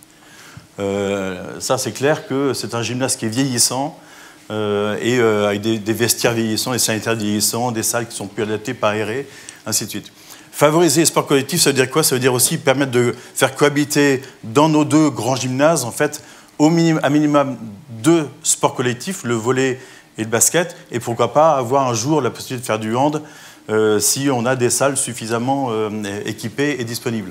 Euh, ça, c'est clair que c'est un gymnase qui est vieillissant euh, et euh, avec des, des vestiaires vieillissants, des sanitaires vieillissants, des salles qui sont plus adaptées, pas aérées, ainsi de suite. Favoriser les sports collectifs, ça veut dire quoi? Ça veut dire aussi permettre de faire cohabiter dans nos deux grands gymnases, en fait, au minimum, à minimum deux sports collectifs, le volley et le basket, et pourquoi pas avoir un jour la possibilité de faire du hand euh, si on a des salles suffisamment euh, équipées et disponibles.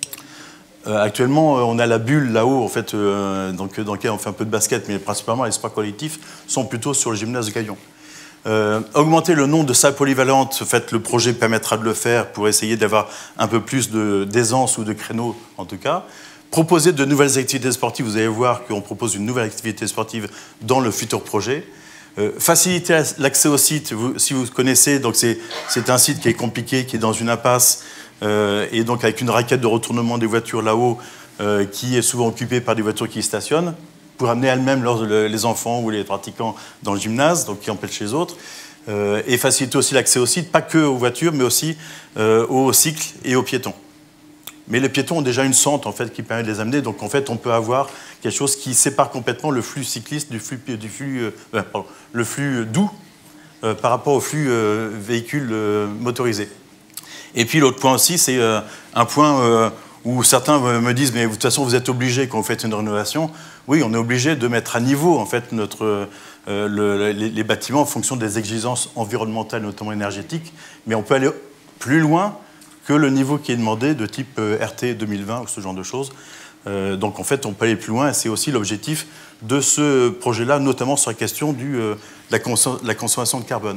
Euh, actuellement, on a la bulle là-haut, en fait, euh, donc, dans laquelle on fait un peu de basket, mais principalement les sports collectifs sont plutôt sur le gymnase de Gaillon. Euh, augmenter le nombre de salles polyvalentes, en fait, le projet permettra de le faire pour essayer d'avoir un peu plus d'aisance ou de créneaux, en tout cas. Proposer de nouvelles activités sportives, vous allez voir qu'on propose une nouvelle activité sportive dans le futur projet. Euh, faciliter l'accès au site, vous, si vous connaissez, donc c'est un site qui est compliqué, qui est dans une impasse, euh, et donc avec une raquette de retournement des voitures là-haut, euh, qui est souvent occupée par des voitures qui y stationnent, pour amener elles-mêmes les enfants ou les pratiquants dans le gymnase, donc qui empêchent les autres, euh, et faciliter aussi l'accès au site, pas que aux voitures, mais aussi euh, aux cycles et aux piétons. Mais les piétons ont déjà une sente en fait, qui permet de les amener, donc en fait on peut avoir quelque chose qui sépare complètement le flux cycliste du flux, du flux, euh, pardon, le flux doux euh, par rapport au flux euh, véhicule euh, motorisé. Et puis l'autre point aussi, c'est euh, un point euh, où certains me disent, mais de toute façon, vous êtes obligés, quand vous faites une rénovation, oui, on est obligé de mettre à niveau, en fait, notre, euh, le, les, les bâtiments en fonction des exigences environnementales, notamment énergétiques, mais on peut aller plus loin que le niveau qui est demandé de type euh, R T deux mille vingt ou ce genre de choses. Euh, donc, en fait, on peut aller plus loin, et c'est aussi l'objectif de ce projet-là, notamment sur la question du, euh, de, la consom- de la consommation de carbone.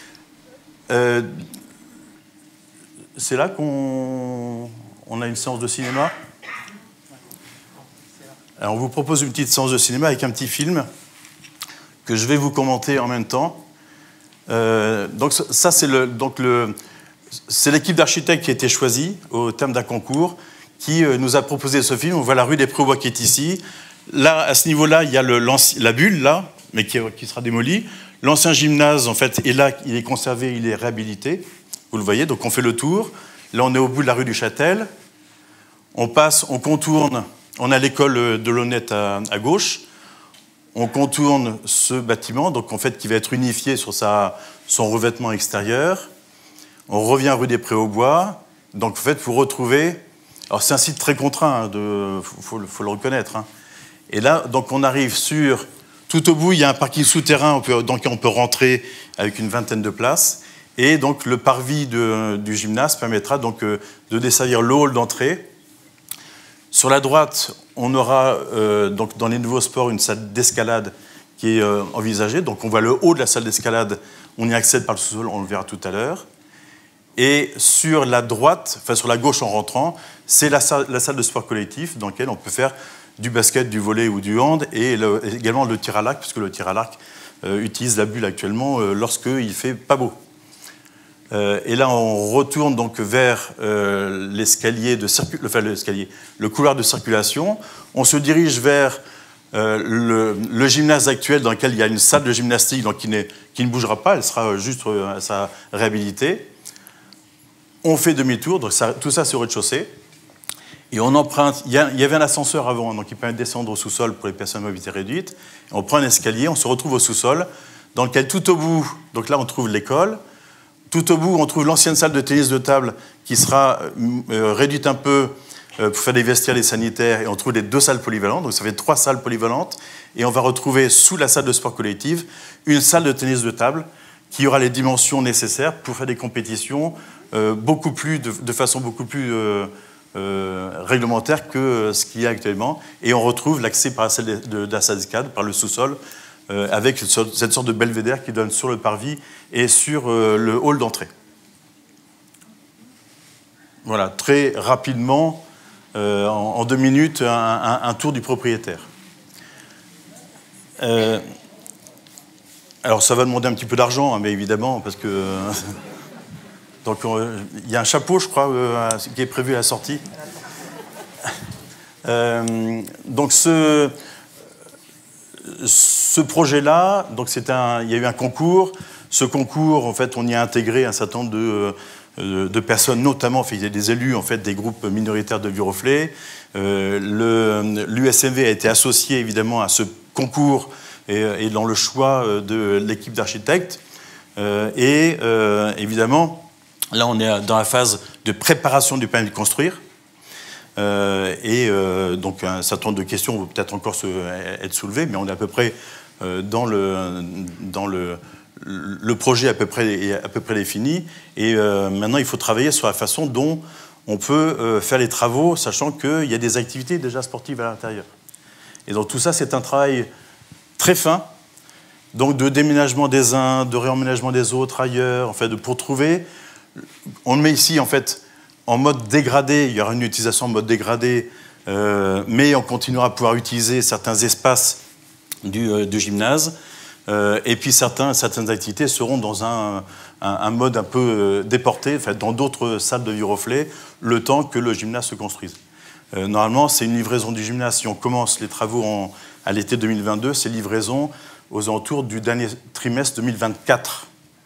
Euh, c'est là qu'on on a une séance de cinéma. Alors, on vous propose une petite séance de cinéma avec un petit film que je vais vous commenter en même temps. Euh, donc, ça, c'est le, donc le, c'est l'équipe d'architectes qui a été choisie au terme d'un concours qui euh, nous a proposé ce film. On voit la rue des Prévots qui est ici. Là, à ce niveau-là, il y a le, la bulle, là, mais qui, qui sera démolie. L'ancien gymnase, en fait, est là, il est conservé, il est réhabilité. Vous le voyez, donc on fait le tour. Là, on est au bout de la rue du Châtel. On passe, on contourne, on a l'école de l'Honnête à, à gauche. On contourne ce bâtiment, donc en fait, qui va être unifié sur sa, son revêtement extérieur. On revient rue des Prés-aux-Bois. Donc, en fait, vous retrouvez... Alors, c'est un site très contraint, il faut, faut le reconnaître. Hein. Et là, donc, on arrive sur... Tout au bout, il y a un parking souterrain, dans lequel on peut rentrer avec une vingtaine de places. Et donc, le parvis de, du gymnase permettra donc euh, de desservir le hall d'entrée. Sur la droite, on aura euh, donc, dans les nouveaux sports une salle d'escalade qui est euh, envisagée. Donc, on voit le haut de la salle d'escalade, on y accède par le sous-sol, on le verra tout à l'heure. Et sur la droite, enfin sur la gauche en rentrant, c'est la salle, la salle de sport collectif dans laquelle on peut faire du basket, du volley ou du hand, et le, également le tir à l'arc, puisque le tir à l'arc euh, utilise la bulle actuellement euh, lorsqu'il ne fait pas beau. Euh, et là, on retourne donc vers euh, l'escalier de circu... enfin, l'escalier, le couloir de circulation. On se dirige vers euh, le, le gymnase actuel dans lequel il y a une salle de gymnastique donc qui, qui ne bougera pas, elle sera juste euh, à sa réhabilité. On fait demi-tour, donc ça, tout ça c'est au rez-de-chaussée. Et on emprunte, il y, a, il y avait un ascenseur avant, donc il permet de descendre au sous-sol pour les personnes à mobilité réduite. On prend un escalier, on se retrouve au sous-sol, dans lequel tout au bout, donc là on trouve l'école, tout au bout on trouve l'ancienne salle de tennis de table qui sera euh, réduite un peu euh, pour faire des vestiaires, des sanitaires, et on trouve les deux salles polyvalentes, donc ça fait trois salles polyvalentes, et on va retrouver sous la salle de sport collective une salle de tennis de table qui aura les dimensions nécessaires pour faire des compétitions euh, beaucoup plus, de, de façon beaucoup plus euh, euh, réglementaire que ce qu'il y a actuellement. Et on retrouve l'accès par la salle de, de, de la salle d'escalade, par le sous-sol, euh, avec cette sorte de belvédère qui donne sur le parvis et sur euh, le hall d'entrée. Voilà, très rapidement, euh, en, en deux minutes, un, un, un tour du propriétaire. Euh, alors ça va demander un petit peu d'argent, hein, mais évidemment, parce que... Donc, il y a un chapeau, je crois, euh, qui est prévu à la sortie. Euh, donc, ce, ce projet-là, donc c'est un, il y a eu un concours. Ce concours, en fait, on y a intégré un certain nombre de, de personnes, notamment, enfin, il y a des élus, en fait, des groupes minoritaires de Viroflay. Euh, L'U S M V a été associé, évidemment, à ce concours et, et dans le choix de l'équipe d'architectes. Euh, et, euh, évidemment... Là, on est dans la phase de préparation du permis de construire. Euh, et euh, donc, un certain nombre de questions vont peut-être encore se, être soulevées, mais on est à peu près euh, dans, le, dans le, le projet à peu près, à peu près défini. Et euh, maintenant, il faut travailler sur la façon dont on peut euh, faire les travaux, sachant qu'il y a des activités déjà sportives à l'intérieur. Et donc, tout ça, c'est un travail très fin, donc de déménagement des uns, de réemménagement des autres ailleurs, en fait, pour trouver... On le met ici, en fait, en mode dégradé. Il y aura une utilisation en mode dégradé, euh, mais on continuera à pouvoir utiliser certains espaces du, euh, du gymnase. Euh, et puis, certains, certaines activités seront dans un, un, un mode un peu euh, déporté, en fait, dans d'autres salles de Viroflay, le temps que le gymnase se construise. Euh, normalement, c'est une livraison du gymnase. Si on commence les travaux en, à l'été deux mille vingt-deux, c'est livraison aux alentours du dernier trimestre deux mille vingt-quatre.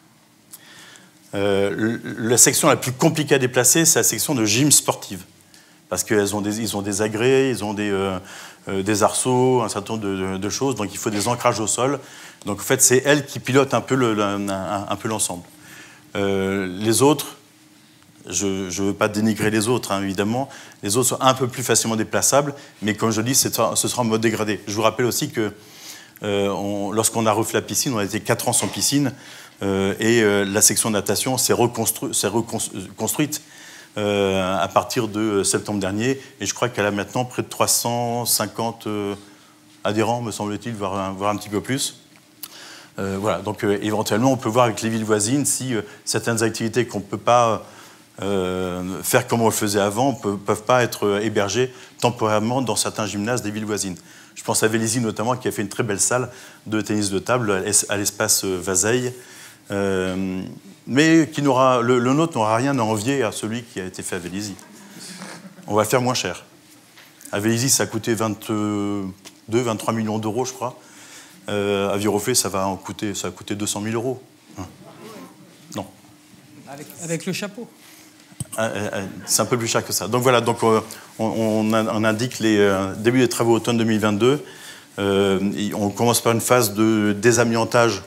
Euh, la section la plus compliquée à déplacer, c'est la section de gym sportive. Parce qu'ils ont des, ils ont des agrès, ils ont des, euh, euh, des arceaux, un certain nombre de, de, de choses, donc il faut des ancrages au sol. Donc en fait, c'est elle qui pilote un peu, le, le, un, un peu l'ensemble. Euh, les autres, je ne veux pas dénigrer les autres, hein, évidemment. Les autres sont un peu plus facilement déplaçables, mais comme je dis, ce sera en mode dégradé. Je vous rappelle aussi que euh, lorsqu'on a refait la piscine, on a été quatre ans sans piscine, euh, et euh, la section de natation s'est reconstru reconstruite euh, à partir de septembre dernier, et je crois qu'elle a maintenant près de trois cent cinquante euh, adhérents, me semble-t-il, voire, voire un petit peu plus. Euh, voilà, donc euh, éventuellement, on peut voir avec les villes voisines si euh, certaines activités qu'on ne peut pas euh, faire comme on le faisait avant ne peuvent pas être euh, hébergées temporairement dans certains gymnases des villes voisines. Je pense à Vélizy notamment, qui a fait une très belle salle de tennis de table à l'espace euh, Vazeille, euh, mais qui n'aura, le, le nôtre n'aura rien à envier à celui qui a été fait à Vélizy. On va faire moins cher. À Vélizy, ça a coûté vingt-deux, vingt-trois millions d'euros, je crois. Euh, à Viroflay, ça va en coûter, ça va coûter deux cent mille euros. Hein. Non. Avec, avec le chapeau. Euh, euh, c'est un peu plus cher que ça. Donc voilà, donc, euh, on, on, on indique les euh, débuts des travaux automne deux mille vingt-deux. Euh, on commence par une phase de désamiantage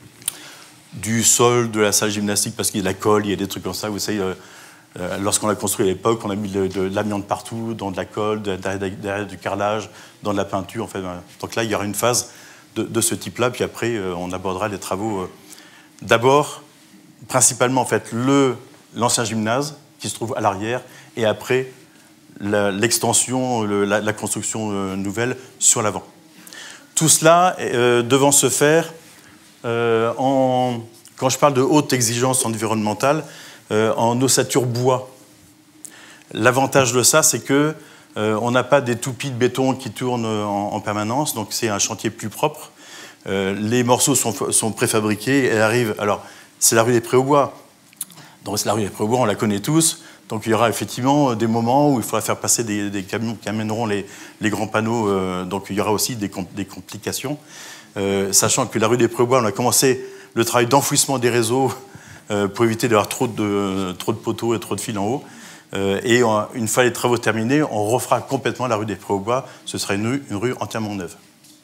du sol de la salle gymnastique parce qu'il y a de la colle, il y a des trucs comme ça. Vous savez, euh, euh, lorsqu'on l'a construit à l'époque, on a mis de, de, de l'amiante partout, dans de la colle, derrière, derrière du carrelage, dans de la peinture. En fait, voilà. Donc là, il y aura une phase De, de ce type-là, puis après, euh, on abordera les travaux. Euh, D'abord, principalement, en fait, le, l'ancien gymnase, qui se trouve à l'arrière, et après, la, l'extension, le, la, la construction euh, nouvelle sur l'avant. Tout cela euh, devant se faire, euh, en, quand je parle de haute exigence environnementale, euh, en ossature bois. L'avantage de ça, c'est que Euh, on n'a pas des toupis de béton qui tournent en, en permanence, donc c'est un chantier plus propre. Euh, les morceaux sont, sont préfabriqués et arrivent. Alors, c'est la rue des Prés-aux-Bois. Donc, c'est la rue des Prés-aux-Bois, on la connaît tous. Donc, il y aura effectivement des moments où il faudra faire passer des, des camions qui amèneront les, les grands panneaux. Euh, donc, il y aura aussi des, des complications. Euh, sachant que la rue des Prés-aux-Bois, on a commencé le travail d'enfouissement des réseaux euh, pour éviter d'avoir trop de, trop de poteaux et trop de fils en haut. Euh, et on, une fois les travaux terminés, on refera complètement la rue des Prés-aux-Bois. Ce sera une, une rue entièrement neuve.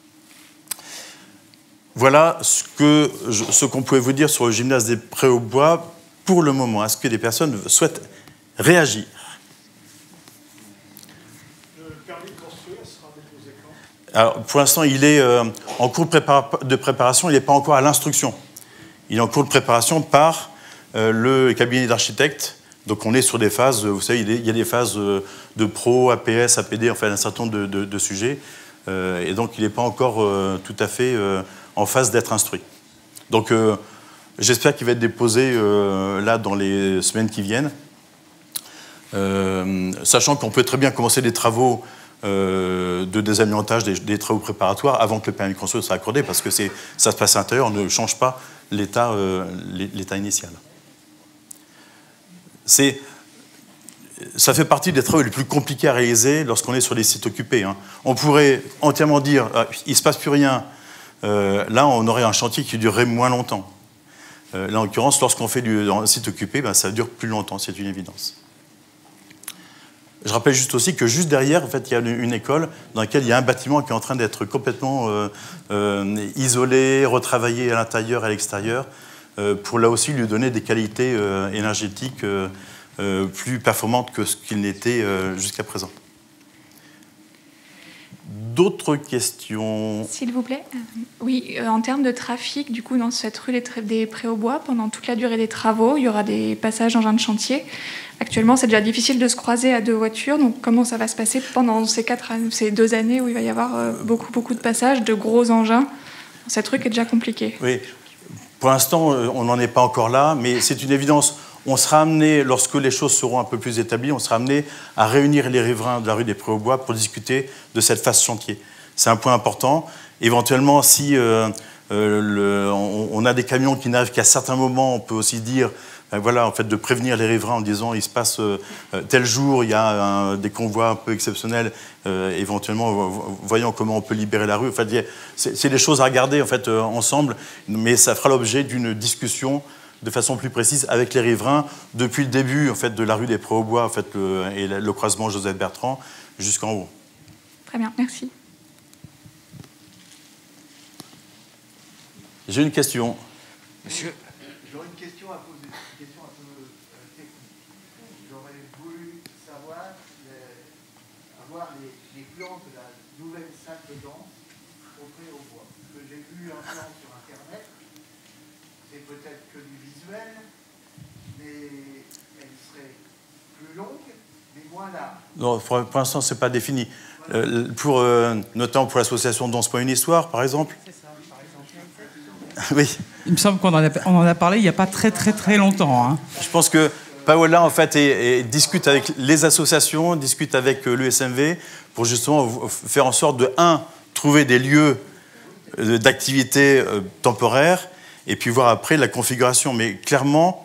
Voilà ce, que je, ce qu'on pouvait vous dire sur le gymnase des Prés-aux-Bois pour le moment. Est-ce que des personnes souhaitent réagir? Le permis de construire sera déposé quand? Alors, pour l'instant, il est euh, en cours de, prépara de préparation. Il n'est pas encore à l'instruction. Il est en cours de préparation par euh, le cabinet d'architectes. Donc on est sur des phases, vous savez, il y a des phases de pro, A P S, A P D, enfin un certain nombre de, de, de sujets. Euh, et donc il n'est pas encore euh, tout à fait euh, en phase d'être instruit. Donc euh, j'espère qu'il va être déposé euh, là dans les semaines qui viennent. Euh, sachant qu'on peut très bien commencer des travaux euh, de désamiantage, des, des travaux préparatoires avant que le permis de construire soit accordé, parce que c'est, ça se passe à l'intérieur, on ne change pas l'état, euh, l'état initial. C'est, ça fait partie des travaux les plus compliqués à réaliser lorsqu'on est sur les sites occupés. Hein. On pourrait entièrement dire ah, il ne se passe plus rien. Euh, là, on aurait un chantier qui durerait moins longtemps. Euh, là, en l'occurrence, lorsqu'on fait du un site occupé, ben, ça dure plus longtemps, c'est une évidence. Je rappelle juste aussi que juste derrière, en fait, il y a une, une école dans laquelle il y a un bâtiment qui est en train d'être complètement euh, euh, isolé, retravaillé à l'intérieur et à l'extérieur, euh, pour là aussi lui donner des qualités euh, énergétiques euh, euh, plus performantes que ce qu'il n'était euh, jusqu'à présent. D'autres questions? S'il vous plaît. Euh, oui, euh, en termes de trafic, du coup, dans cette rue des, des Prés-aux-Bois, pendant toute la durée des travaux, il y aura des passages engins de chantier. Actuellement, c'est déjà difficile de se croiser à deux voitures. Donc, comment ça va se passer pendant ces, quatre, ces deux années où il va y avoir euh, beaucoup, beaucoup de passages, de gros engins? Cette rue qui est déjà compliquée. Oui. Pour l'instant, on n'en est pas encore là, mais c'est une évidence. On sera amené, lorsque les choses seront un peu plus établies, on sera amené à réunir les riverains de la rue des Prés-aux-Bois pour discuter de cette phase chantier. C'est un point important. Éventuellement, si euh, euh, le, on, on a des camions qui n'arrivent qu'à certains moments, on peut aussi dire, ben voilà, en fait, de prévenir les riverains en disant, il se passe euh, tel jour, il y a un, des convois un peu exceptionnels, euh, éventuellement, voyons comment on peut libérer la rue. En fait, c'est, c'est des choses à regarder en fait euh, ensemble, mais ça fera l'objet d'une discussion de façon plus précise avec les riverains depuis le début en fait de la rue des Prés-aux-Bois en fait le, et le croisement Joseph Bertrand jusqu'en haut. Très bien, merci. J'ai une question. Monsieur, j'aurais une question à poser, une question un peu euh, technique. avoir les, les plans de la nouvelle salle de danse au Pré-aux-Bois. Parce que j'ai vu un plan sur Internet, c'est peut-être que du visuel, mais elle serait plus longue, mais moins large. Non, pour, pour l'instant, ce n'est pas défini. Euh, pour, euh, notamment pour l'association Danse Point Une Histoire, par exemple. C'est ça, par exemple. Oui. Il me semble qu'on en, on en a parlé il n'y a pas très très très longtemps. Hein. Je pense que Paola, en fait, est, est, discute avec les associations, discute avec euh, l'U S M V pour justement faire en sorte de, un, trouver des lieux euh, d'activité euh, temporaires et puis voir après la configuration. Mais clairement,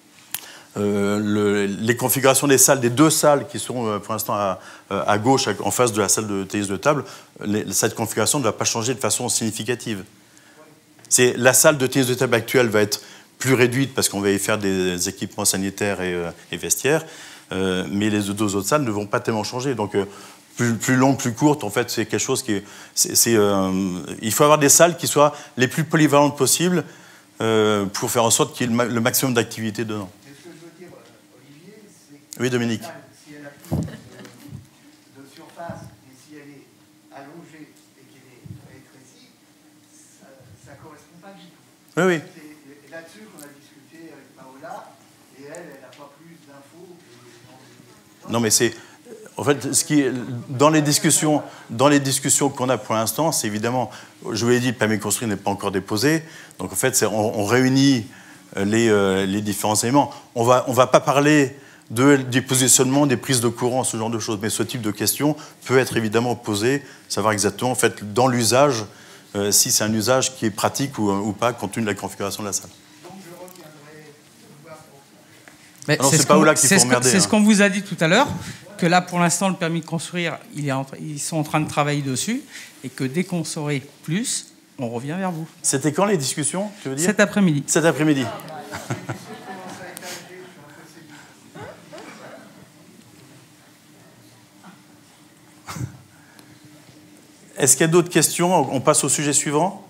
euh, le, les configurations des salles, des deux salles qui sont euh, pour l'instant à, à gauche, en face de la salle de tennis de table, les, cette configuration ne va pas changer de façon significative. C'est, la salle de tennis de table actuelle va être plus réduite parce qu'on va y faire des équipements sanitaires et, euh, et vestiaires, euh, mais les deux autres salles ne vont pas tellement changer. Donc, euh, plus, plus longue, plus courte, en fait, c'est quelque chose qui est... c'est, c'est, euh, il faut avoir des salles qui soient les plus polyvalentes possibles euh, pour faire en sorte qu'il y ait le, le maximum d'activité dedans. Mais ce que je veux dire, Olivier, c'est que oui, Dominique. Si elle a plus de, de surface et si elle est allongée et qu'elle est rétrécie, ça ne correspond pas du tout. Oui, oui. C'est là-dessus qu'on a discuté avec Paola, et elle, elle n'a pas plus d'infos. Que... Non, mais c'est... En fait, ce qui est, dans les discussions, dans les discussions qu'on a pour l'instant, c'est évidemment, je vous l'ai dit, le permis de construire n'est pas encore déposé. Donc en fait, c'est, on, on réunit les, euh, les différents éléments. On va, on va pas parler de, du positionnement, des prises de courant, ce genre de choses. Mais ce type de question peut être évidemment posé, savoir exactement, en fait, dans l'usage, euh, si c'est un usage qui est pratique ou, ou pas, compte tenu de la configuration de la salle. Donc je reviendrai voir pour ça. Mais ah non, c'est, c'est ce pas qu'on, là qu'il c'est, faut ce emmerder. c'est hein. ce qu'on vous a dit tout à l'heure, que là, pour l'instant, le permis de construire, il est en, ils sont en train de travailler dessus, et que dès qu'on saurait plus, on revient vers vous. C'était quand les discussions, tu veux dire ? Cet après-midi. Cet après-midi. Est-ce qu'il y a d'autres questions ? On passe au sujet suivant.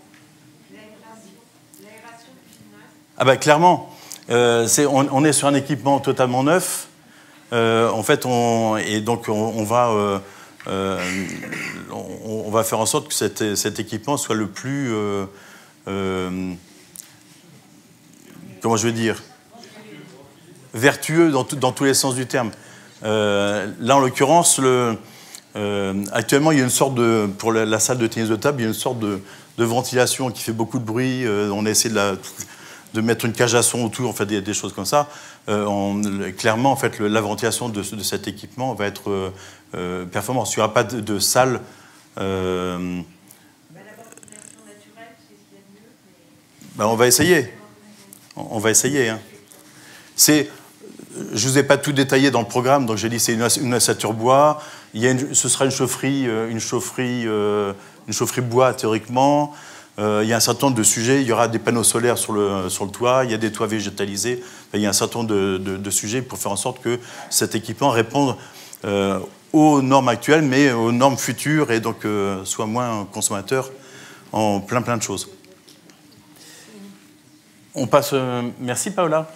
Ah ben clairement, euh, c'est, on, on est sur un équipement totalement neuf. Euh, en fait, on, et donc on, on va, euh, euh, on, on va faire en sorte que cet, cet équipement soit le plus, euh, euh, comment je vais dire, vertueux dans, tout, dans tous les sens du terme. Euh, là, en l'occurrence, le, euh, actuellement, il y a une sorte de, pour la, la salle de tennis de table, il y a une sorte de, de ventilation qui fait beaucoup de bruit. Euh, on a essayé de la de mettre une cage à son autour, en fait, des, des choses comme ça. Euh, on, clairement, en fait, le, la ventilation de, de cet équipement va être euh, euh, performante. Il n'y aura pas de, de salle. Euh, Ben, la ventilation naturelle, c'est ce qu'il y a de mieux. Mais... Ben, on va essayer. On, on va essayer. Hein. C'est, je ne vous ai pas tout détaillé dans le programme, donc j'ai dit c'est une, une ossature bois. Il y a une, ce sera une chaufferie, une chaufferie, euh, une chaufferie bois théoriquement. Euh, il y a un certain nombre de sujets. Il y aura des panneaux solaires sur le, sur le toit. Il y a des toits végétalisés. Enfin, il y a un certain nombre de, de, de sujets pour faire en sorte que cet équipement réponde euh, aux normes actuelles, mais aux normes futures et donc euh, soit moins consommateur en plein plein de choses. On passe. Euh, merci Paola.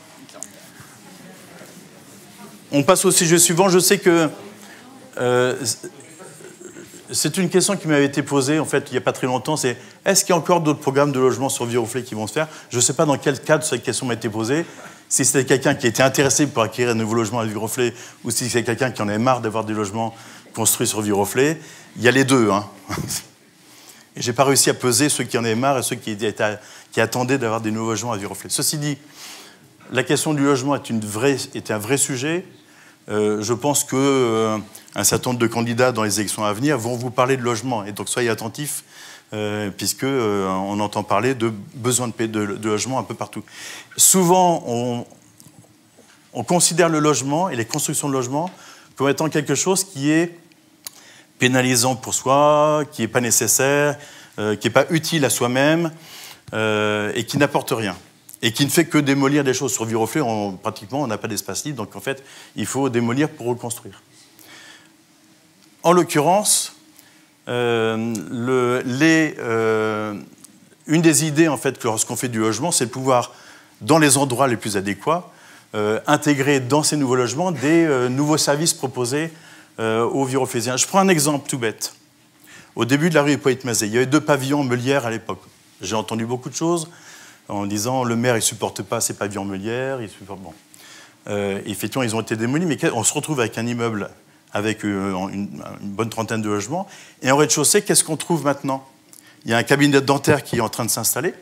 On passe au sujet suivant. Je sais que euh, c'est une question qui m'avait été posée en fait il n'y a pas très longtemps. C'est est-ce qu'il y a encore d'autres programmes de logement sur Viroflay qui vont se faire ? Je ne sais pas dans quel cadre cette question m'a été posée. Si c'était quelqu'un qui était intéressé pour acquérir un nouveau logement à Viroflay ou si c'est quelqu'un qui en avait marre d'avoir des logements construits sur Viroflay, il y a les deux. Hein. Et je n'ai pas réussi à peser ceux qui en avaient marre et ceux qui, étaient, qui attendaient d'avoir des nouveaux logements à Viroflay. Ceci dit, la question du logement est, une vraie, est un vrai sujet. Euh, je pense qu'un euh, certain nombre de candidats dans les élections à venir vont vous parler de logement. Et donc soyez attentifs, euh, puisqu'on euh, entend parler de besoins de, de, de logement un peu partout. Souvent, on, on considère le logement et les constructions de logements comme étant quelque chose qui est pénalisant pour soi, qui n'est pas nécessaire, euh, qui n'est pas utile à soi-même euh, et qui n'apporte rien. Et qui ne fait que démolir des choses. Sur Viroflay, on, pratiquement, on n'a pas d'espace libre, donc en fait, il faut démolir pour reconstruire. En l'occurrence, euh, le, les, euh, une des idées, en fait, que lorsqu'on fait du logement, c'est de pouvoir, dans les endroits les plus adéquats, euh, intégrer dans ces nouveaux logements des euh, nouveaux services proposés euh, aux Viroflésiens. Je prends un exemple tout bête. Au début de la rue Hippolyte-Mazet, il y avait deux pavillons Meulière à l'époque. J'ai entendu beaucoup de choses en disant le maire, il ne supporte pas ces pavillons Meulière. Il supporte... bon. euh, effectivement, ils ont été démolis, mais on se retrouve avec un immeuble avec euh, une, une bonne trentaine de logements. Et en rez-de-chaussée, qu'est-ce qu'on trouve maintenant? Il y a un cabinet dentaire qui est en train de s'installer,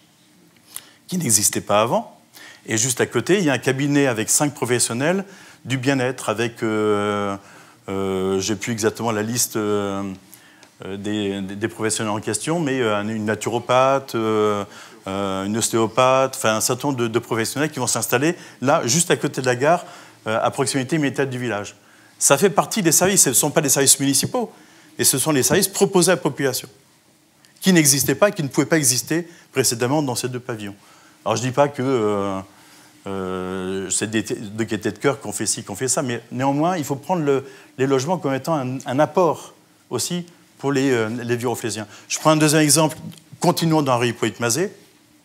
qui n'existait pas avant. Et juste à côté, il y a un cabinet avec cinq professionnels du bien-être, avec, euh, euh, j'ai plus exactement la liste euh, des, des professionnels en question, mais euh, une naturopathe, euh, euh, une ostéopathe, enfin un certain nombre de, de professionnels qui vont s'installer là, juste à côté de la gare, euh, à proximité immédiate du village. Ça fait partie des services, ce ne sont pas des services municipaux, et ce sont les services proposés à la population, qui n'existaient pas et qui ne pouvaient pas exister précédemment dans ces deux pavillons. Alors je ne dis pas que euh, euh, c'est des de gaieté de cœur qu'on fait ci, qu'on fait ça, mais néanmoins, il faut prendre le, les logements comme étant un, un apport aussi pour les, euh, les Viroflésiens. Je prends un deuxième exemple, continuons dans la rue Hippolyte-Mazet.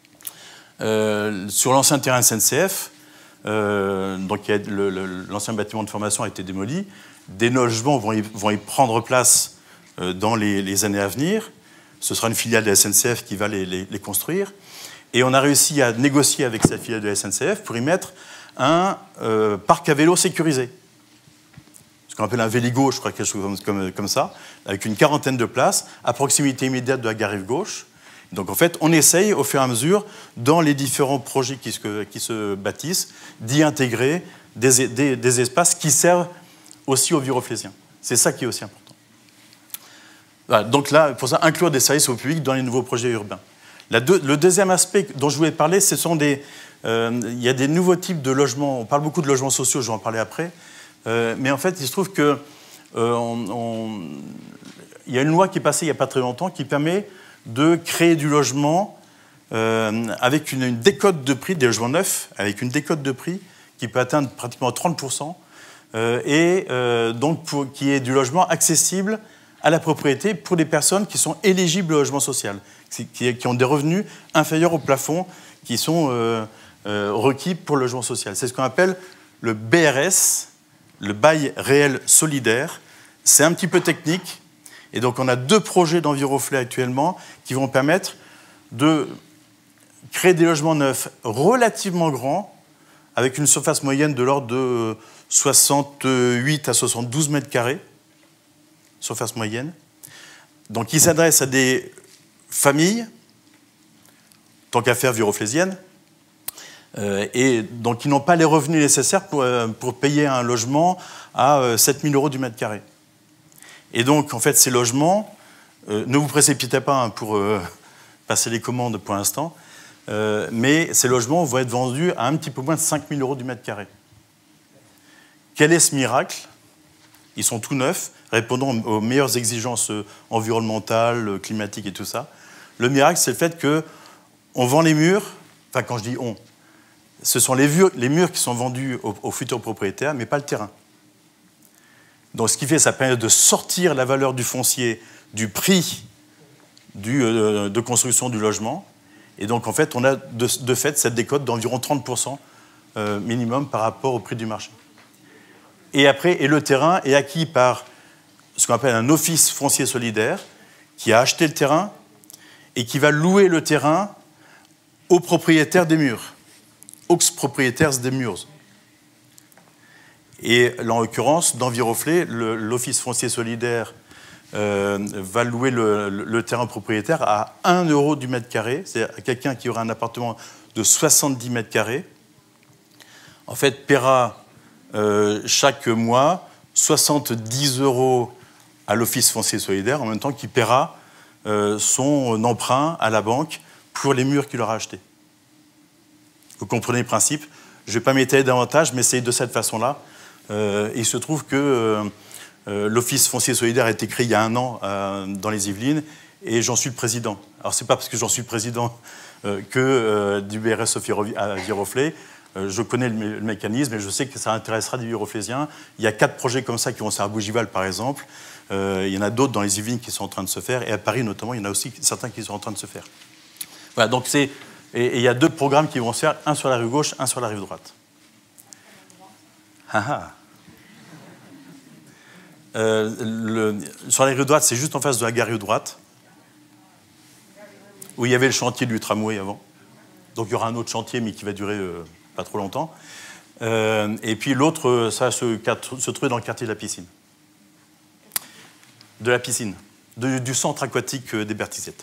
Euh, sur l'ancien terrain S N C F, euh, donc l'ancien bâtiment de formation a été démoli, des logements vont y, vont y prendre place euh, dans les, les années à venir. Ce sera une filiale de la S N C F qui va les, les, les construire. Et on a réussi à négocier avec cette filiale de la S N C F pour y mettre un euh, parc à vélo sécurisé. Ce qu'on appelle un Véligo, je crois, quelque chose comme, comme, comme ça, avec une quarantaine de places, à proximité immédiate de la gare Rive-Gauche. Donc en fait, on essaye, au fur et à mesure, dans les différents projets qui se, qui se bâtissent, d'y intégrer des, des, des espaces qui servent aussi aux Viroflésiens. C'est ça qui est aussi important. Voilà, donc là, pour ça, inclure des services au public dans les nouveaux projets urbains. La deux, le deuxième aspect dont je voulais parler, ce sont des... Euh, il y a des nouveaux types de logements. On parle beaucoup de logements sociaux, je vais en parler après. Euh, mais en fait, il se trouve que euh, on, on, il y a une loi qui est passée il n'y a pas très longtemps qui permet de créer du logement euh, avec une, une décote de prix, des logements neufs, avec une décote de prix qui peut atteindre pratiquement trente pour cent, euh, et euh, donc pour, qui est du logement accessible à la propriété pour des personnes qui sont éligibles au logement social, qui, qui ont des revenus inférieurs au plafond qui sont euh, euh, requis pour le logement social. C'est ce qu'on appelle le B R S, le bail réel solidaire. C'est un petit peu technique. Et donc, on a deux projets dans Viroflay actuellement qui vont permettre de créer des logements neufs relativement grands, avec une surface moyenne de l'ordre de soixante-huit à soixante-douze mètres carrés, surface moyenne. Donc, ils s'adressent à des familles, tant qu'à faire viroflésiennes, euh, et donc ils n'ont pas les revenus nécessaires pour, euh, pour payer un logement à euh, sept mille euros du mètre carré. Et donc, en fait, ces logements, euh, ne vous précipitez pas hein, pour euh, passer les commandes pour l'instant, euh, mais ces logements vont être vendus à un petit peu moins de cinq mille euros du mètre carré. Quel est ce miracle? Ils sont tout neufs, répondant aux meilleures exigences environnementales, climatiques et tout ça. Le miracle, c'est le fait qu'on vend les murs, enfin quand je dis on, ce sont les murs, les murs qui sont vendus aux, aux futurs propriétaires, mais pas le terrain. Donc ce qui fait, ça permet de sortir la valeur du foncier du prix du, euh, de construction du logement. Et donc en fait, on a de, de fait cette décote d'environ trente pour cent euh, minimum par rapport au prix du marché. Et après, et le terrain est acquis par ce qu'on appelle un office foncier solidaire qui a acheté le terrain et qui va louer le terrain aux propriétaires des murs, aux propriétaires des murs. Et en l'occurrence, dans Viroflay, l'office foncier solidaire euh, va louer le, le, le terrain propriétaire à un euro du mètre carré, c'est-à-dire à quelqu'un qui aura un appartement de soixante-dix mètres carrés. En fait, paiera euh, chaque mois soixante-dix euros à l'office foncier solidaire, en même temps qu'il paiera euh, son emprunt à la banque pour les murs qu'il aura achetés. Vous comprenez le principe. Je ne vais pas m'étaler davantage, mais c'est de cette façon-là. Euh, il se trouve que euh, euh, l'Office foncier solidaire a été créé il y a un an euh, dans les Yvelines, et j'en suis le président. Alors, ce n'est pas parce que j'en suis le président euh, que euh, du B R S à Viroflay. Euh, je connais le, mé le mécanisme et je sais que ça intéressera des Viroflésiens. Il y a quatre projets comme ça qui vont se faire à Bougival, par exemple. Euh, il y en a d'autres dans les Yvelines qui sont en train de se faire, et à Paris, notamment, il y en a aussi certains qui sont en train de se faire. Voilà, donc c'est... Et, et il y a deux programmes qui vont se faire, un sur la rive gauche, un sur la rive droite. Ah ah. Euh, le, sur la rive droite, c'est juste en face de la gare rive droite, où il y avait le chantier du tramway avant. Donc il y aura un autre chantier, mais qui va durer euh, pas trop longtemps. Euh, et puis l'autre, ça se, se trouve dans le quartier de la piscine. De la piscine, de, du centre aquatique des Bertizettes.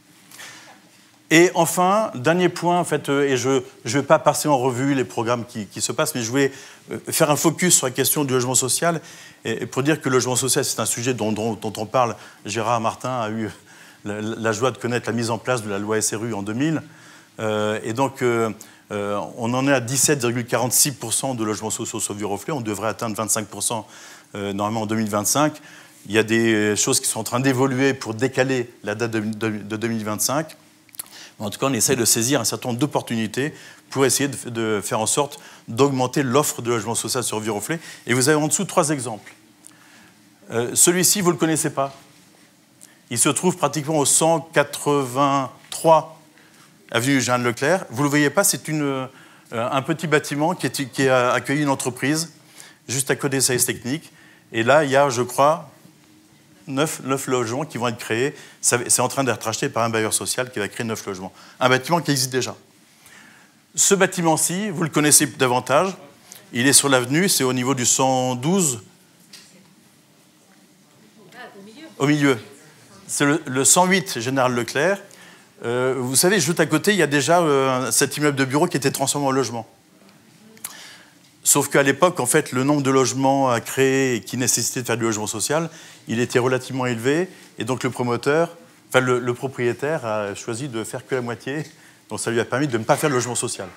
Et enfin, dernier point, en fait, euh, et je ne vais pas passer en revue les programmes qui, qui se passent, mais je voulais euh, faire un focus sur la question du logement social, et, et pour dire que le logement social, c'est un sujet dont, dont, dont on parle. Gérard Martin a eu la, la joie de connaître la mise en place de la loi S R U en deux mille, euh, et donc euh, euh, on en est à dix-sept virgule quarante-six pour cent de logements sociaux sur Viroflay, on devrait atteindre vingt-cinq pour cent euh, normalement en deux mille vingt-cinq. Il y a des choses qui sont en train d'évoluer pour décaler la date de, de, de deux mille vingt-cinq. En tout cas, on essaie de saisir un certain nombre d'opportunités pour essayer de, de faire en sorte d'augmenter l'offre de logement social sur Viroflay. Et vous avez en dessous trois exemples. Euh, Celui-ci, vous ne le connaissez pas. Il se trouve pratiquement au cent quatre-vingt-trois avenue Jeanne Leclerc. Vous ne le voyez pas, c'est une, euh, un petit bâtiment qui, est, qui a accueilli une entreprise juste à côté des services techniques. Et là, il y a, je crois, neuf logements qui vont être créés. C'est en train d'être racheté par un bailleur social qui va créer neuf logements. Un bâtiment qui existe déjà. Ce bâtiment-ci, vous le connaissez davantage. Il est sur l'avenue, c'est au niveau du cent douze. Au milieu. C'est le, le cent huit Général Leclerc. Euh, vous savez, juste à côté, il y a déjà euh, cet immeuble de bureau qui était transformé en logement. Sauf qu'à l'époque, en fait, le nombre de logements à créer et qui nécessitait de faire du logement social, il était relativement élevé. Et donc le promoteur, enfin le, le propriétaire a choisi de faire que la moitié. Donc ça lui a permis de ne pas faire de logement social.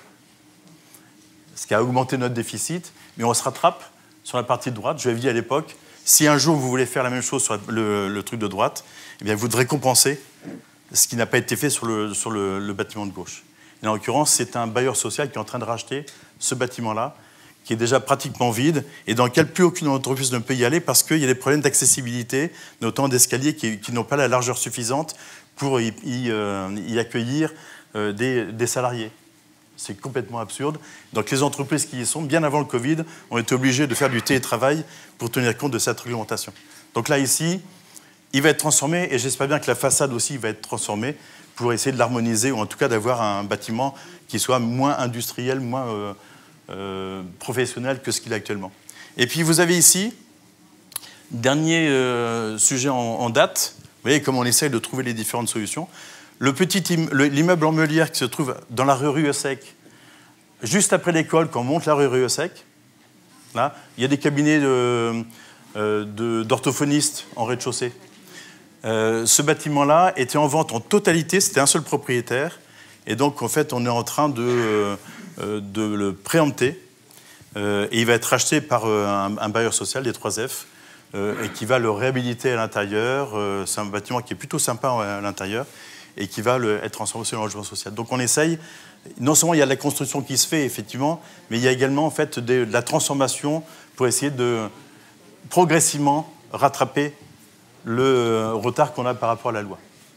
Ce qui a augmenté notre déficit. Mais on se rattrape sur la partie de droite. Je l'avais dit à l'époque, si un jour vous voulez faire la même chose sur le, le truc de droite, eh bien vous devrez compenser ce qui n'a pas été fait sur le, sur le, le bâtiment de gauche. Et en l'occurrence, c'est un bailleur social qui est en train de racheter ce bâtiment-là, qui est déjà pratiquement vide et dans lequel plus aucune entreprise ne peut y aller parce qu'il y a des problèmes d'accessibilité, notamment d'escaliers qui, qui n'ont pas la largeur suffisante pour y, y, euh, y accueillir euh, des, des salariés. C'est complètement absurde. Donc les entreprises qui y sont, bien avant le Covid, ont été obligées de faire du télétravail pour tenir compte de cette réglementation. Donc là, ici, il va être transformé et j'espère bien que la façade aussi va être transformée pour essayer de l'harmoniser ou en tout cas d'avoir un bâtiment qui soit moins industriel, moins... Euh, Euh, professionnel que ce qu'il est actuellement. Et puis vous avez ici, dernier euh, sujet en, en date, vous voyez comme on essaye de trouver les différentes solutions. Le petit l'immeuble en meulière qui se trouve dans la rue Rieussec, juste après l'école, quand on monte la rue Rieussec, là, il y a des cabinets de, euh, de, d'orthophonistes en rez-de-chaussée. Euh, ce bâtiment-là était en vente en totalité, c'était un seul propriétaire, et donc en fait on est en train de... Euh, de le préempter euh, et il va être racheté par euh, un, un bailleur social des trois F euh, et qui va le réhabiliter à l'intérieur. Euh, c'est un bâtiment qui est plutôt sympa à l'intérieur et qui va le, être transformé en logement social. Donc on essaye, non seulement il y a de la construction qui se fait effectivement, mais il y a également en fait de, de la transformation pour essayer de progressivement rattraper le retard qu'on a par rapport à la loi.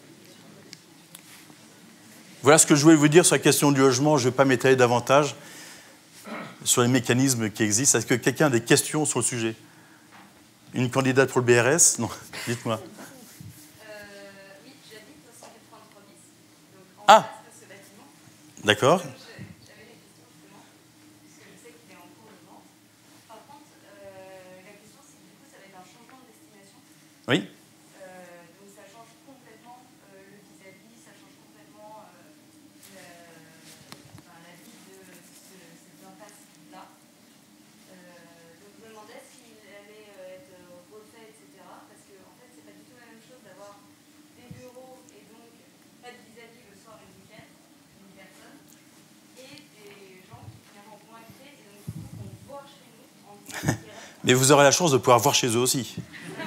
Voilà ce que je voulais vous dire sur la question du logement. Je ne vais pas m'étaler davantage sur les mécanismes qui existent. Est-ce que quelqu'un a des questions sur le sujet? Une candidate pour le B R S? Non, dites-moi. Euh, oui, j'habite au cent quatre-vingt-trois bis, donc en ah face de ce bâtiment. D'accord. J'avais des questions justement, puisque je sais qu'il est en cours de vente. Par contre, euh, la question c'est que du coup, ça va être un changement de destination. Oui. Mais vous aurez la chance de pouvoir voir chez eux aussi.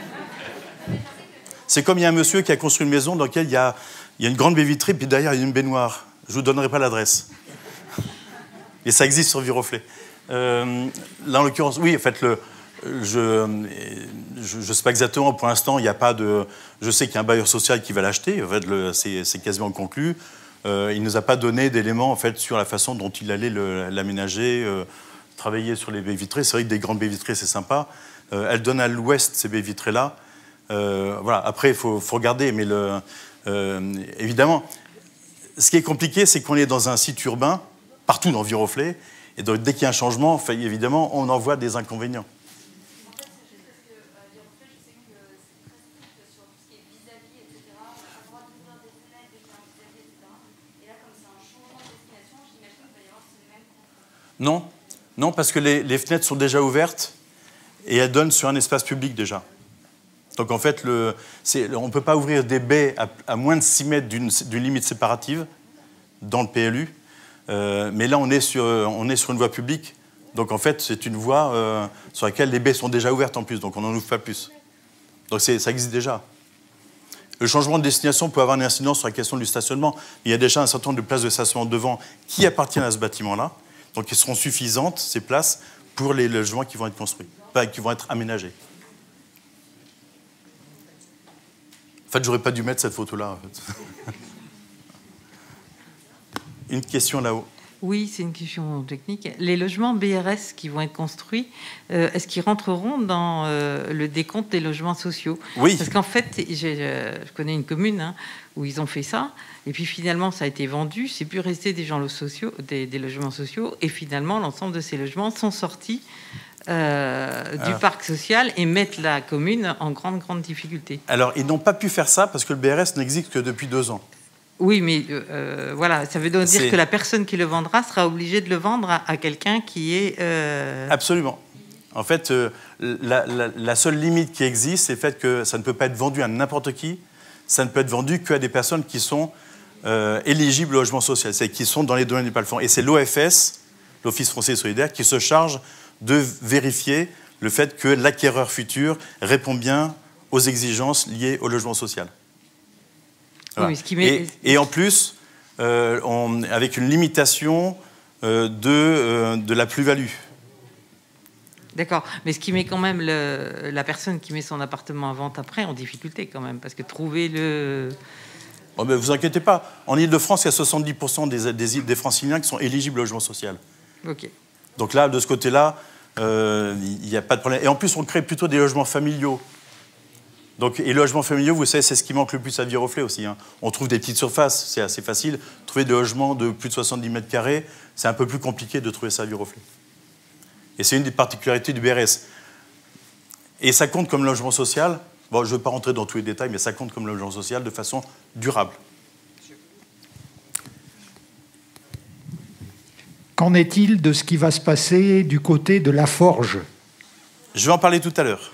C'est comme il y a un monsieur qui a construit une maison dans laquelle il y a, il y a une grande baie vitrée, puis derrière il y a une baignoire. Je ne vous donnerai pas l'adresse. Et ça existe sur Viroflay. Euh, là, en l'occurrence, oui, en fait, le, je ne sais pas exactement, pour l'instant, il n'y a pas de... Je sais qu'il y a un bailleur social qui va l'acheter, en fait, c'est quasiment conclu. Euh, il ne nous a pas donné d'éléments en fait, sur la façon dont il allait l'aménager, euh, travailler sur les baies vitrées. C'est vrai que des grandes baies vitrées, c'est sympa. Euh, elle donne à l'ouest, ces baies vitrées-là. Euh, voilà. Après, il faut, faut regarder, mais le, euh, évidemment, ce qui est compliqué, c'est qu'on est dans un site urbain, partout dans Viroflay, et donc dès qu'il y a un changement, enfin, évidemment, on en voit des inconvénients. Non, non, parce que les, les fenêtres sont déjà ouvertes et elles donnent sur un espace public déjà. Donc en fait, le, on ne peut pas ouvrir des baies à, à moins de six mètres d'une limite séparative dans le P L U, euh, mais là on est, sur, on est sur une voie publique, donc en fait c'est une voie euh, sur laquelle les baies sont déjà ouvertes en plus, donc on n'en ouvre pas plus. Donc ça existe déjà. Le changement de destination peut avoir une incidence sur la question du stationnement. Il y a déjà un certain nombre de places de stationnement devant qui appartiennent à ce bâtiment-là. Donc, elles seront suffisantes, ces places, pour les logements qui vont être construits, enfin, qui vont être aménagés. En fait, j'aurais pas dû mettre cette photo-là. En fait. Une question là-haut. Oui, c'est une question technique. Les logements B R S qui vont être construits, euh, est-ce qu'ils rentreront dans euh, le décompte des logements sociaux? Oui. Parce qu'en fait, euh, je connais une commune hein, où ils ont fait ça, et puis finalement, ça a été vendu, c'est plus resté des, gens sociaux, des, des logements sociaux, et finalement, l'ensemble de ces logements sont sortis euh, du Alors. parc social et mettent la commune en grande, grande difficulté. Alors, ils n'ont pas pu faire ça parce que le B R S n'existe que depuis deux ans. Oui, mais euh, voilà, ça veut donc dire que la personne qui le vendra sera obligée de le vendre à, à quelqu'un qui est... Euh... Absolument. En fait, euh, la, la, la seule limite qui existe, c'est le fait que ça ne peut pas être vendu à n'importe qui, ça ne peut être vendu qu'à des personnes qui sont euh, éligibles au logement social, c'est qui sont dans les domaines du plafond. Et c'est l'O F S, l'Office français solidaire, qui se charge de vérifier le fait que l'acquéreur futur répond bien aux exigences liées au logement social. Voilà. Oui, ce qui met... et, et en plus, euh, on, avec une limitation euh, de, euh, de la plus-value. D'accord, mais ce qui met quand même le, la personne qui met son appartement à vente après en difficulté quand même, parce que trouver le... Oh ben vous inquiétez pas, en Ile-de-France, il y a soixante-dix pour cent des, des, des franciliens qui sont éligibles au logement social. Ok. Donc là, de ce côté-là, euh, il n'y a pas de problème. Et en plus, on crée plutôt des logements familiaux. Donc, et les logements familiaux, vous savez, c'est ce qui manque le plus à Viroflay aussi. Hein. On trouve des petites surfaces, c'est assez facile. Trouver des logements de plus de soixante-dix mètres carrés, c'est un peu plus compliqué de trouver ça à Viroflay. Et c'est une des particularités du B R S. Et ça compte comme logement social. Bon, je ne veux pas rentrer dans tous les détails, mais ça compte comme logement social de façon durable. Qu'en est-il de ce qui va se passer du côté de la Forge? Je vais en parler tout à l'heure.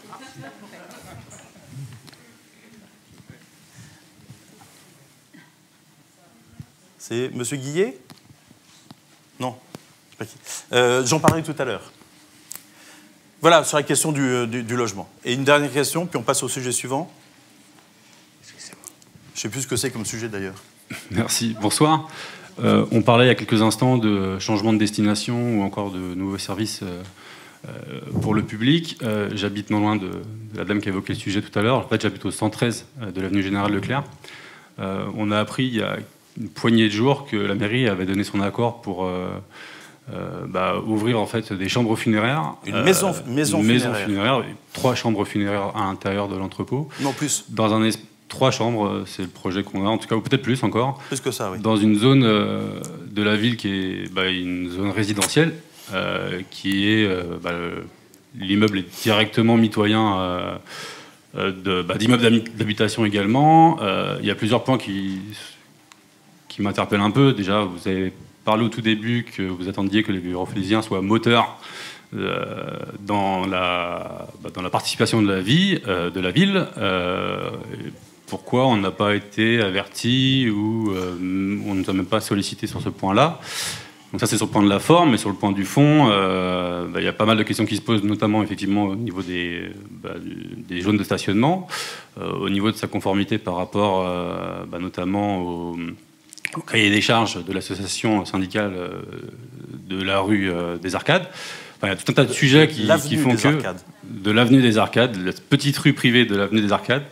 C'est M. Guillet? Non, je sais pas qui. Euh, J'en parlerai tout à l'heure. Voilà, sur la question du, du, du logement. Et une dernière question, puis on passe au sujet suivant. Je ne sais plus ce que c'est comme sujet d'ailleurs. Merci, bonsoir. Euh, on parlait il y a quelques instants de changement de destination ou encore de nouveaux services euh, euh, pour le public. Euh, j'habite non loin de, de la dame qui a évoqué le sujet tout à l'heure. En fait, j'habite au cent treize de l'avenue Général Leclerc. Euh, on a appris il y a une poignée de jours que la mairie avait donné son accord pour euh, euh, bah, ouvrir en fait des chambres funéraires. Une maison, euh, maison une funéraire. Maison funéraire, trois chambres funéraires à l'intérieur de l'entrepôt. Non plus. Dans un es- trois chambres, c'est le projet qu'on a, en tout cas, ou peut-être plus encore. Plus que ça, oui. Dans une zone euh, de la ville qui est bah, une zone résidentielle, euh, qui est euh, bah, l'immeuble est directement mitoyen euh, de, bah, d'immeubles d'habitation également. Euh, il y a plusieurs points qui qui m'interpellent un peu. Déjà, vous avez parlé au tout début que vous attendiez que les Viroflaysiens soient moteurs euh, dans, la, bah, dans la participation de la vie, euh, de la ville. Euh, pourquoi on n'a pas été averti ou euh, on ne nous a même pas sollicité sur ce point-là? Donc ça, c'est sur le point de la forme, mais sur le point du fond, euh, bah, y a pas mal de questions qui se posent, notamment effectivement au niveau des, bah, des zones de stationnement, euh, au niveau de sa conformité par rapport euh, bah, notamment au au cahier des charges de l'association syndicale de la rue des Arcades. Enfin, il y a tout un tas de sujets qui, qui font que... Arcades. De l'avenue des Arcades, la petite rue privée de l'avenue des Arcades. Mmh.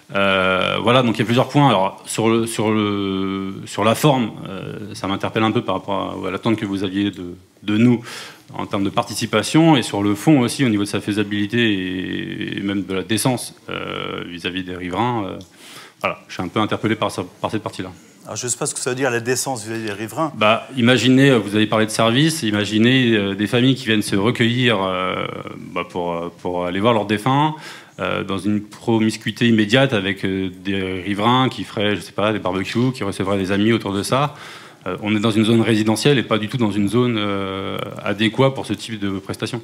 Euh, voilà, donc il y a plusieurs points. Alors, sur, le, sur, le, sur la forme, euh, ça m'interpelle un peu par rapport à, à l'attente que vous aviez de, de nous en termes de participation, et sur le fond aussi, au niveau de sa faisabilité et, et même de la décence euh, vis-à-vis des riverains. Euh, voilà, je suis un peu interpellé par, par cette partie-là. Alors, je ne sais pas ce que ça veut dire, la décence vis-à-vis des riverains. Bah, imaginez, vous avez parlé de services, imaginez euh, des familles qui viennent se recueillir euh, bah, pour, pour aller voir leurs défunts, euh, dans une promiscuité immédiate avec euh, des riverains qui feraient, je sais pas, des barbecues, qui recevraient des amis autour de ça. Euh, on est dans une zone résidentielle et pas du tout dans une zone euh, adéquate pour ce type de prestations.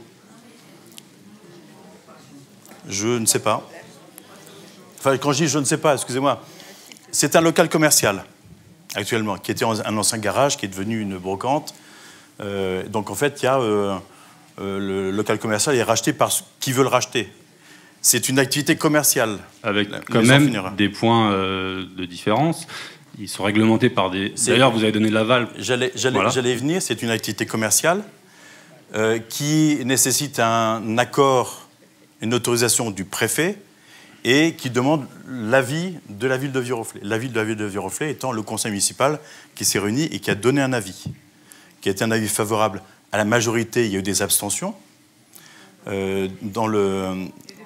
Je ne sais pas. Enfin, quand je dis je ne sais pas, excusez-moi, c'est un local commercial, actuellement, qui était un ancien garage, qui est devenu une brocante. Euh, donc, en fait, il y a euh, euh, le local commercial est racheté par ceux qui veulent le racheter. C'est une activité commerciale. Avec quand même des points euh, de différence. Ils sont réglementés par des... D'ailleurs, vous avez donné l'aval. J'allais voilà. y venir. C'est une activité commerciale euh, qui nécessite un accord, une autorisation du préfet et qui demande l'avis de la ville de Viroflay. L'avis de la ville de Viroflay étant le conseil municipal qui s'est réuni et qui a donné un avis, qui a été un avis favorable à la majorité. Il y a eu des abstentions. Euh, dans le...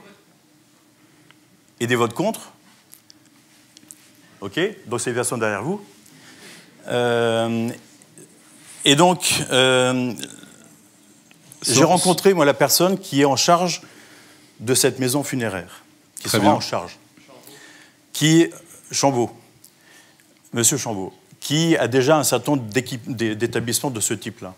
Et des votes contre. OK, donc c'est les personnes derrière vous. Euh, et donc, euh, j'ai rencontré, moi, la personne qui est en charge de cette maison funéraire, qui Très sera bien. en charge, qui, Chambaud, Monsieur Chambaud, qui a déjà un certain nombre d'établissements de ce type-là.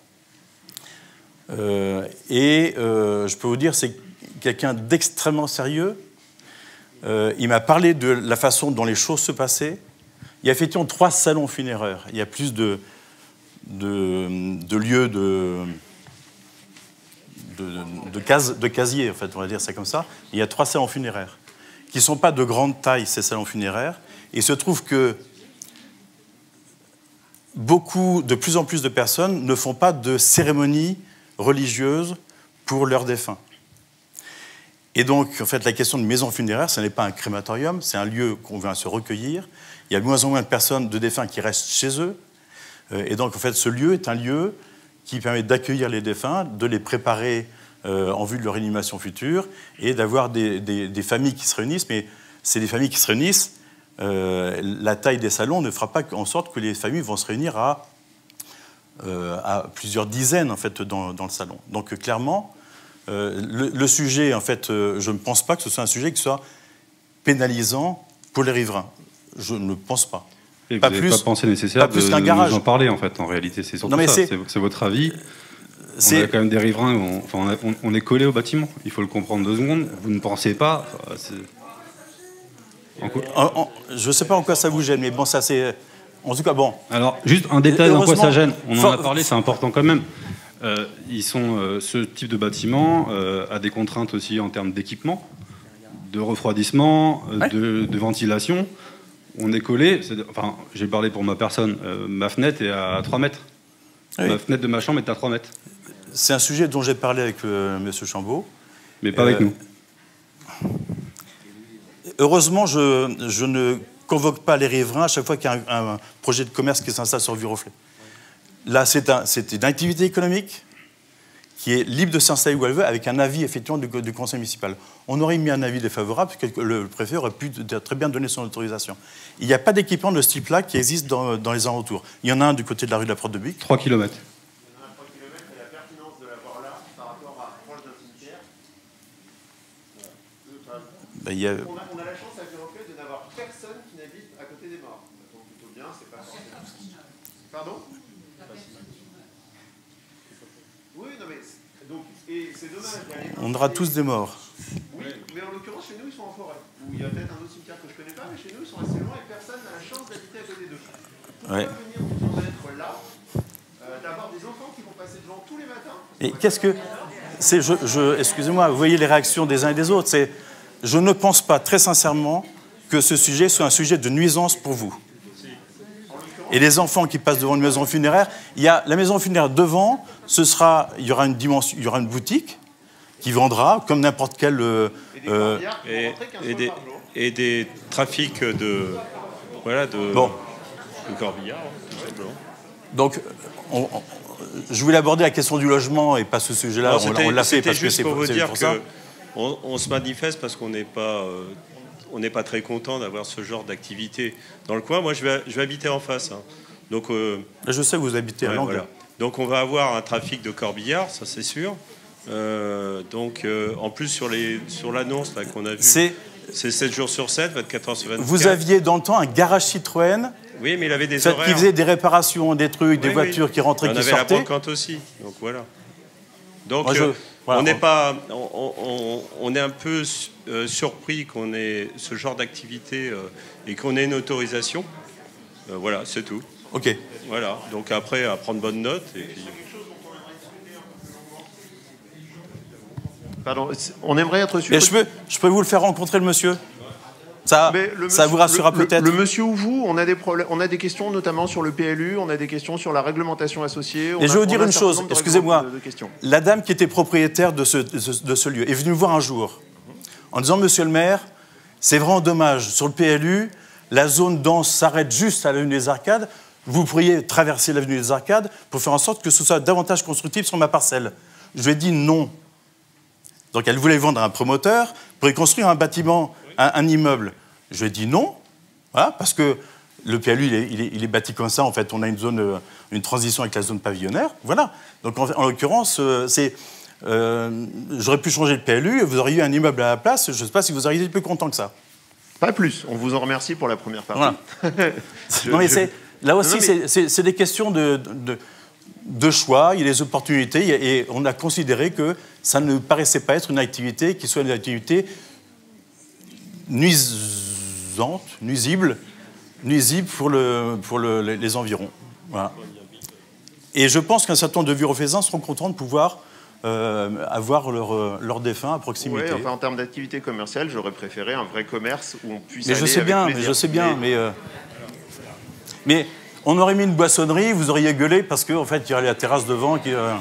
Euh, et euh, je peux vous dire, c'est quelqu'un d'extrêmement sérieux. Euh, il m'a parlé de la façon dont les choses se passaient. Il y a effectivement trois salons funéraires. Il y a plus de, de, de lieux de, de, de, case, de casiers, en fait, on va dire ça comme ça. Il y a trois salons funéraires qui ne sont pas de grande taille, ces salons funéraires. Et il se trouve que beaucoup, de plus en plus de personnes ne font pas de cérémonie religieuse pour leurs défunts. Et donc, en fait, la question de maison funéraire, ce n'est pas un crématorium, c'est un lieu qu'on vient se recueillir. Il y a de moins en moins de personnes, de défunts, qui restent chez eux. Et donc, en fait, ce lieu est un lieu qui permet d'accueillir les défunts, de les préparer euh, en vue de leur réanimation future et d'avoir des, des, des familles qui se réunissent. Mais c'est des familles qui se réunissent. Euh, la taille des salons ne fera pas en sorte que les familles vont se réunir à, euh, à plusieurs dizaines, en fait, dans, dans le salon. Donc, euh, clairement... Euh, le, le sujet, en fait, euh, je ne pense pas que ce soit un sujet qui soit pénalisant pour les riverains. Je ne pense pas. Et pas vous plus, n'avez pas pensé nécessaire pas plus de qu'un garage. nous en parler, en fait, en réalité. C'est surtout non, mais ça, c'est, c'est votre avis. On a quand même des riverains, on, enfin, on, a, on, on est collé au bâtiment. Il faut le comprendre deux secondes. Vous ne pensez pas... En en, en, je ne sais pas en quoi ça vous gêne, mais bon, ça c'est... En tout cas, bon... Alors, juste un détail en quoi ça gêne. On en a parlé, c'est important quand même. Euh, ils sont, euh, ce type de bâtiment euh, a des contraintes aussi en termes d'équipement, de refroidissement, euh, ouais. de, de ventilation. On est collé, enfin, j'ai parlé pour ma personne, euh, ma fenêtre est à trois mètres. Oui. Ma fenêtre de ma chambre est à trois mètres. C'est un sujet dont j'ai parlé avec euh, M. Chambaud. Mais pas euh, avec nous. Heureusement, je, je ne convoque pas les riverains à chaque fois qu'il y a un, un projet de commerce qui s'installe sur Viroflay. Là, c'est un, une activité économique qui est libre de s'installer où elle veut, avec un avis effectivement du, du conseil municipal. On aurait mis un avis défavorable, parce que le préfet aurait pu très bien donner son autorisation. Il n'y a pas d'équipement de ce type-là qui existe dans, dans les alentours. Il y en a un du côté de la rue de la Porte de Buc. trois kilomètres. Il y en a un trois kilomètres, et la pertinence de l'avoir là, par rapport à proche d'un cimetière. Ben, il y a... on, a, on a la chance à Viroflay de n'avoir personne qui n'habite à côté des morts. Ça tombe plutôt bien, c'est pas forcément... Pardon? Oui, non mais donc, et c'est dommage. On aura tous des morts. Oui, mais en l'occurrence, chez nous, ils sont en forêt. Ou il y a peut-être un autre cimetière que je ne connais pas, mais chez nous, ils sont assez loin et personne n'a la chance d'habiter à côté d'eux. Pourquoi ouais. venir nous être là, euh, d'avoir des enfants qui vont passer devant tous les matins? Et qu'est-ce que... c'est, je, je, excusez-moi, vous voyez les réactions des uns et des autres. C'est, je ne pense pas, très sincèrement, que ce sujet soit un sujet de nuisance pour vous. Et les enfants qui passent devant une maison funéraire, il y a la maison funéraire devant, ce sera, il y aura une dimension, il y aura une boutique qui vendra, comme n'importe quelle euh, Euh, et, et, des, et des trafics de, voilà, de, bon. de corbillards, tout simplement. Donc, on, on, je voulais aborder la question du logement et pas ce sujet-là. On, on l'a fait parce que c'est pour vous dire pour ça. On, on se manifeste parce qu'on n'est pas, euh, on n'est pas très content d'avoir ce genre d'activité dans le coin. Moi, je vais, je vais habiter en face. Hein. Donc, euh, je sais que vous habitez à ouais, l'angle. Voilà. Donc, on va avoir un trafic de corbillards, ça c'est sûr. Euh, donc, euh, en plus sur les, sur l'annonce là qu'on a vue, c'est sept jours sur sept, vingt-quatre heures sur vingt-quatre. Vous aviez dans le temps un garage Citroën. Oui, mais il avait des ça, horaires. Qui faisait des réparations, des trucs, oui, des oui. voitures qui rentraient, on qui avait sortaient. La brocante aussi. Donc voilà. Donc Moi, je, euh, voilà, on n'est pas, on, on, on est un peu euh, surpris qu'on ait ce genre d'activité euh, et qu'on ait une autorisation. Euh, voilà, c'est tout. Ok. Voilà. Donc après, à prendre bonne note et puis. Pardon, on aimerait être sûr. Mais je peux, je peux vous le faire rencontrer, le monsieur. Ça, le ça monsieur, vous rassurera le, peut-être. Le, le monsieur ou vous, on a des problèmes, on a des questions notamment sur le P L U, on a des questions sur la réglementation associée. On Et a, je vais vous dire une chose, excusez-moi. La dame qui était propriétaire de ce, de, ce, de ce lieu est venue me voir un jour en disant, monsieur le maire, c'est vraiment dommage, sur le P L U, la zone dense s'arrête juste à l'avenue des Arcades, vous pourriez traverser l'avenue des Arcades pour faire en sorte que ce soit davantage constructif sur ma parcelle. Je lui ai dit non. Donc elle voulait vendre à un promoteur pour y construire un bâtiment, un, un immeuble. Je lui ai dit non, voilà, parce que le P L U, il est, il, est, il est bâti comme ça. En fait, on a une zone, une transition avec la zone pavillonnaire. Voilà. Donc en, en l'occurrence, c'est, euh, j'aurais pu changer le P L U et vous auriez eu un immeuble à la place. Je ne sais pas si vous auriez été plus content que ça. Pas plus. On vous en remercie pour la première partie. Voilà. je, non, mais je... c'est, là aussi, non, mais... c'est des questions de, de, de choix. Il y a des opportunités et on a considéré que ça ne paraissait pas être une activité qui soit une activité nuisante, nuisible, nuisible pour, le, pour le, les environs. Voilà. Et je pense qu'un certain nombre de Virofésains seront contents de pouvoir euh, avoir leur, leur défunt à proximité. Oui, enfin, en termes d'activité commerciale, j'aurais préféré un vrai commerce où on puisse mais aller je sais avec bien, plaisir. Mais je sais bien, mais... mais, euh, mais on aurait mis une boissonnerie, vous auriez gueulé parce qu'en en fait, il y aurait la terrasse devant qui... Euh...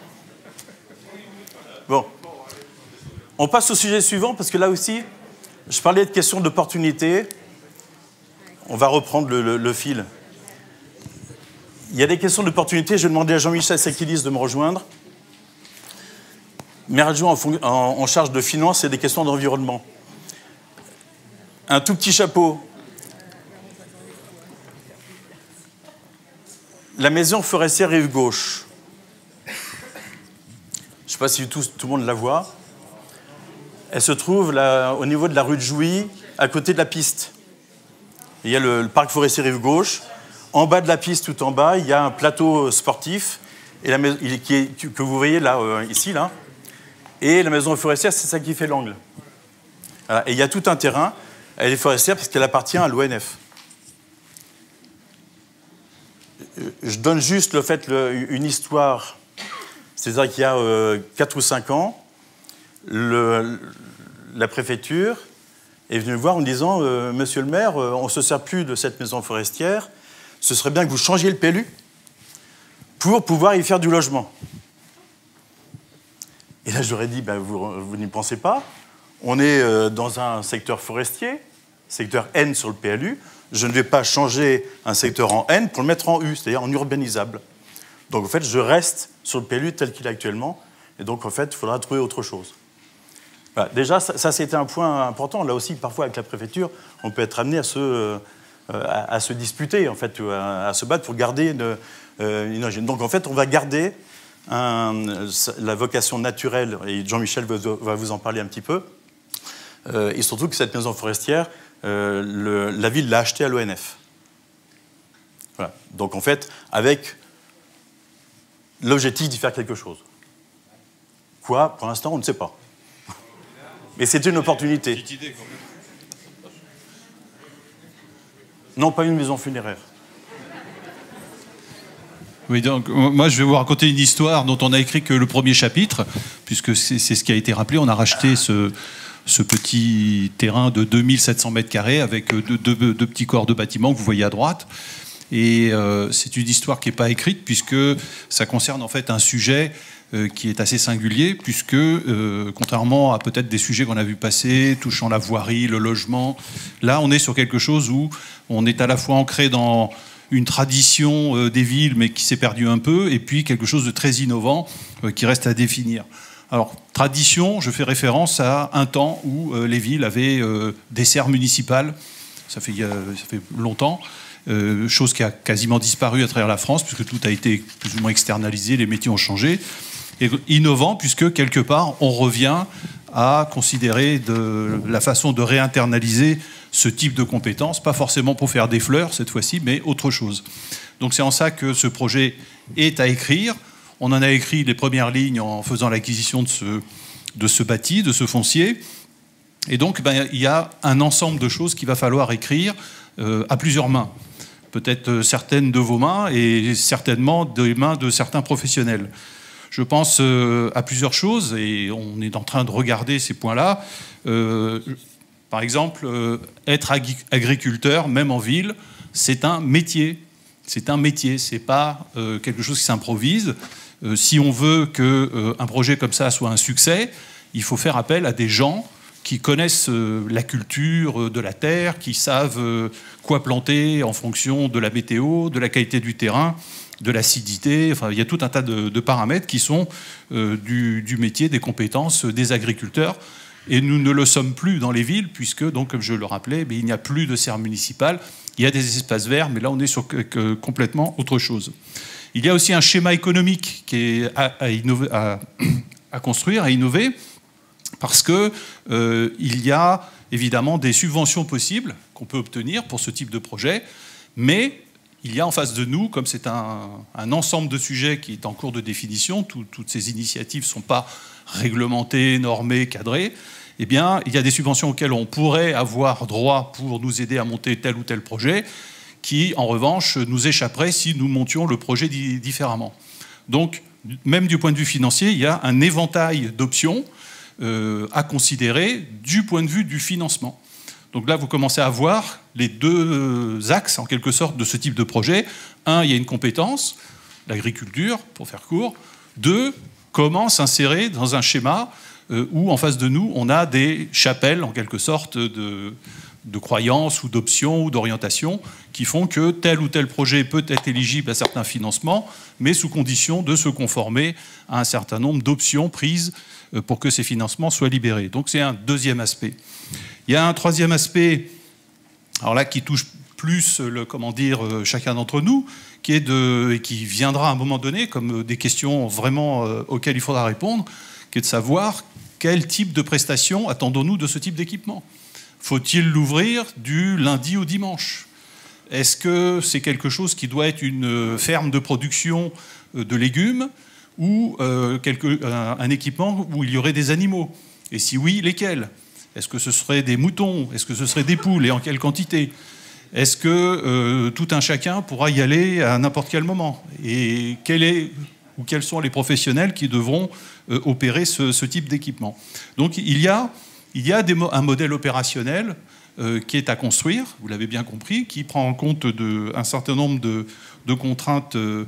Bon. On passe au sujet suivant, parce que là aussi, je parlais de questions d'opportunité. On va reprendre le, le, le fil. Il y a des questions d'opportunité. Je vais demander à Jean-Michel Sakilis de me rejoindre. Maire adjoint en, en, en charge de finances et des questions d'environnement. Un tout petit chapeau. La maison forestière rive gauche. Je ne sais pas si tout, tout le monde la voit. Elle se trouve là, au niveau de la rue de Jouy, à côté de la piste. Il y a le, le parc forestier rive gauche. En bas de la piste, tout en bas, il y a un plateau sportif et la maison, qui est, que vous voyez là, euh, ici. Là. Et la maison forestière, c'est ça qui fait l'angle. Voilà. Et il y a tout un terrain. Elle est forestière parce qu'elle appartient à l'O N F. Je donne juste le fait, le, une histoire. C'est-à-dire qu'il y a euh, quatre ou cinq ans, le, la préfecture est venue me voir en me disant euh, « Monsieur le maire, euh, on ne se sert plus de cette maison forestière. Ce serait bien que vous changiez le P L U pour pouvoir y faire du logement. » Et là, j'aurais dit ben, « Vous, vous n'y pensez pas. On est euh, dans un secteur forestier, secteur N sur le P L U. Je ne vais pas changer un secteur en N pour le mettre en U, c'est-à-dire en urbanisable. Donc, en fait, je reste sur le P L U tel qu'il est actuellement. Et donc, en fait, il faudra trouver autre chose. » Voilà. Déjà, ça, ça c'était un point important. Là aussi, parfois, avec la préfecture, on peut être amené à se, euh, à, à se disputer, en fait, à, à se battre pour garder une, euh, une origine. Donc, en fait, on va garder un, la vocation naturelle, et Jean-Michel va vous en parler un petit peu, euh, et surtout que cette maison forestière, euh, le, la ville l'a achetée à l'O N F. Voilà. Donc, en fait, avec l'objectif d'y faire quelque chose. Quoi? Pour l'instant, on ne sait pas. Mais c'est une opportunité. Non, pas une maison funéraire. Oui, donc moi je vais vous raconter une histoire dont on a écrit que le premier chapitre, puisque c'est ce qui a été rappelé. On a racheté ce, ce petit terrain de deux mille sept cents mètres carrés avec deux, deux, deux petits corps de bâtiments que vous voyez à droite. Et euh, c'est une histoire qui n'est pas écrite, puisque ça concerne en fait un sujet euh, qui est assez singulier, puisque, euh, contrairement à peut-être des sujets qu'on a vu passer, touchant la voirie, le logement, là, on est sur quelque chose où on est à la fois ancré dans une tradition euh, des villes, mais qui s'est perdue un peu, et puis quelque chose de très innovant euh, qui reste à définir. Alors, tradition, je fais référence à un temps où euh, les villes avaient euh, des serres municipales, ça fait, euh, ça fait longtemps, euh, chose qui a quasiment disparu à travers la France, puisque tout a été plus ou moins externalisé, les métiers ont changé. Et innovant, puisque quelque part, on revient à considérer de la façon de réinternaliser ce type de compétences, pas forcément pour faire des fleurs cette fois-ci, mais autre chose. Donc c'est en ça que ce projet est à écrire. On en a écrit les premières lignes en faisant l'acquisition de ce, de ce bâti, de ce foncier. Et donc ben, il y a un ensemble de choses qu'il va falloir écrire euh, à plusieurs mains. Peut-être certaines de vos mains et certainement des mains de certains professionnels. Je pense euh, à plusieurs choses et on est en train de regarder ces points-là. Euh, par exemple, euh, être ag- agriculteur, même en ville, c'est un métier. C'est un métier, c'est pas euh, quelque chose qui s'improvise. Euh, si on veut qu'un euh, projet comme ça soit un succès, il faut faire appel à des gens qui connaissent euh, la culture euh, de la terre, qui savent euh, quoi planter en fonction de la météo, de la qualité du terrain, de l'acidité. Enfin, il y a tout un tas de, de paramètres qui sont euh, du, du métier, des compétences des agriculteurs. Et nous ne le sommes plus dans les villes, puisque, donc, comme je le rappelais, mais il n'y a plus de serres municipales. Il y a des espaces verts, mais là, on est sur que, complètement autre chose. Il y a aussi un schéma économique qui est à, à, innover, à, à construire, à innover, parce qu'il euh, y a évidemment des subventions possibles qu'on peut obtenir pour ce type de projet, mais il y a en face de nous, comme c'est un, un ensemble de sujets qui est en cours de définition, tout, toutes ces initiatives ne sont pas réglementées, normées, cadrées, eh bien, il y a des subventions auxquelles on pourrait avoir droit pour nous aider à monter tel ou tel projet, qui, en revanche, nous échapperaient si nous montions le projet différemment. Donc, même du point de vue financier, il y a un éventail d'options euh, à considérer du point de vue du financement. Donc là, vous commencez à voir les deux axes, en quelque sorte, de ce type de projet. Un, il y a une compétence, l'agriculture, pour faire court. Deux, comment s'insérer dans un schéma euh, où, en face de nous, on a des chapelles, en quelque sorte, de, de croyances ou d'options ou d'orientations qui font que tel ou tel projet peut être éligible à certains financements, mais sous condition de se conformer à un certain nombre d'options prises euh, pour que ces financements soient libérés. Donc c'est un deuxième aspect. Il y a un troisième aspect, alors là, qui touche plus le, comment dire, chacun d'entre nous, qui est de, et qui viendra à un moment donné comme des questions vraiment euh, auxquelles il faudra répondre, qui est de savoir quel type de prestations attendons-nous de ce type d'équipement. Faut-il l'ouvrir du lundi au dimanche? Est-ce que c'est quelque chose qui doit être une ferme de production de légumes ou euh, quelque, un, un équipement où il y aurait des animaux? Et si oui, lesquels? Est-ce que ce serait des moutons? Est-ce que ce serait des poules? Et en quelle quantité? Est-ce que euh, tout un chacun pourra y aller à n'importe quel moment? Et quel est, ou quels sont les professionnels qui devront euh, opérer ce, ce type d'équipement? Donc il y a, il y a des, un modèle opérationnel euh, qui est à construire, vous l'avez bien compris, qui prend en compte de, un certain nombre de, de contraintes euh,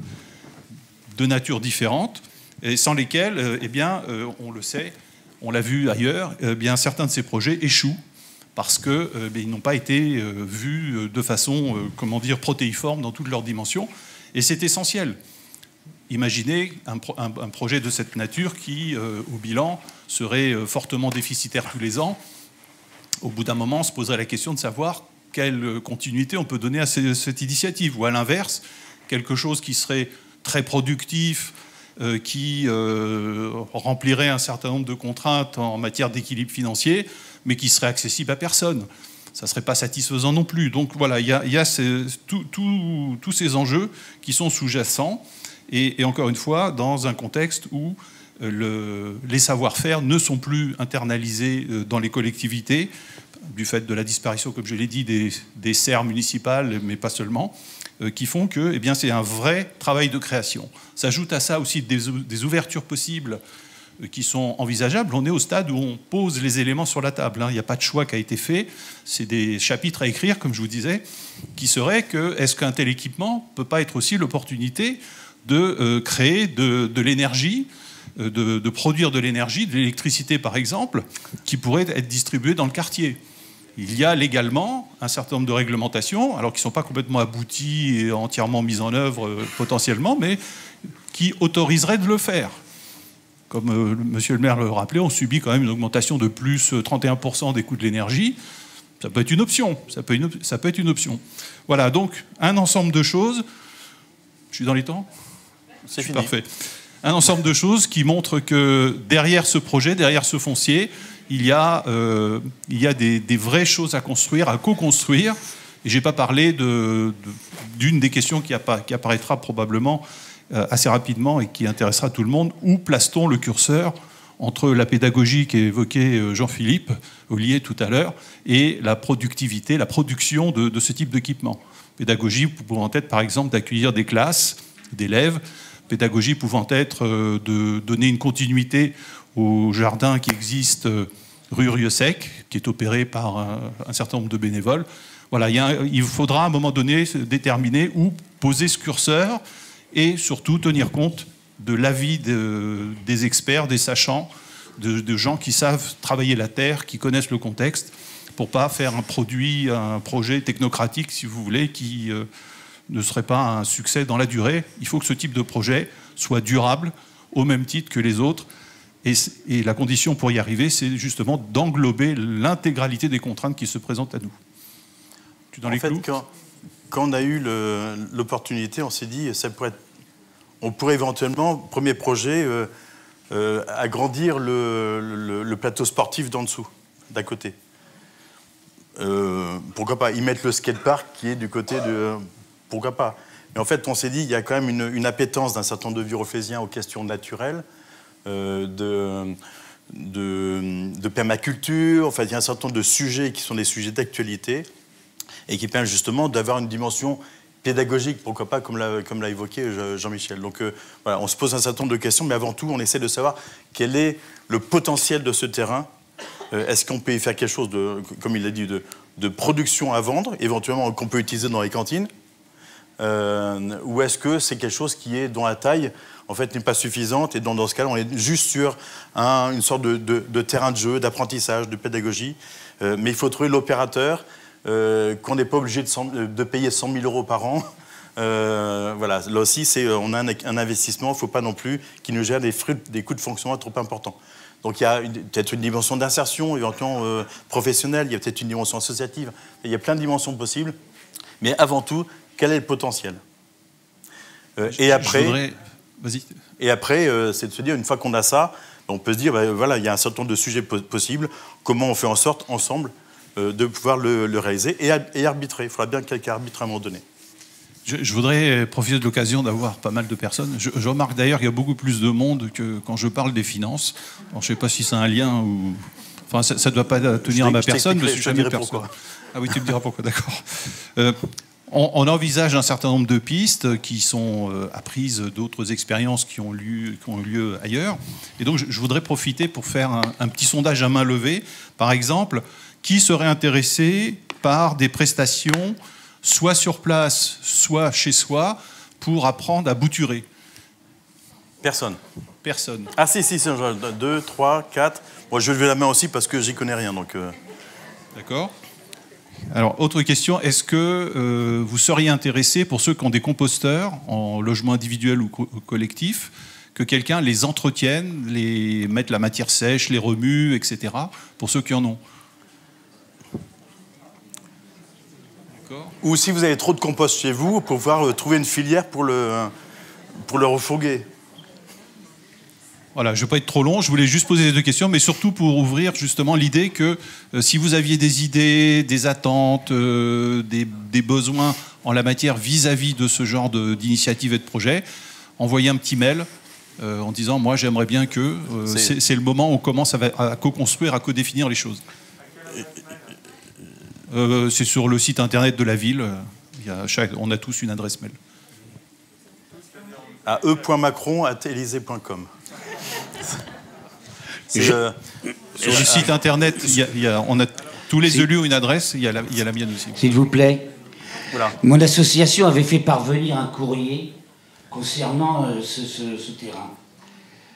de nature différente, et sans lesquelles, euh, eh bien, euh, on le sait, on l'a vu ailleurs, eh bien, certains de ces projets échouent parce qu'ils euh, n'ont pas été euh, vus de façon, euh, comment dire, protéiforme dans toutes leurs dimensions. Et c'est essentiel. Imaginez un, pro un, un projet de cette nature qui, euh, au bilan, serait euh, fortement déficitaire tous les ans. Au bout d'un moment, on se poserait la question de savoir quelle continuité on peut donner à ces, cette initiative. Ou à l'inverse, quelque chose qui serait très productif, Euh, qui euh, remplirait un certain nombre de contraintes en matière d'équilibre financier, mais qui serait accessible à personne. Ça ne serait pas satisfaisant non plus. Donc voilà, il y a, y a ces, tout, tout, tous ces enjeux qui sont sous-jacents, et, et encore une fois, dans un contexte où euh, le, les savoir-faire ne sont plus internalisés euh, dans les collectivités, du fait de la disparition, comme je l'ai dit, des, des serres municipales, mais pas seulement, qui font que eh bien, c'est un vrai travail de création. S'ajoute à ça aussi des, des ouvertures possibles qui sont envisageables. On est au stade où on pose les éléments sur la table. Il n'y a pas de choix qui a été fait. C'est des chapitres à écrire, comme je vous disais, qui seraient que est-ce qu'un tel équipement ne peut pas être aussi l'opportunité de euh, créer de, de l'énergie de, de produire de l'énergie, de l'électricité par exemple, qui pourrait être distribuée dans le quartier. Il y a légalement un certain nombre de réglementations, alors qui ne sont pas complètement abouties et entièrement mises en œuvre euh, potentiellement, mais qui autoriseraient de le faire. Comme euh, monsieur le maire le rappelait, on subit quand même une augmentation de plus trente et un pour cent des coûts de l'énergie. Ça peut être une option. Ça peut, une, ça peut être une option. Voilà, donc un ensemble de choses. Je suis dans les temps ? C'est fini. Parfait. Un ensemble de choses qui montrent que derrière ce projet, derrière ce foncier, il y a, euh, il y a des, des vraies choses à construire, à co-construire. Et je n'ai pas parlé de, de, d'une des questions qui, appa- qui apparaîtra probablement euh, assez rapidement et qui intéressera tout le monde. Où place-t-on le curseur entre la pédagogie qu'évoquait Jean-Philippe Ollier tout à l'heure et la productivité, la production de, de ce type d'équipement ? Pédagogie pouvant être, par exemple, d'accueillir des classes d'élèves, pédagogie pouvant être euh, de donner une continuité au jardin qui existe euh, rue Rieux-Sec, qui est opéré par un, un certain nombre de bénévoles. Voilà, il, y a un, il faudra à un moment donné déterminer où poser ce curseur et surtout tenir compte de l'avis de, des experts, des sachants, de, de gens qui savent travailler la terre, qui connaissent le contexte, pour ne pas faire un produit, un projet technocratique, si vous voulez, qui euh, ne serait pas un succès dans la durée. Il faut que ce type de projet soit durable, au même titre que les autres. Et, et la condition pour y arriver, c'est justement d'englober l'intégralité des contraintes qui se présentent à nous. Tu dans en les fait, clous quand, quand on a eu le, l'opportunité, on s'est dit, ça pourrait être, on pourrait éventuellement, premier projet, euh, euh, agrandir le, le, le plateau sportif d'en dessous, d'à côté. Euh, pourquoi pas y mettre le skatepark qui est du côté de... Pourquoi pas? Mais en fait, on s'est dit, il y a quand même une, une appétence d'un certain nombre de Viroflésiens aux questions naturelles, euh, de, de, de permaculture. Enfin, il y a un certain nombre de sujets qui sont des sujets d'actualité et qui permettent justement d'avoir une dimension pédagogique, pourquoi pas, comme l'a, comme l'a évoqué Jean-Michel. Donc euh, voilà, on se pose un certain nombre de questions, mais avant tout, on essaie de savoir quel est le potentiel de ce terrain. Euh, est-ce qu'on peut y faire quelque chose, de, comme il l'a dit, de, de production à vendre, éventuellement qu'on peut utiliser dans les cantines, euh, ou est-ce que c'est quelque chose qui est, dont la taille, en fait, n'est pas suffisante, et dont, dans ce cas-là, on est juste sur un, une sorte de, de, de terrain de jeu, d'apprentissage, de pédagogie. Euh, mais il faut trouver l'opérateur, euh, qu'on n'est pas obligé de, de payer cent mille euros par an. Euh, voilà, là aussi, c'est, on a un, un investissement, il ne faut pas non plus qu'il nous gère des, fruits, des coûts de fonctionnement trop importants. Donc il y a une, peut-être une dimension d'insertion, éventuellement euh, professionnelle, il y a peut-être une dimension associative, il y a plein de dimensions possibles, mais avant tout, quel est le potentiel euh, je, Et après, voudrais... Vas-y. Et après euh, c'est de se dire, une fois qu'on a ça, on peut se dire, ben, voilà, il y a un certain nombre de sujets po- possibles, comment on fait en sorte, ensemble, euh, de pouvoir le, le réaliser et, et arbitrer. Il faudra bien que quelqu'un arbitre à un moment donné. Je, je voudrais profiter de l'occasion d'avoir pas mal de personnes. Je, je remarque d'ailleurs qu'il y a beaucoup plus de monde que quand je parle des finances. Alors, je ne sais pas si c'est un lien ou... Enfin, ça ne doit pas tenir à ma personne, mais je jamais de personne. Pourquoi. Ah oui, tu me diras pourquoi, d'accord. Euh, on, on envisage un certain nombre de pistes qui sont euh, apprises d'autres expériences qui ont, lieu, qui ont eu lieu ailleurs. Et donc, je, je voudrais profiter pour faire un, un petit sondage à main levée. Par exemple, qui serait intéressé par des prestations soit sur place, soit chez soi, pour apprendre à bouturer? Personne. Personne. Ah si, si, si, deux, trois, quatre. Moi, je vais lever la main aussi parce que j'y connais rien. Donc, euh... D'accord. Alors, autre question, est-ce que euh, vous seriez intéressé, pour ceux qui ont des composteurs, en logement individuel ou, co- ou collectif, que quelqu'un les entretienne, les mette la matière sèche, les remue, et cetera, pour ceux qui en ont? Ou si vous avez trop de compost chez vous, pouvoir euh, trouver une filière pour le, pour le refourguer. Voilà, je ne vais pas être trop long, je voulais juste poser ces deux questions, mais surtout pour ouvrir justement l'idée que euh, si vous aviez des idées, des attentes, euh, des, des besoins en la matière vis-à-vis de ce genre de, d'initiative et de projet, envoyez un petit mail euh, en disant « moi j'aimerais bien que euh, c'est... C'est, c'est le moment où on commence à, à co-construire, à co-définir les choses ». Euh, c'est sur le site internet de la ville. Il y a chaque, on a tous une adresse mail. À e point macron arobase élysée point com. C'est Je... euh, sur le site internet, il y a, il y a, on a tous les élus ont une adresse. Il y a la, il y a la mienne aussi. S'il vous plaît. Voilà. Mon association avait fait parvenir un courrier concernant euh, ce, ce, ce terrain.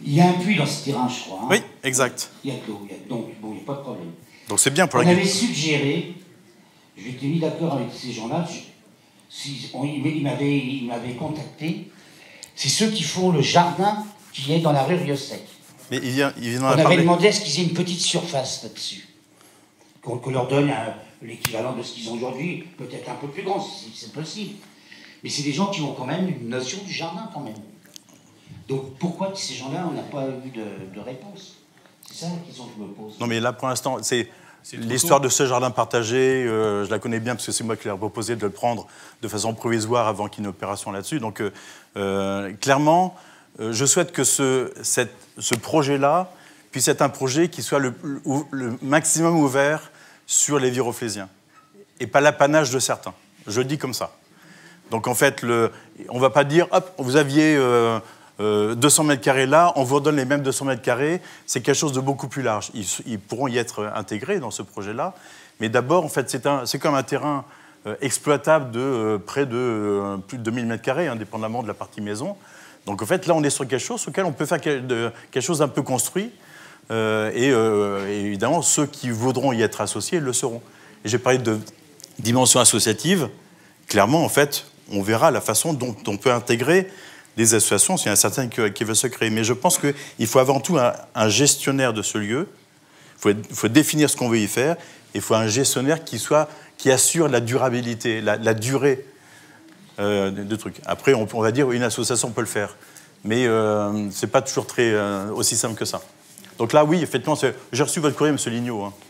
Il y a un puits dans ce terrain, je crois. Hein. Oui, exact. Il y a de l'eau, donc bon, il n'y a pas de problème. Donc c'est bien pour on la avait suggéré, je m'étais mis d'accord avec ces gens-là, si, on, ils m'avaient contacté, c'est ceux qui font le jardin qui est dans la rue Riosec. Mais il vient, il vient on avait demandé à ce qu'ils aient une petite surface là-dessus. Qu'on qu leur donne l'équivalent de ce qu'ils ont aujourd'hui, peut-être un peu plus grand, si c'est possible. Mais c'est des gens qui ont quand même une notion du jardin, quand même. Donc pourquoi ces gens-là, on n'a pas eu de, de réponse? C'est ça la question que je me pose. Non, mais là, pour l'instant, c'est l'histoire de ce jardin partagé. Euh, je la connais bien parce que c'est moi qui l'ai proposé de le prendre de façon provisoire avant qu'il y ait une opération là-dessus. Donc, euh, euh, clairement, euh, je souhaite que ce, cette, ce projet-là puisse être un projet qui soit le, le, le maximum ouvert sur les viroflésiens et pas l'apanage de certains. Je le dis comme ça. Donc, en fait, le, on ne va pas dire, hop, vous aviez... Euh, Euh, deux cents mètres carrés là, on vous redonne les mêmes deux cents mètres carrés, c'est quelque chose de beaucoup plus large. Ils, ils pourront y être intégrés dans ce projet-là, mais d'abord, en fait, c'est comme un terrain euh, exploitable de euh, près de euh, plus de deux mille mètres carrés, indépendamment de la partie maison. Donc, en fait, là, on est sur quelque chose sur lequel on peut faire quelque, de, quelque chose d'un peu construit, euh, et, euh, et évidemment, ceux qui voudront y être associés le seront. Et j'ai parlé de dimension associative. Clairement, en fait, on verra la façon dont on peut intégrer des associations, s'il y en a certaines qui, qui veulent se créer. Mais je pense qu'il faut avant tout un, un gestionnaire de ce lieu. Il faut, faut définir ce qu'on veut y faire. Il faut un gestionnaire qui, soit, qui assure la durabilité, la, la durée euh, de, de trucs. Après, on, on va dire une association peut le faire. Mais euh, ce n'est pas toujours très, euh, aussi simple que ça. Donc là, oui, effectivement, j'ai reçu votre courrier, M. Lignot. Hein.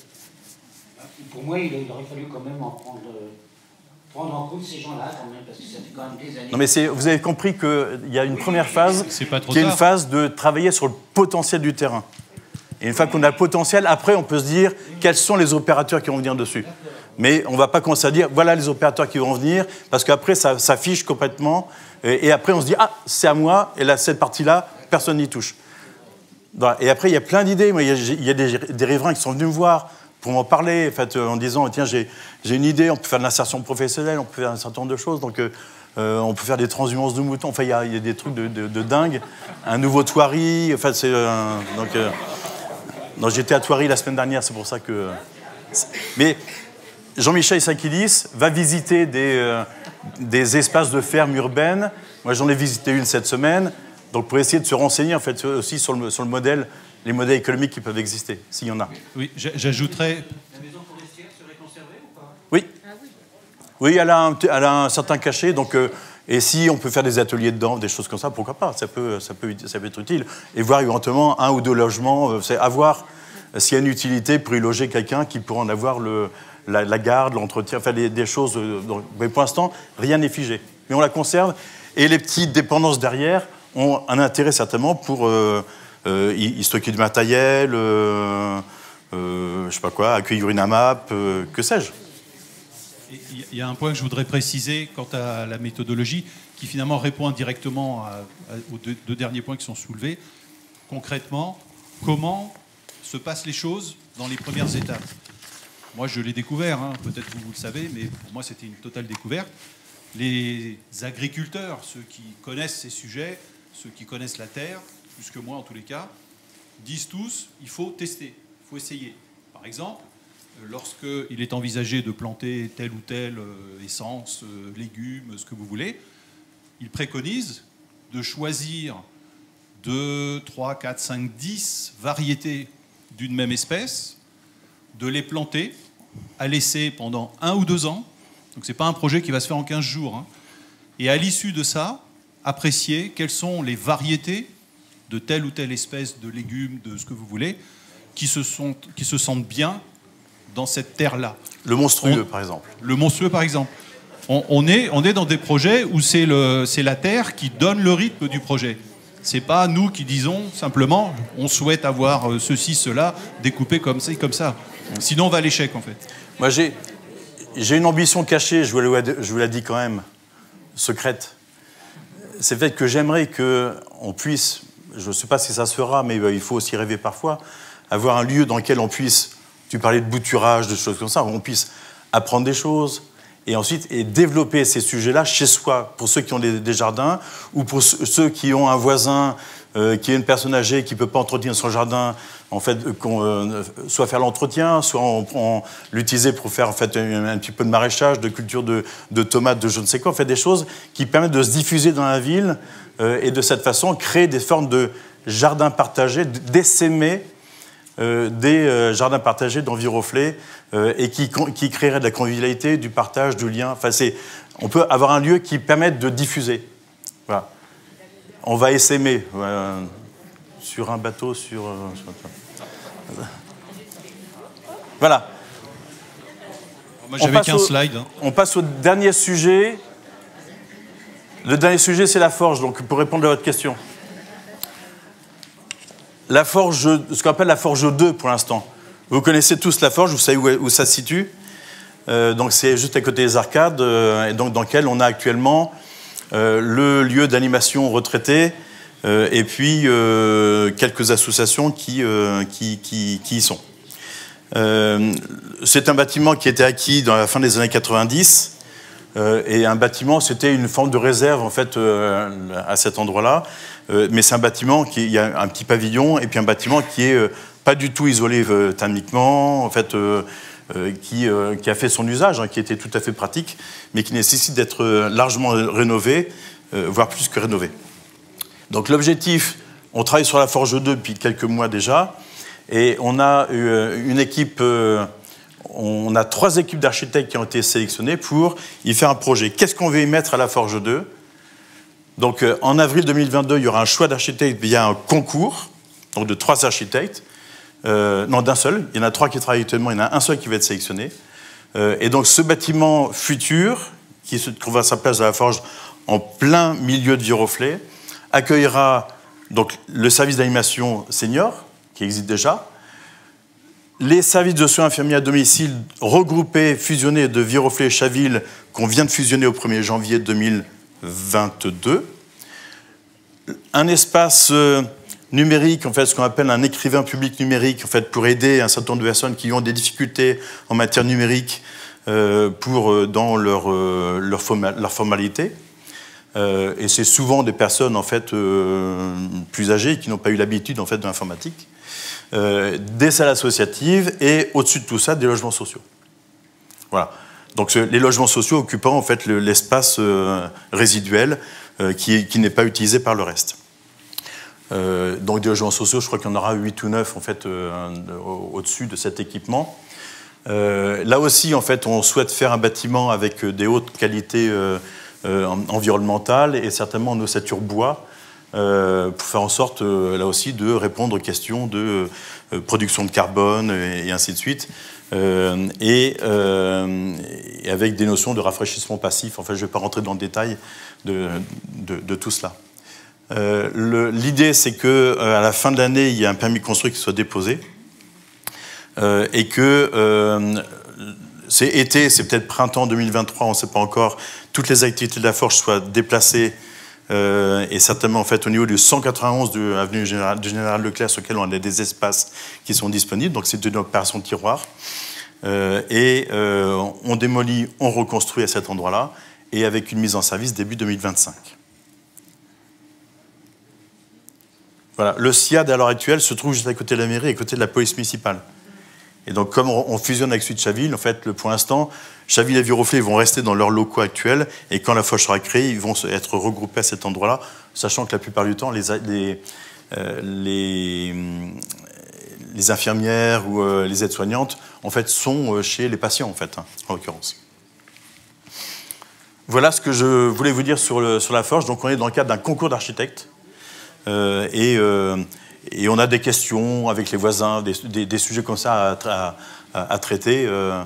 Pour moi, il aurait fallu quand même en prendre... prendre en compte ces gens-là, quand même, parce que ça fait quand même des années... Non, mais vous avez compris qu'il y a une première phase, qui est une phase de travailler sur le potentiel du terrain. Et une fois qu'on a le potentiel, après, on peut se dire quels sont les opérateurs qui vont venir dessus. Mais on ne va pas commencer à dire, voilà les opérateurs qui vont venir, parce qu'après, ça s'affiche complètement. Et, et après, on se dit, ah, c'est à moi, et là, cette partie-là, personne n'y touche. Et après, il y a plein d'idées. Il y a, il y a des, des riverains qui sont venus me voir pour m'en parler, en, fait, en disant, tiens, j'ai une idée, on peut faire de l'insertion professionnelle, on peut faire un certain nombre de choses, donc euh, on peut faire des transhumances de moutons, enfin, il y a, il y a des trucs de, de, de dingue. Un nouveau Thoiry, enfin, c'est... Euh, donc, euh, j'étais à Thoiry la semaine dernière, c'est pour ça que... Mais Jean-Michel Sakidis va visiter des, euh, des espaces de ferme urbaines. Moi, j'en ai visité une cette semaine, donc pour essayer de se renseigner, en fait, aussi sur le, sur le modèle, les modèles économiques qui peuvent exister, s'il y en a. Oui, j'ajouterais... La maison forestière serait conservée ou pas? Oui. Oui, elle a un, elle a un certain cachet, donc... Euh, et si on peut faire des ateliers dedans, des choses comme ça, pourquoi pas? Ça peut, ça peut, ça peut être utile. Et voir éventuellement un ou deux logements, c'est avoir s'il y a une utilité pour y loger quelqu'un qui pourrait en avoir le, la, la garde, l'entretien, enfin des, des choses. Donc, mais pour l'instant, rien n'est figé. Mais on la conserve. Et les petites dépendances derrière ont un intérêt certainement pour euh, euh, y, y stocker du matériel, euh, euh, je sais pas quoi, accueillir une AMAP, euh, que sais-je. Il y a un point que je voudrais préciser quant à la méthodologie, qui finalement répond directement à, à, aux deux, deux derniers points qui sont soulevés. Concrètement, comment se passent les choses dans les premières étapes? Moi, je l'ai découvert, hein, peut-être que vous, vous le savez, mais pour moi, c'était une totale découverte. Les agriculteurs, ceux qui connaissent ces sujets, ceux qui connaissent la terre, plus que moi en tous les cas, disent tous, il faut tester, il faut essayer. Par exemple, lorsqu'il est envisagé de planter telle ou telle euh, essence, euh, légumes, ce que vous voulez, il préconise de choisir deux, trois, quatre, cinq, dix variétés d'une même espèce, de les planter, à laisser pendant un ou deux ans. Donc ce n'est pas un projet qui va se faire en quinze jours. Hein, et à l'issue de ça, apprécier quelles sont les variétés de telle ou telle espèce de légumes, de ce que vous voulez, qui se, sont, qui se sentent bien dans cette terre-là. Le monstrueux, on, par exemple. Le monstrueux, par exemple. On, on, est, on est dans des projets où c'est la terre qui donne le rythme du projet. C'est pas nous qui disons simplement on souhaite avoir ceci, cela, découpé comme ça et comme ça. Sinon, on va à l'échec, en fait. Moi, j'ai j'ai une ambition cachée, je vous l'ai dit quand même, secrète. C'est le fait que j'aimerais qu'on puisse, je ne sais pas si ça se fera, mais il faut aussi rêver parfois, avoir un lieu dans lequel on puisse... Tu parlais de bouturage, de choses comme ça, on puisse apprendre des choses et ensuite et développer ces sujets-là chez soi, pour ceux qui ont des, des jardins, ou pour ceux qui ont un voisin euh, qui est une personne âgée qui ne peut pas entretenir son jardin, en fait, qu'on, euh, soit faire l'entretien, soit on, on, l'utiliser pour faire en fait, un, un petit peu de maraîchage, de culture de, de tomates, de je ne sais quoi, en fait, des choses qui permettent de se diffuser dans la ville euh, et de cette façon créer des formes de jardins partagés, d'essaimer euh, des euh, jardins partagés dans Viroflay euh, et qui, qui créeraient de la convivialité, du partage, du lien. Enfin, c'est, on peut avoir un lieu qui permette de diffuser. Voilà. On va essaimer euh, sur un bateau, sur... Euh, sur... Voilà. Moi, j'avais qu'un slide. Hein. On passe au dernier sujet. Le dernier sujet, c'est la forge, donc pour répondre à votre question. La forge, ce qu'on appelle la forge deux pour l'instant. Vous connaissez tous la forge, vous savez où, où ça se situe. Euh, donc c'est juste à côté des arcades, euh, et donc dans lequel on a actuellement euh, le lieu d'animation retraité, euh, et puis euh, quelques associations qui, euh, qui, qui, qui y sont. Euh, c'est un bâtiment qui a été acquis dans la fin des années quatre-vingt-dix, euh, et un bâtiment, c'était une forme de réserve en fait euh, à cet endroit-là. Euh, mais c'est un bâtiment qui, il y a un petit pavillon et puis un bâtiment qui est euh, pas du tout isolé euh, thermiquement, en fait, euh, euh, qui, euh, qui a fait son usage, hein, qui était tout à fait pratique, mais qui nécessite d'être euh, largement rénové, euh, voire plus que rénové. Donc l'objectif, on travaille sur la forge deux depuis quelques mois déjà, et on a euh, une équipe, euh, on a trois équipes d'architectes qui ont été sélectionnées pour y faire un projet. Qu'est-ce qu'on veut y mettre à la forge deux ? Donc, euh, en avril deux mille vingt-deux, il y aura un choix d'architectes via un concours, donc de trois architectes, euh, non d'un seul, il y en a trois qui travaillent actuellement, il y en a un seul qui va être sélectionné. Euh, et donc, ce bâtiment futur, qui se trouve à sa place à la forge, en plein milieu de Viroflay, accueillera donc, le service d'animation senior, qui existe déjà, les services de soins infirmiers à domicile regroupés, fusionnés de Viroflay et Chaville, qu'on vient de fusionner au premier janvier deux mille vingt-deux, un espace euh, numérique, en fait, ce qu'on appelle un écrivain public numérique, en fait, pour aider un certain nombre de personnes qui ont des difficultés en matière numérique euh, pour, euh, dans leur, euh, leur, forma- leur formalité. Euh, et c'est souvent des personnes en fait, euh, plus âgées qui n'ont pas eu l'habitude en fait, de l'informatique. Euh, des salles associatives et, au-dessus de tout ça, des logements sociaux. Voilà. Donc les logements sociaux occupant en fait, le, l'espace euh, résiduel euh, qui, qui n'est pas utilisé par le reste. Euh, donc des logements sociaux, je crois qu'il y en aura huit ou neuf en fait, euh, au, au-dessus de cet équipement. Euh, là aussi, en fait, on souhaite faire un bâtiment avec des hautes qualités euh, euh, environnementales et certainement en ossature bois euh, pour faire en sorte, euh, là aussi, de répondre aux questions de euh, production de carbone et, et ainsi de suite. Euh, et, euh, et avec des notions de rafraîchissement passif. Enfin, je ne vais pas rentrer dans le détail de, de, de tout cela. Euh, le, l'idée, c'est qu'à euh, la fin de l'année, il y a un permis de construire qui soit déposé euh, et que euh, c'est été, c'est peut-être printemps deux mille vingt-trois, on ne sait pas encore, toutes les activités de la forge soient déplacées euh, et certainement en fait, au niveau du cent quatre-vingt-onze de l'avenue Général, du Général Leclerc, sur lequel on a des espaces qui sont disponibles, donc c'est une opération de tiroir. Euh, et euh, on démolit, on reconstruit à cet endroit-là, et avec une mise en service début deux mille vingt-cinq. Voilà. Le S I A D, à l'heure actuelle, se trouve juste à côté de la mairie et à côté de la police municipale. Et donc, comme on fusionne avec celui de Chaville, en fait, pour l'instant, Chaville et Viroflay vont rester dans leurs locaux actuels, et quand la forge sera créée, ils vont être regroupés à cet endroit-là, sachant que la plupart du temps, les, les, euh, les, les infirmières ou euh, les aides-soignantes, en fait, sont chez les patients, en fait, hein, en l'occurrence. Voilà ce que je voulais vous dire sur, le, sur la forge. Donc, on est dans le cadre d'un concours d'architectes, euh, et... Euh, Et on a des questions avec les voisins, des, des, des sujets comme ça à, à, à traiter. Euh.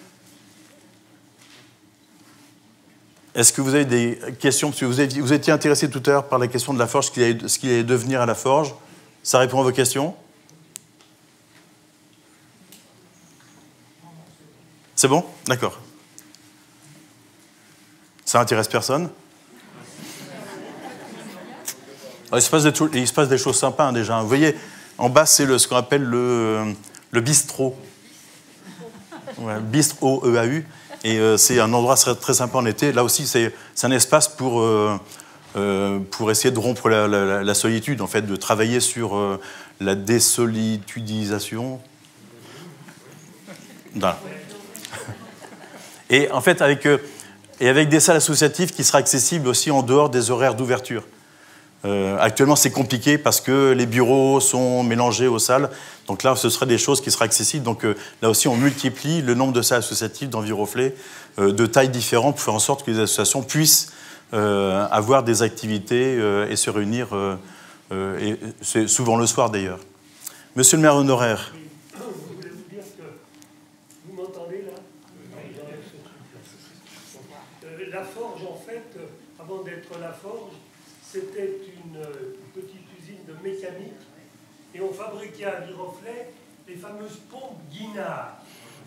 Est-ce que vous avez des questions? Parce que vous étiez, vous étiez intéressé tout à l'heure par la question de la forge, ce qu'il allait, ce qu'il allait devenir à la forge. Ça répond à vos questions? C'est bon? D'accord. Ça intéresse personne? Il se, passe des, il se passe des choses sympas hein, déjà. Vous voyez, en bas, c'est le, ce qu'on appelle le, le bistrot. Ouais, bistrot, E A U. Et euh, c'est un endroit très, très sympa en été. Là aussi, c'est un espace pour, euh, euh, pour essayer de rompre la, la, la solitude, en fait, de travailler sur euh, la désolitudisation. Voilà. Et en fait, avec, euh, et avec des salles associatives qui seraient accessibles aussi en dehors des horaires d'ouverture. Euh, actuellement, c'est compliqué parce que les bureaux sont mélangés aux salles. Donc là, ce seraient des choses qui seraient accessibles. Donc euh, là aussi, on multiplie le nombre de salles associatives dans Viroflay euh, de tailles différentes pour faire en sorte que les associations puissent euh, avoir des activités euh, et se réunir. Euh, euh, et c'est souvent le soir, d'ailleurs. Monsieur le maire honoraire. Je voulais vous dire que vous m'entendez là euh, La forge, en fait, avant d'être la forge, c'était une petite usine de mécanique et on fabriquait à Viroflay les fameuses pompes Guinard.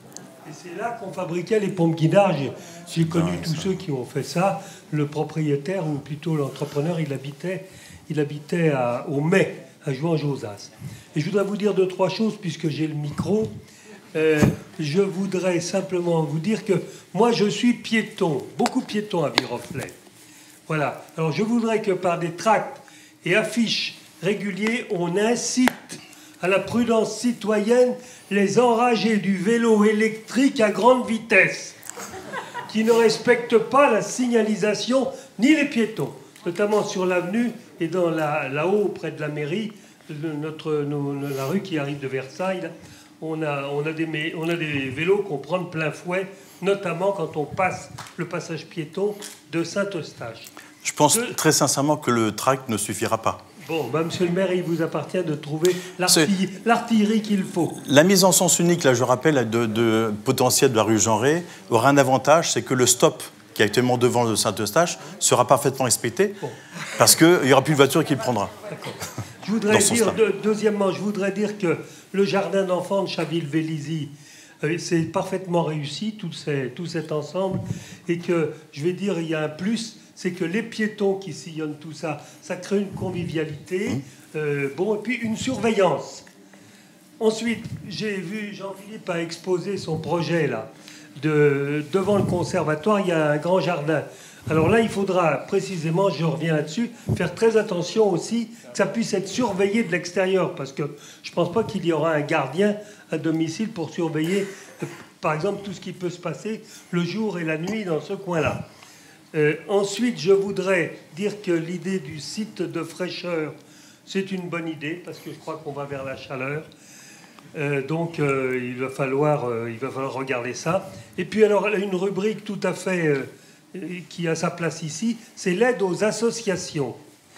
Et c'est là qu'on fabriquait les pompes Guinard. J'ai connu tous ceux qui ont fait ça. Le propriétaire, ou plutôt l'entrepreneur, il habitait, il habitait à, au Mai, à Jouan-Josas. Et je voudrais vous dire deux, trois choses, puisque j'ai le micro. Euh, je voudrais simplement vous dire que moi, je suis piéton, beaucoup piéton à Viroflay. Voilà. Alors je voudrais que par des tracts et affiches réguliers, on incite à la prudence citoyenne les enragés du vélo électrique à grande vitesse, qui ne respectent pas la signalisation ni les piétons, notamment sur l'avenue et dans la, là-haut, près de la mairie, notre, nos, la rue qui arrive de Versailles, là, on, a, on, a des, on a des vélos qu'on prend de plein fouet, notamment quand on passe le passage piéton de Saint-Eustache. Je pense de... très sincèrement que le tract ne suffira pas. Bon, bah, monsieur le maire, il vous appartient de trouver l'artillerie qu'il faut. La mise en sens unique, là, je rappelle, de, de potentiel de la rue Jeanret, aura un avantage, c'est que le stop qui est actuellement devant le Saint-Eustache sera parfaitement respecté, bon. Parce qu'il n'y aura plus de voiture qui le prendra. Je voudrais dire, de, deuxièmement, je voudrais dire que le jardin d'enfants de Chaville-Vélizy, euh, c'est parfaitement réussi, tout, ces, tout cet ensemble, et que, je vais dire, il y a un plus, c'est que les piétons qui sillonnent tout ça, ça crée une convivialité, mmh. euh, bon, et puis une surveillance. Ensuite, j'ai vu Jean-Philippe a exposé son projet, là, de, devant le conservatoire, il y a un grand jardin. Alors là, il faudra précisément, je reviens là-dessus, faire très attention aussi que ça puisse être surveillé de l'extérieur, parce que je ne pense pas qu'il y aura un gardien à domicile pour surveiller, euh, par exemple, tout ce qui peut se passer le jour et la nuit dans ce coin-là. Euh, ensuite, je voudrais dire que l'idée du site de fraîcheur, c'est une bonne idée, parce que je crois qu'on va vers la chaleur. Euh, donc, euh, il, va falloir, euh, il va falloir regarder ça. Et puis, alors, une rubrique tout à fait... Euh, qui a sa place ici, c'est l'aide aux associations.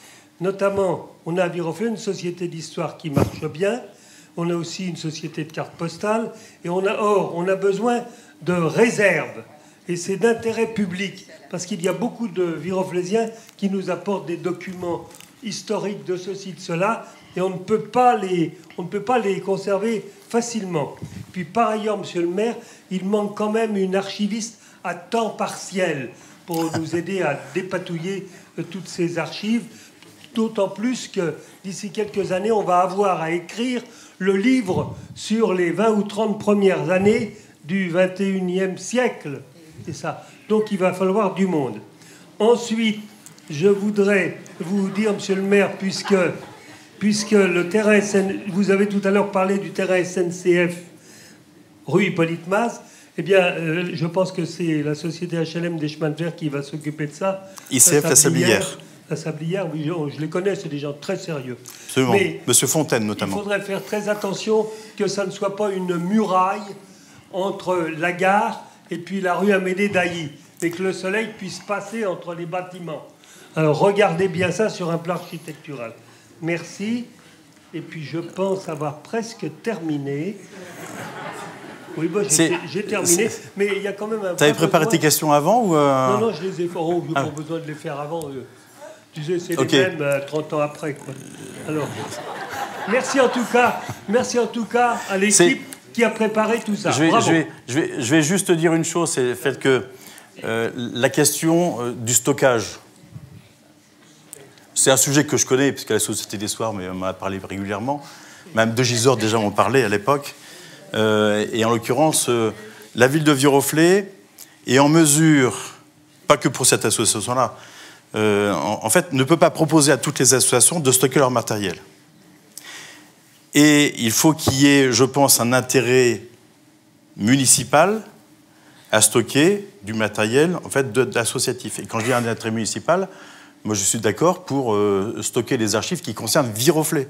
Notamment, on a à Viroflay une société d'histoire qui marche bien, on a aussi une société de cartes postales, et on a, or, on a besoin de réserves, et c'est d'intérêt public, parce qu'il y a beaucoup de Viroflaysiens qui nous apportent des documents historiques de ceci, de cela, et on ne peut pas les, on ne peut pas les conserver facilement. Puis par ailleurs, monsieur le maire, il manque quand même une archiviste à temps partiel pour nous aider à dépatouiller toutes ces archives, d'autant plus que d'ici quelques années, on va avoir à écrire le livre sur les vingt ou trente premières années du vingt et unième siècle. C'est ça. Donc il va falloir du monde. Ensuite, je voudrais vous dire, monsieur le maire, puisque, puisque le terrain S N... vous avez tout à l'heure parlé du terrain S N C F rue Hippolyte Maz, eh bien, euh, je pense que c'est la société H L M des chemins de fer qui va s'occuper de ça. I C F La Sablière. La Sablière, oui, je, je les connais, c'est des gens très sérieux. Absolument. Mais Monsieur Fontaine, notamment. Il faudrait faire très attention que ça ne soit pas une muraille entre la gare et puis la rue Amédée d'Ailly, et que le soleil puisse passer entre les bâtiments. Alors, regardez bien ça sur un plan architectural. Merci. Et puis, je pense avoir presque terminé. Oui, bah, j'ai terminé, mais il y a quand même un... Tu avais préparé tes questions avant ou euh... Non, non, je les ai fait. Oh, j'ai ah. pas besoin de les faire avant. Tu sais, c'est okay. les mêmes euh, trente ans après. Quoi. Alors, merci en tout cas, merci en tout cas à l'équipe qui a préparé tout ça. Je vais, Bravo. Je vais, je vais, je vais juste dire une chose, c'est le fait que euh, la question euh, du stockage, c'est un sujet que je connais, puisqu'à la Société des Soirs, mais on m'en a parlé régulièrement. Même de Gisors déjà m'en parlait à l'époque. Euh, et en l'occurrence, euh, la ville de Viroflay est en mesure, pas que pour cette association-là, euh, en, en fait, ne peut pas proposer à toutes les associations de stocker leur matériel. Et il faut qu'il y ait, je pense, un intérêt municipal à stocker du matériel en fait, de, d'associatif. Et quand je dis un intérêt municipal, moi je suis d'accord pour euh, stocker les archives qui concernent Viroflay.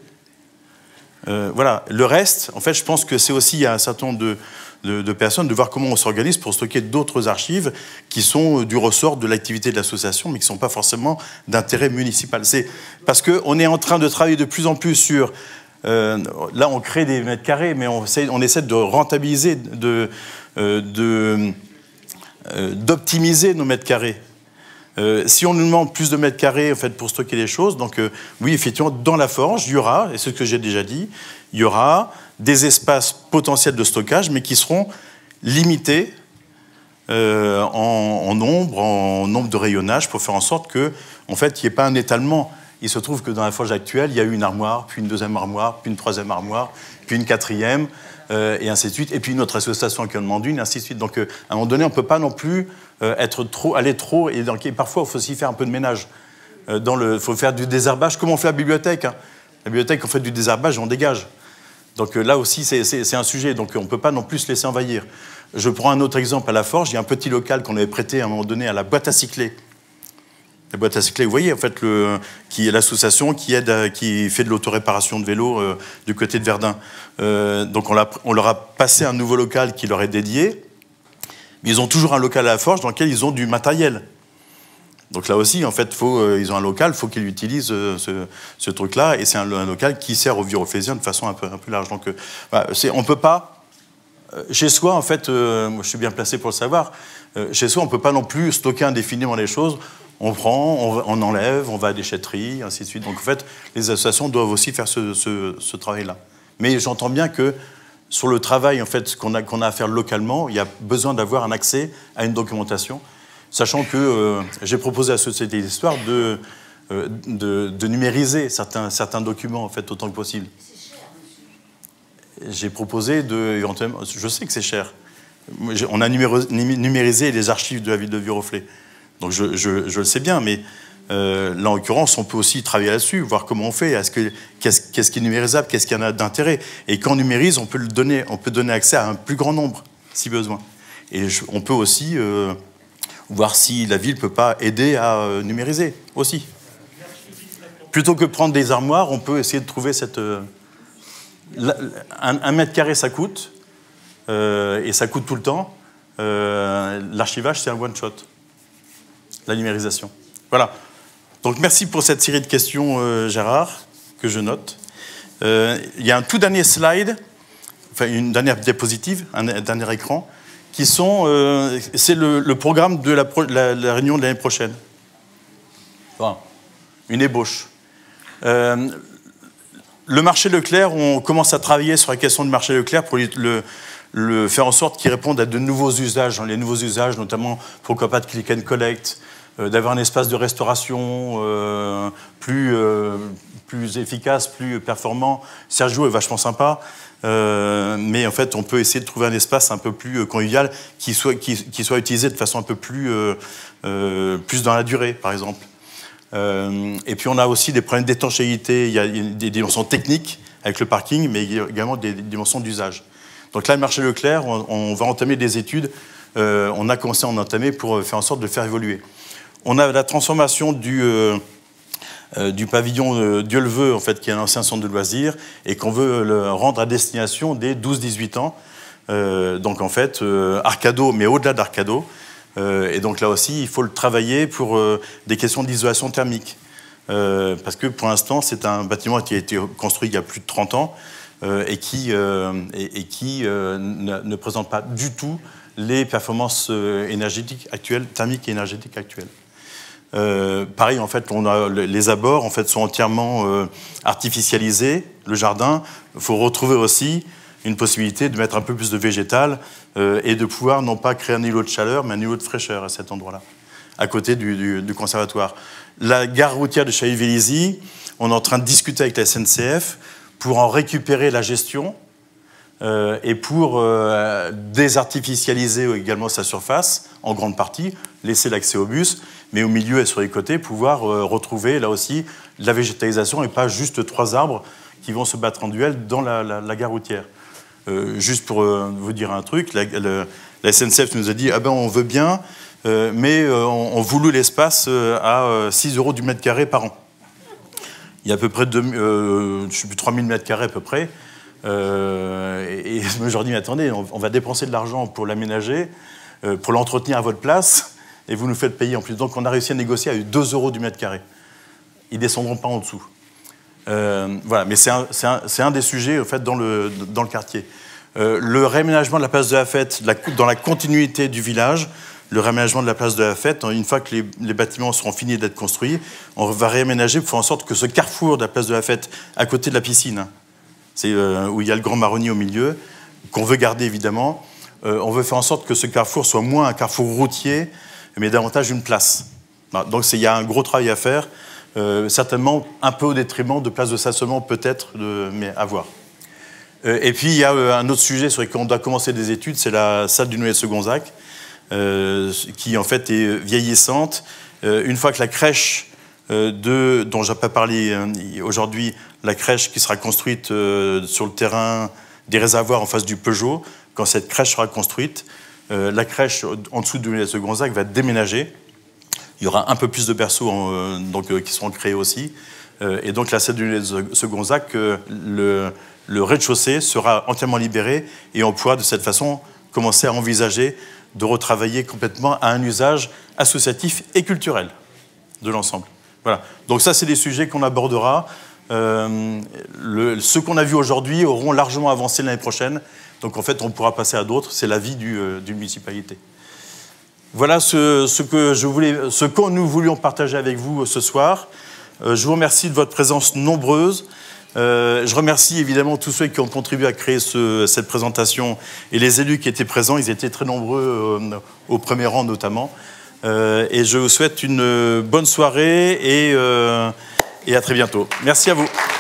Euh, voilà. Le reste, en fait, je pense que c'est aussi, il y a un certain nombre de, de, de personnes, de voir comment on s'organise pour stocker d'autres archives qui sont du ressort de l'activité de l'association, mais qui ne sont pas forcément d'intérêt municipal. C'est parce qu'on est en train de travailler de plus en plus sur... Euh, là, on crée des mètres carrés, mais on essaie, on essaie de rentabiliser, de, euh, de, euh, d'optimiser nos mètres carrés. Euh, si on nous demande plus de mètres carrés en fait, pour stocker les choses, donc euh, oui, effectivement, dans la forge, il y aura, et c'est ce que j'ai déjà dit, il y aura des espaces potentiels de stockage, mais qui seront limités euh, en, en nombre, en nombre de rayonnages, pour faire en sorte que, en fait, il n'y ait pas un étalement. Il se trouve que dans la forge actuelle, il y a eu une armoire, puis une deuxième armoire, puis une troisième armoire, puis une quatrième, euh, et ainsi de suite, et puis une autre association qui en demande une, et ainsi de suite. Donc, euh, à un moment donné, on ne peut pas non plus euh, être trop, aller trop, et, donc, et parfois, il faut aussi faire un peu de ménage. Il euh, faut faire du désherbage, comme on fait à la bibliothèque. Hein. La bibliothèque, on fait du désherbage et on dégage. Donc euh, là aussi, c'est, c'est, c'est un sujet, donc on ne peut pas non plus se laisser envahir. Je prends un autre exemple à la forge, il y a un petit local qu'on avait prêté à un moment donné à la boîte à cycler. La boîte à cycler, vous voyez, en fait, le, qui est l'association qui, aide à, qui fait de l'autoréparation de vélos euh, du côté de Verdun. Euh, donc on, l'a, on leur a passé un nouveau local qui leur est dédié, mais ils ont toujours un local à la forge dans lequel ils ont du matériel. Donc là aussi, en fait, faut, euh, ils ont un local, il faut qu'ils utilisent euh, ce, ce truc-là, et c'est un, un local qui sert aux Viroflaysiens de façon un peu, un peu large. Donc euh, voilà, c'est, on ne peut pas... Euh, chez soi, en fait, euh, moi je suis bien placé pour le savoir, euh, chez soi, on ne peut pas non plus stocker indéfiniment les choses. On prend, on, on enlève, on va à la déchetterie, ainsi de suite. Donc en fait, les associations doivent aussi faire ce, ce, ce travail-là. Mais j'entends bien que sur le travail en fait, qu'on a, qu'on a à faire localement, il y a besoin d'avoir un accès à une documentation, sachant que euh, j'ai proposé à la Société d'Histoire de, euh, de, de numériser certains, certains documents en fait, autant que possible. J'ai proposé de... Je sais que c'est cher. On a numérisé les archives de la ville de Viroflay. Donc je, je, je le sais bien, mais euh, là en l'occurrence, on peut aussi travailler là-dessus, voir comment on fait, est-ce que, qu'est-ce, qu'est-ce qui est numérisable, qu'est-ce qu'il y en a d'intérêt. Et quand on numérise, on peut, le donner, on peut donner accès à un plus grand nombre, si besoin. Et je, on peut aussi euh, voir si la ville ne peut pas aider à euh, numériser, aussi. Plutôt que de prendre des armoires, on peut essayer de trouver cette... Euh, la, un, un mètre carré, ça coûte, euh, et ça coûte tout le temps. Euh, l'archivage, c'est un one-shot. La numérisation. Voilà. Donc merci pour cette série de questions, euh, Gérard, que je note. Euh, il y a un tout dernier slide, enfin une dernière diapositive, un, un dernier écran, qui sont, euh, c'est le, le programme de la, pro, la, la réunion de l'année prochaine. Enfin, une ébauche. Euh, le marché Leclerc, on commence à travailler sur la question du marché Leclerc pour le, le faire en sorte qu'il réponde à de nouveaux usages, les nouveaux usages, notamment pourquoi pas de click and collect, euh, d'avoir un espace de restauration euh, plus, euh, plus efficace, plus performant. Sergio est vachement sympa, euh, mais en fait, on peut essayer de trouver un espace un peu plus convivial qui soit, qui, qui soit utilisé de façon un peu plus, euh, euh, plus dans la durée, par exemple. Euh, et puis, on a aussi des problèmes d'étanchéité. Il y a des dimensions techniques avec le parking, mais également des dimensions d'usage. Donc là, le marché Leclerc, on, on va entamer des études. Euh, on a commencé à en entamer pour faire en sorte de le faire évoluer. On a la transformation du, euh, euh, du pavillon euh, Dieu le veut, en fait, qui est un ancien centre de loisirs, et qu'on veut le rendre à destination des douze dix-huit ans. Euh, donc en fait, euh, Arcado, mais au-delà d'Arcado. Euh, et donc là aussi, il faut le travailler pour euh, des questions d'isolation thermique. Euh, parce que pour l'instant, c'est un bâtiment qui a été construit il y a plus de trente ans, Euh, et qui, euh, et, et qui euh, ne, ne présente pas du tout les performances euh, énergétiques actuelles, thermiques et énergétiques actuelles. Euh, pareil, en fait, on a, les abords en fait, sont entièrement euh, artificialisés. Le jardin, il faut retrouver aussi une possibilité de mettre un peu plus de végétal euh, et de pouvoir non pas créer un îlot de chaleur, mais un îlot de fraîcheur à cet endroit-là, à côté du, du, du conservatoire. La gare routière de Chaville-Vélizy, on est en train de discuter avec la S N C F pour en récupérer la gestion euh, et pour euh, désartificialiser également sa surface, en grande partie, laisser l'accès au bus, mais au milieu et sur les côtés, pouvoir euh, retrouver là aussi de la végétalisation et pas juste trois arbres qui vont se battre en duel dans la, la, la gare routière. Euh, juste pour euh, vous dire un truc, la, la, la S N C F nous a dit ah ben on veut bien, euh, mais euh, on, on voulait l'espace euh, à euh, six euros du mètre carré par an. Il y a à peu près deux, euh, je sais plus, trois mille mètres carrés à peu près. Euh, et, et je leur dis mais attendez, on, on va dépenser de l'argent pour l'aménager, euh, pour l'entretenir à votre place, et vous nous faites payer en plus. Donc on a réussi à négocier à deux euros du mètre carré. Ils ne descendront pas en dessous. Euh, voilà, mais c'est un, c'est un, c'est un des sujets en fait, dans, le, dans le quartier. Euh, le réaménagement de la place de la Fête, la, dans la continuité du village, le réaménagement de la place de la Fête, une fois que les, les bâtiments seront finis d'être construits, on va réaménager pour faire en sorte que ce carrefour de la place de la Fête, à côté de la piscine, c'est, euh, où il y a le grand marronnier au milieu, qu'on veut garder évidemment, euh, on veut faire en sorte que ce carrefour soit moins un carrefour routier, mais davantage une place. Voilà, donc il y a un gros travail à faire. Euh, certainement un peu au détriment de places de stationnement peut-être, mais à voir. Euh, et puis il y a euh, un autre sujet sur lequel on doit commencer des études, c'est la salle du Noël-Segonzac, euh, qui en fait est vieillissante. Euh, une fois que la crèche, euh, de, dont j'ai pas parlé euh, aujourd'hui, la crèche qui sera construite euh, sur le terrain des réservoirs en face du Peugeot, quand cette crèche sera construite, euh, la crèche en dessous du Noël-Segonzac va déménager. Il y aura un peu plus de berceaux euh, donc, euh, qui seront créés aussi. Euh, et donc, la salle du Noël-Segonzac, euh, le, le rez-de-chaussée sera entièrement libéré et on pourra de cette façon commencer à envisager de retravailler complètement à un usage associatif et culturel de l'ensemble. Voilà. Donc ça, c'est des sujets qu'on abordera. Euh, le, ceux qu'on a vus aujourd'hui auront largement avancé l'année prochaine. Donc en fait, on pourra passer à d'autres. C'est la vie du, euh, d'une municipalité. Voilà ce, ce, que je voulais, ce que nous voulions partager avec vous ce soir. Euh, je vous remercie de votre présence nombreuse. Euh, je remercie évidemment tous ceux qui ont contribué à créer ce, cette présentation et les élus qui étaient présents. Ils étaient très nombreux, euh, au premier rang notamment. Euh, et je vous souhaite une bonne soirée et, euh, et à très bientôt. Merci à vous.